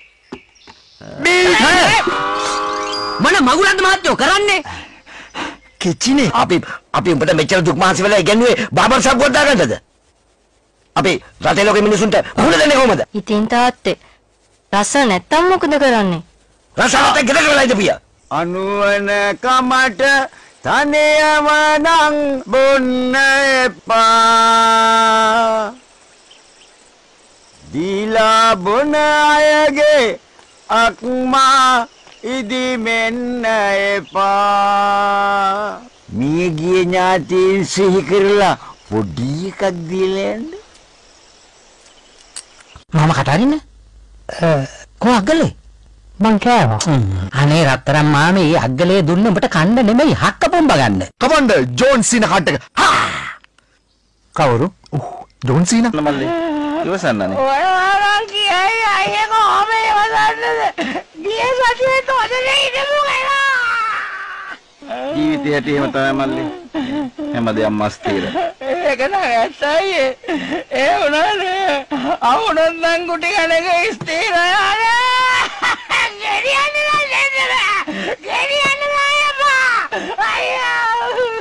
මොන මගුලක්ද මහත්තයෝ කරන්නේ? කිචිනේ අපි අපි උඹට මෙච්චර දුක් මහන්සි වෙලා ඉගෙනුවේ බාබර් ෂොප් ගොඩ දාගන්නද? අපි රටේ ලෝකෙ මිනිසුන්ට මුණ දෙන්නේ කොහමද? ඉතින් තාත්තේ රස නැත්තම් මොකද කරන්නේ? රස නැත්නම් ගෙදර වෙලා ඉඳපිය. අනුවන කමට තනියම නම් බොන්න එපා. දීලා බොන අයගේ අක්මා ඉදිමෙන්න එපා. මිය ගිය ඥාතීන් සිහි කරලා පොඩි එකක් දීලා යන්න. මම කතාරින්නේ කො අග්ගලේ මං කෑවා. අනේ රත්තරන් මාමේ අග්ගලේ දුන්න උඹට කන්න නෙමෙයි හක්ක පොම්බ ගන්න. කමන්ඩ ජෝන් සීනා කට් එක. හා! කවුරු? ඔව් ජෝන් සීනා. මල්ලි ඉවසන්නනේ. ඔයාලා කියයි අයියේ කොහොම ඉවසන්නද? ගියේ සතියේ තොදේ ඉඳපු ගලා. ජීවිතය හැටි එහෙම තමයි මල්ලි. හැමදේම මස්තිර. ඒක නෑ ඇත්තයි. ඒ උනානේ. අවුනන් නම් කුටි කණක ස්ථිර යානේ. ගෙරියන්න නෑ. ගෙරියන්න නෑ අපා. අයියෝ.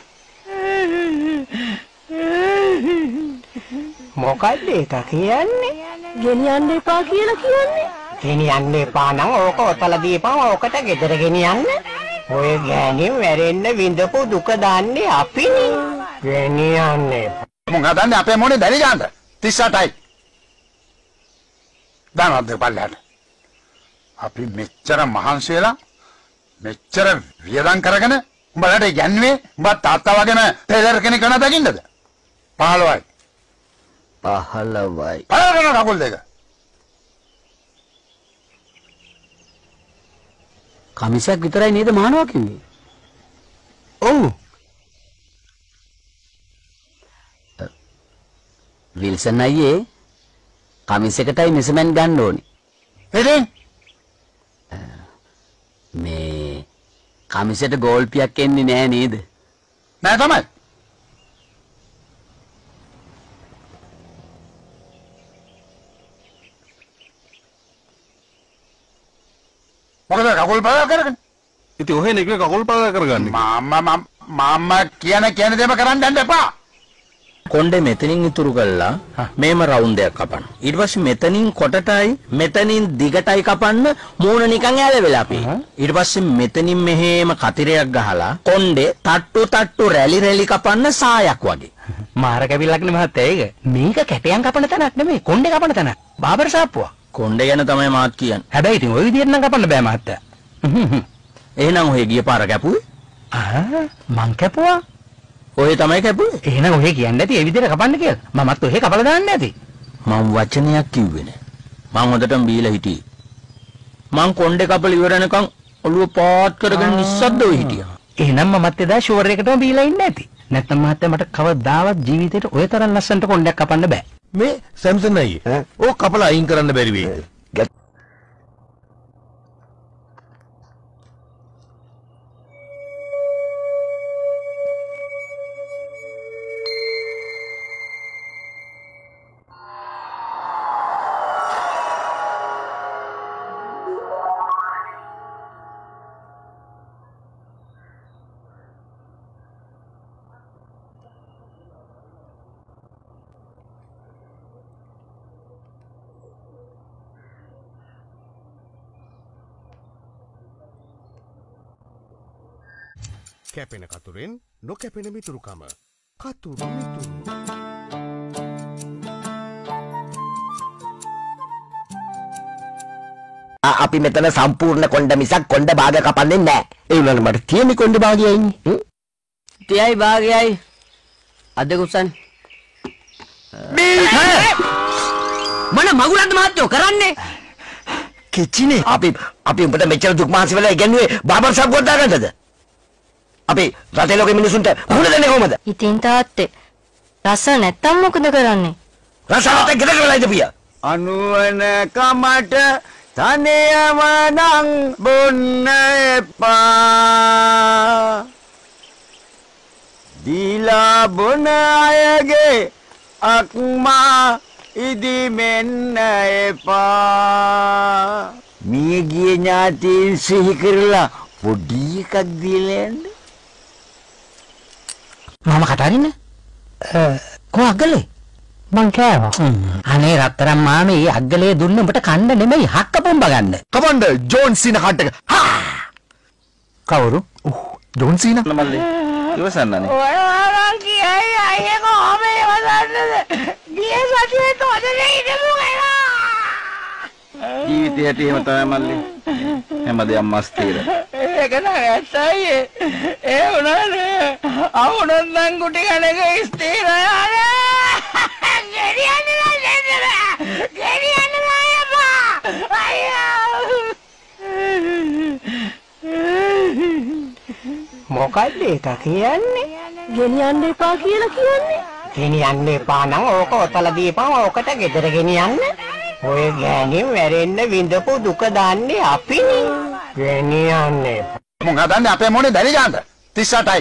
මොකක්ද ඒක කියන්නේ? ගෙනියන්න එපා කියලා කියන්නේ? ගෙනියන්න එපා නම් ඕක ඔතල දීපන් ඕකට ගෙදර ගෙනියන්න. ඔය ගෑණි මැරෙන්න විඳපු දුක දාන්නේ අපිනේ. ගෙනියන්නේ. මොන් හදන්නේ අපේ මොනේ දැලි ගන්නද? තිස් අටයි. දානවද බලන්න. අපි මෙච්චර මහන්සි වෙලා මෙච්චර වියදම් කරගෙන උඹලට යන්නේ උඹ තාත්තා වගේම ටේලර් කෙනෙක් වෙන දකින්නද? පහළොවයි. පහළොවයි. පහළොවන කකුල් දෙක. කමිසයක් විතරයි නේද මහනවා කිව්වේ? ඔව්. විල්සන් අයියේ කමිසයකටයි මෙසමන් ගන්න ඕනේ. එදින් මේ කමිසයට ගෝල්පියක් එන්නේ නෑ නේද? නෑ තමයි. මොකද කකුල් පාදා කරගෙන? ඉතින් ඔහෙ නෙක කකුල් පාදා කරගන්නේ. මාමා මාමා කියන කියන දේම කරන්න යන්න එපා. කොණ්ඩේ මෙතනින් ඉතුරු කළා මේම රවුන්ඩ් එකක් කපන්න. ඊට පස්සේ මෙතනින් කොටටයි මෙතනින් දිගටයි කපන්න මූණ නිකන් ඇල වෙලා අපි. ඊට පස්සේ මෙතනින් මෙහෙම කතිරයක් ගහලා කොණ්ඩේ තට්ටු තට්ටු රැලි රැලි කපන්න සායක් වගේ. මාර කැවිල්ලක් නේ මහත්තයා ඒක. මේක කැටයන් කපන තැනක් නෙමෙයි කොණ්ඩේ කපන තැන. බාබර් සාප්පුව. කොණ්ඩේ ගැන තමයි මාත් කියන්නේ. හැබැයි ඉතින් ওই විදිහට නම් කපන්න බෑ මහත්තයා. එහෙනම් ඔය ගිය පාර කැපුවේ? ආ මං කැපුවා. ඔය තමයි කැපුවේ. එහෙනම් ඔය කියන්නේ නැති ඒ විදිහට කපන්න කියලා. මමත් ඔය කපලා දාන්න නැති. මම වචනයක් කිව්වේ නෑ. මම හොඳටම බීලා හිටියේ. මං කොණ්ඩේ කපල ඉවර වෙනකන් ඔළුව පාත් කරගෙන නිස්සද්දව හිටියා. එහෙනම් මමත් එදා ෂුවර් එකටම බීලා ඉන්නේ නැති. නැත්නම් මහත්තයා මට කවදාවත් ජීවිතේට ඔය තරම් ලස්සනට කොණ්ඩයක් කපන්න බෑ. මේ සැම්සන් අයියේ ඕක කපලා අයින් කරන්න බැරි වෙයි. කැපෙන කතුරෙන් නොකැපෙන මිතුරුකම. කතුරු මිතුරු. අපි මෙතන සම්පූර්ණ කොණ්ඩ මිසක් කොණ්ඩ භාග කපන්නේ නැහැ. ඒ වුණාට මට තියෙන කොණ්ඩ භාගයයි ඉන්නේ. තියයි භාගයයි. අද කුසන්. මොන මගුලක්ද මහත්තයෝ කරන්නේ? කිචිනේ අපි අපි උඹට මෙච්චර දුක් මහන්සි වෙලා ඉගෙනුවේ බාබර් ෂොප් ගොඩ දාගන්නද? අපි රටේ ලෝකෙ මිනිසුන්ට මුහුණ දෙන්නේ කොහමද? ඉතින් තාත්තේ රස නැත්තම් මොකද කරන්නේ? රස නැත්නම් ගෙදර වෙලා ඉඳපියා. අනුවන කමට තනියම නම් බොන්න එපා. දීලා බොන අයගේ අක්මා ඉදිමෙන්න එපා. මිය ගිය ඥාතීන් සිහි කරලා පොඩි එකක් දීලා යන්න. මම කතාරින්න කො අග්ගලේ මං කෑවා. අනේ රත්තරන් මාමේ අග්ගලේ දුන්න උඹට කන්න නෙමෙයි හක්ක පොම්බ ගන්න. කමන්ඩ ජෝන් සීනා කට් එක. හා! කවුරු? ඔව් ජෝන් සීනා. මල්ලි ඉවසන්නනේ. ඔයාලා කියයි අයියේ කොහොම ඉවසන්නද? ගියේ සතියේ තොදේ ඉඳපු ගලා. ජීවිතයට එහෙම තමයි මල්ලි. හැමදේම මස්තිර. ඒක නෑ ඇත්තයි. ඒ උනානේ. අවුනොත් නම් කුටි කණක ස්ථිර යානේ. ගෙරියන්නේ නැහැ. ගෙරියන්නේ නැහැ බා. අයියෝ. මොකක්ද ඒක කියන්නේ? ගෙනියන්න එපා කියලා කියන්නේ? ගෙනියන්න එපා නම් ඕක ඔතල දීපන් ඕකට ගෙදර ගෙනියන්න. ඔය ගෑණි වැරෙන්න විඳපු දුක දාන්නේ අපිනේ. ගෙනියන්නේ. මොන් හදන්නේ අපේ මොනේ දැලි ගන්නද? තිස් අටයි.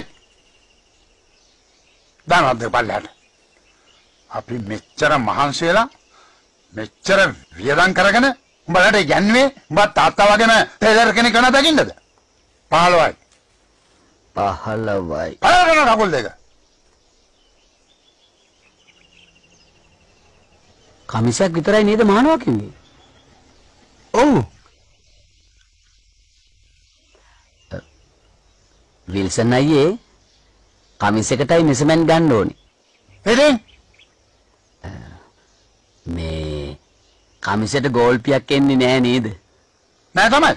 දානවත් බලන්න. අපි මෙච්චර මහන්සි වෙලා මෙච්චර වියදම් කරගෙන උඹලට යන්නේ උඹ තාත්තා වගේම ටේලර් කෙනෙක් වෙන දකින්නද? පහළොවයි. පහළොවයි. පහළොවන කකුල් දෙක. කමිසයක් විතරයි නේද මහනවා කිව්වේ? ඔව්. විල්සන් අයියේ කමිස් එකටයි මෙසමෙන් ගන්න ඕනේ. එදින් මේ කමිසෙට ගෝල්පියක් එන්නේ නැහැ නේද? නෑ තමයි.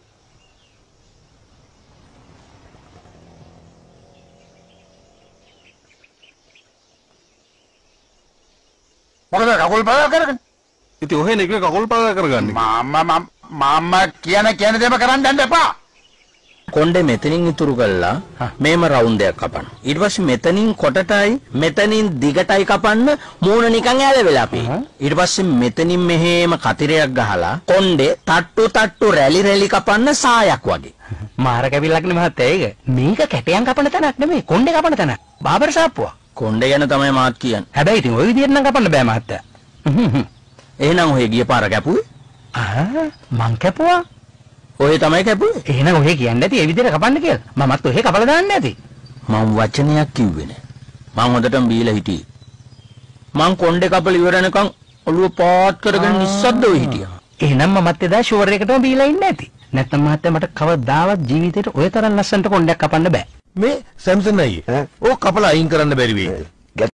මොකද කකුල් පාවා කරගෙන? ඉතින් ඔහෙ නේ කකුල් පාවා කරගන්නේ. මාමා මාමා කියන කියන දේම කරන්න යන්න එපා. කොණ්ඩේ මෙතනින් ඉතුරු කළා මේම රවුන්ඩ් එකක් කපන්න. ඊට පස්සේ මෙතනින් කොටටයි මෙතනින් දිගටයි කපන්න මූණ නිකන් ඈල වෙලා අපි. ඊට පස්සේ මෙතනින් මෙහෙම කතිරයක් ගහලා කොණ්ඩේ තට්ටු තට්ටු රැලි රැලි කපන්න සායක් වගේ. මාර කැවිල්ලක් නේ මහත්තයා ඒක. මේක කැටයන් කපන තැනක් නෙමෙයි කොණ්ඩේ කපන තැන. බාබර් ෂාප්පුවා. කොණ්ඩේ ගැන තමයි මාත් කියන්නේ. හැබැයි ඉතින් ওই විදියට නම් කපන්න බෑ මහත්තයා. එහෙනම් ඔය ගිය පාර කැපුවේ? ආ මං කැපුවා. ඔය තමයි කැපුවේ. එහෙනම් ඔහෙ කියන්නේ නැති ඒ විදියට කපන්න කියලා. මමත් ඔහෙ කපලා දාන්න නැති. මම වචනයක් කිව්වේ නෑ. මං හොඳටම බීලා හිටියේ. මං කොණ්ඩේ කපල ඉවර වෙනකන් ඔළුව පාත් කරගෙන නිස්සද්දව හිටියා. එහෙනම් මමත් එදා ෂුවර් එකටම බීලා ඉන්නේ නැති. නැත්නම් මහත්තයා මට කවදාවත් ජීවිතේට ඔය තරම් ලස්සනට කොණ්ඩයක් කපන්න බෑ. මේ සැම්සන් අයියේ ඕක කපලා අයින් කරන්න බැරි වෙයි.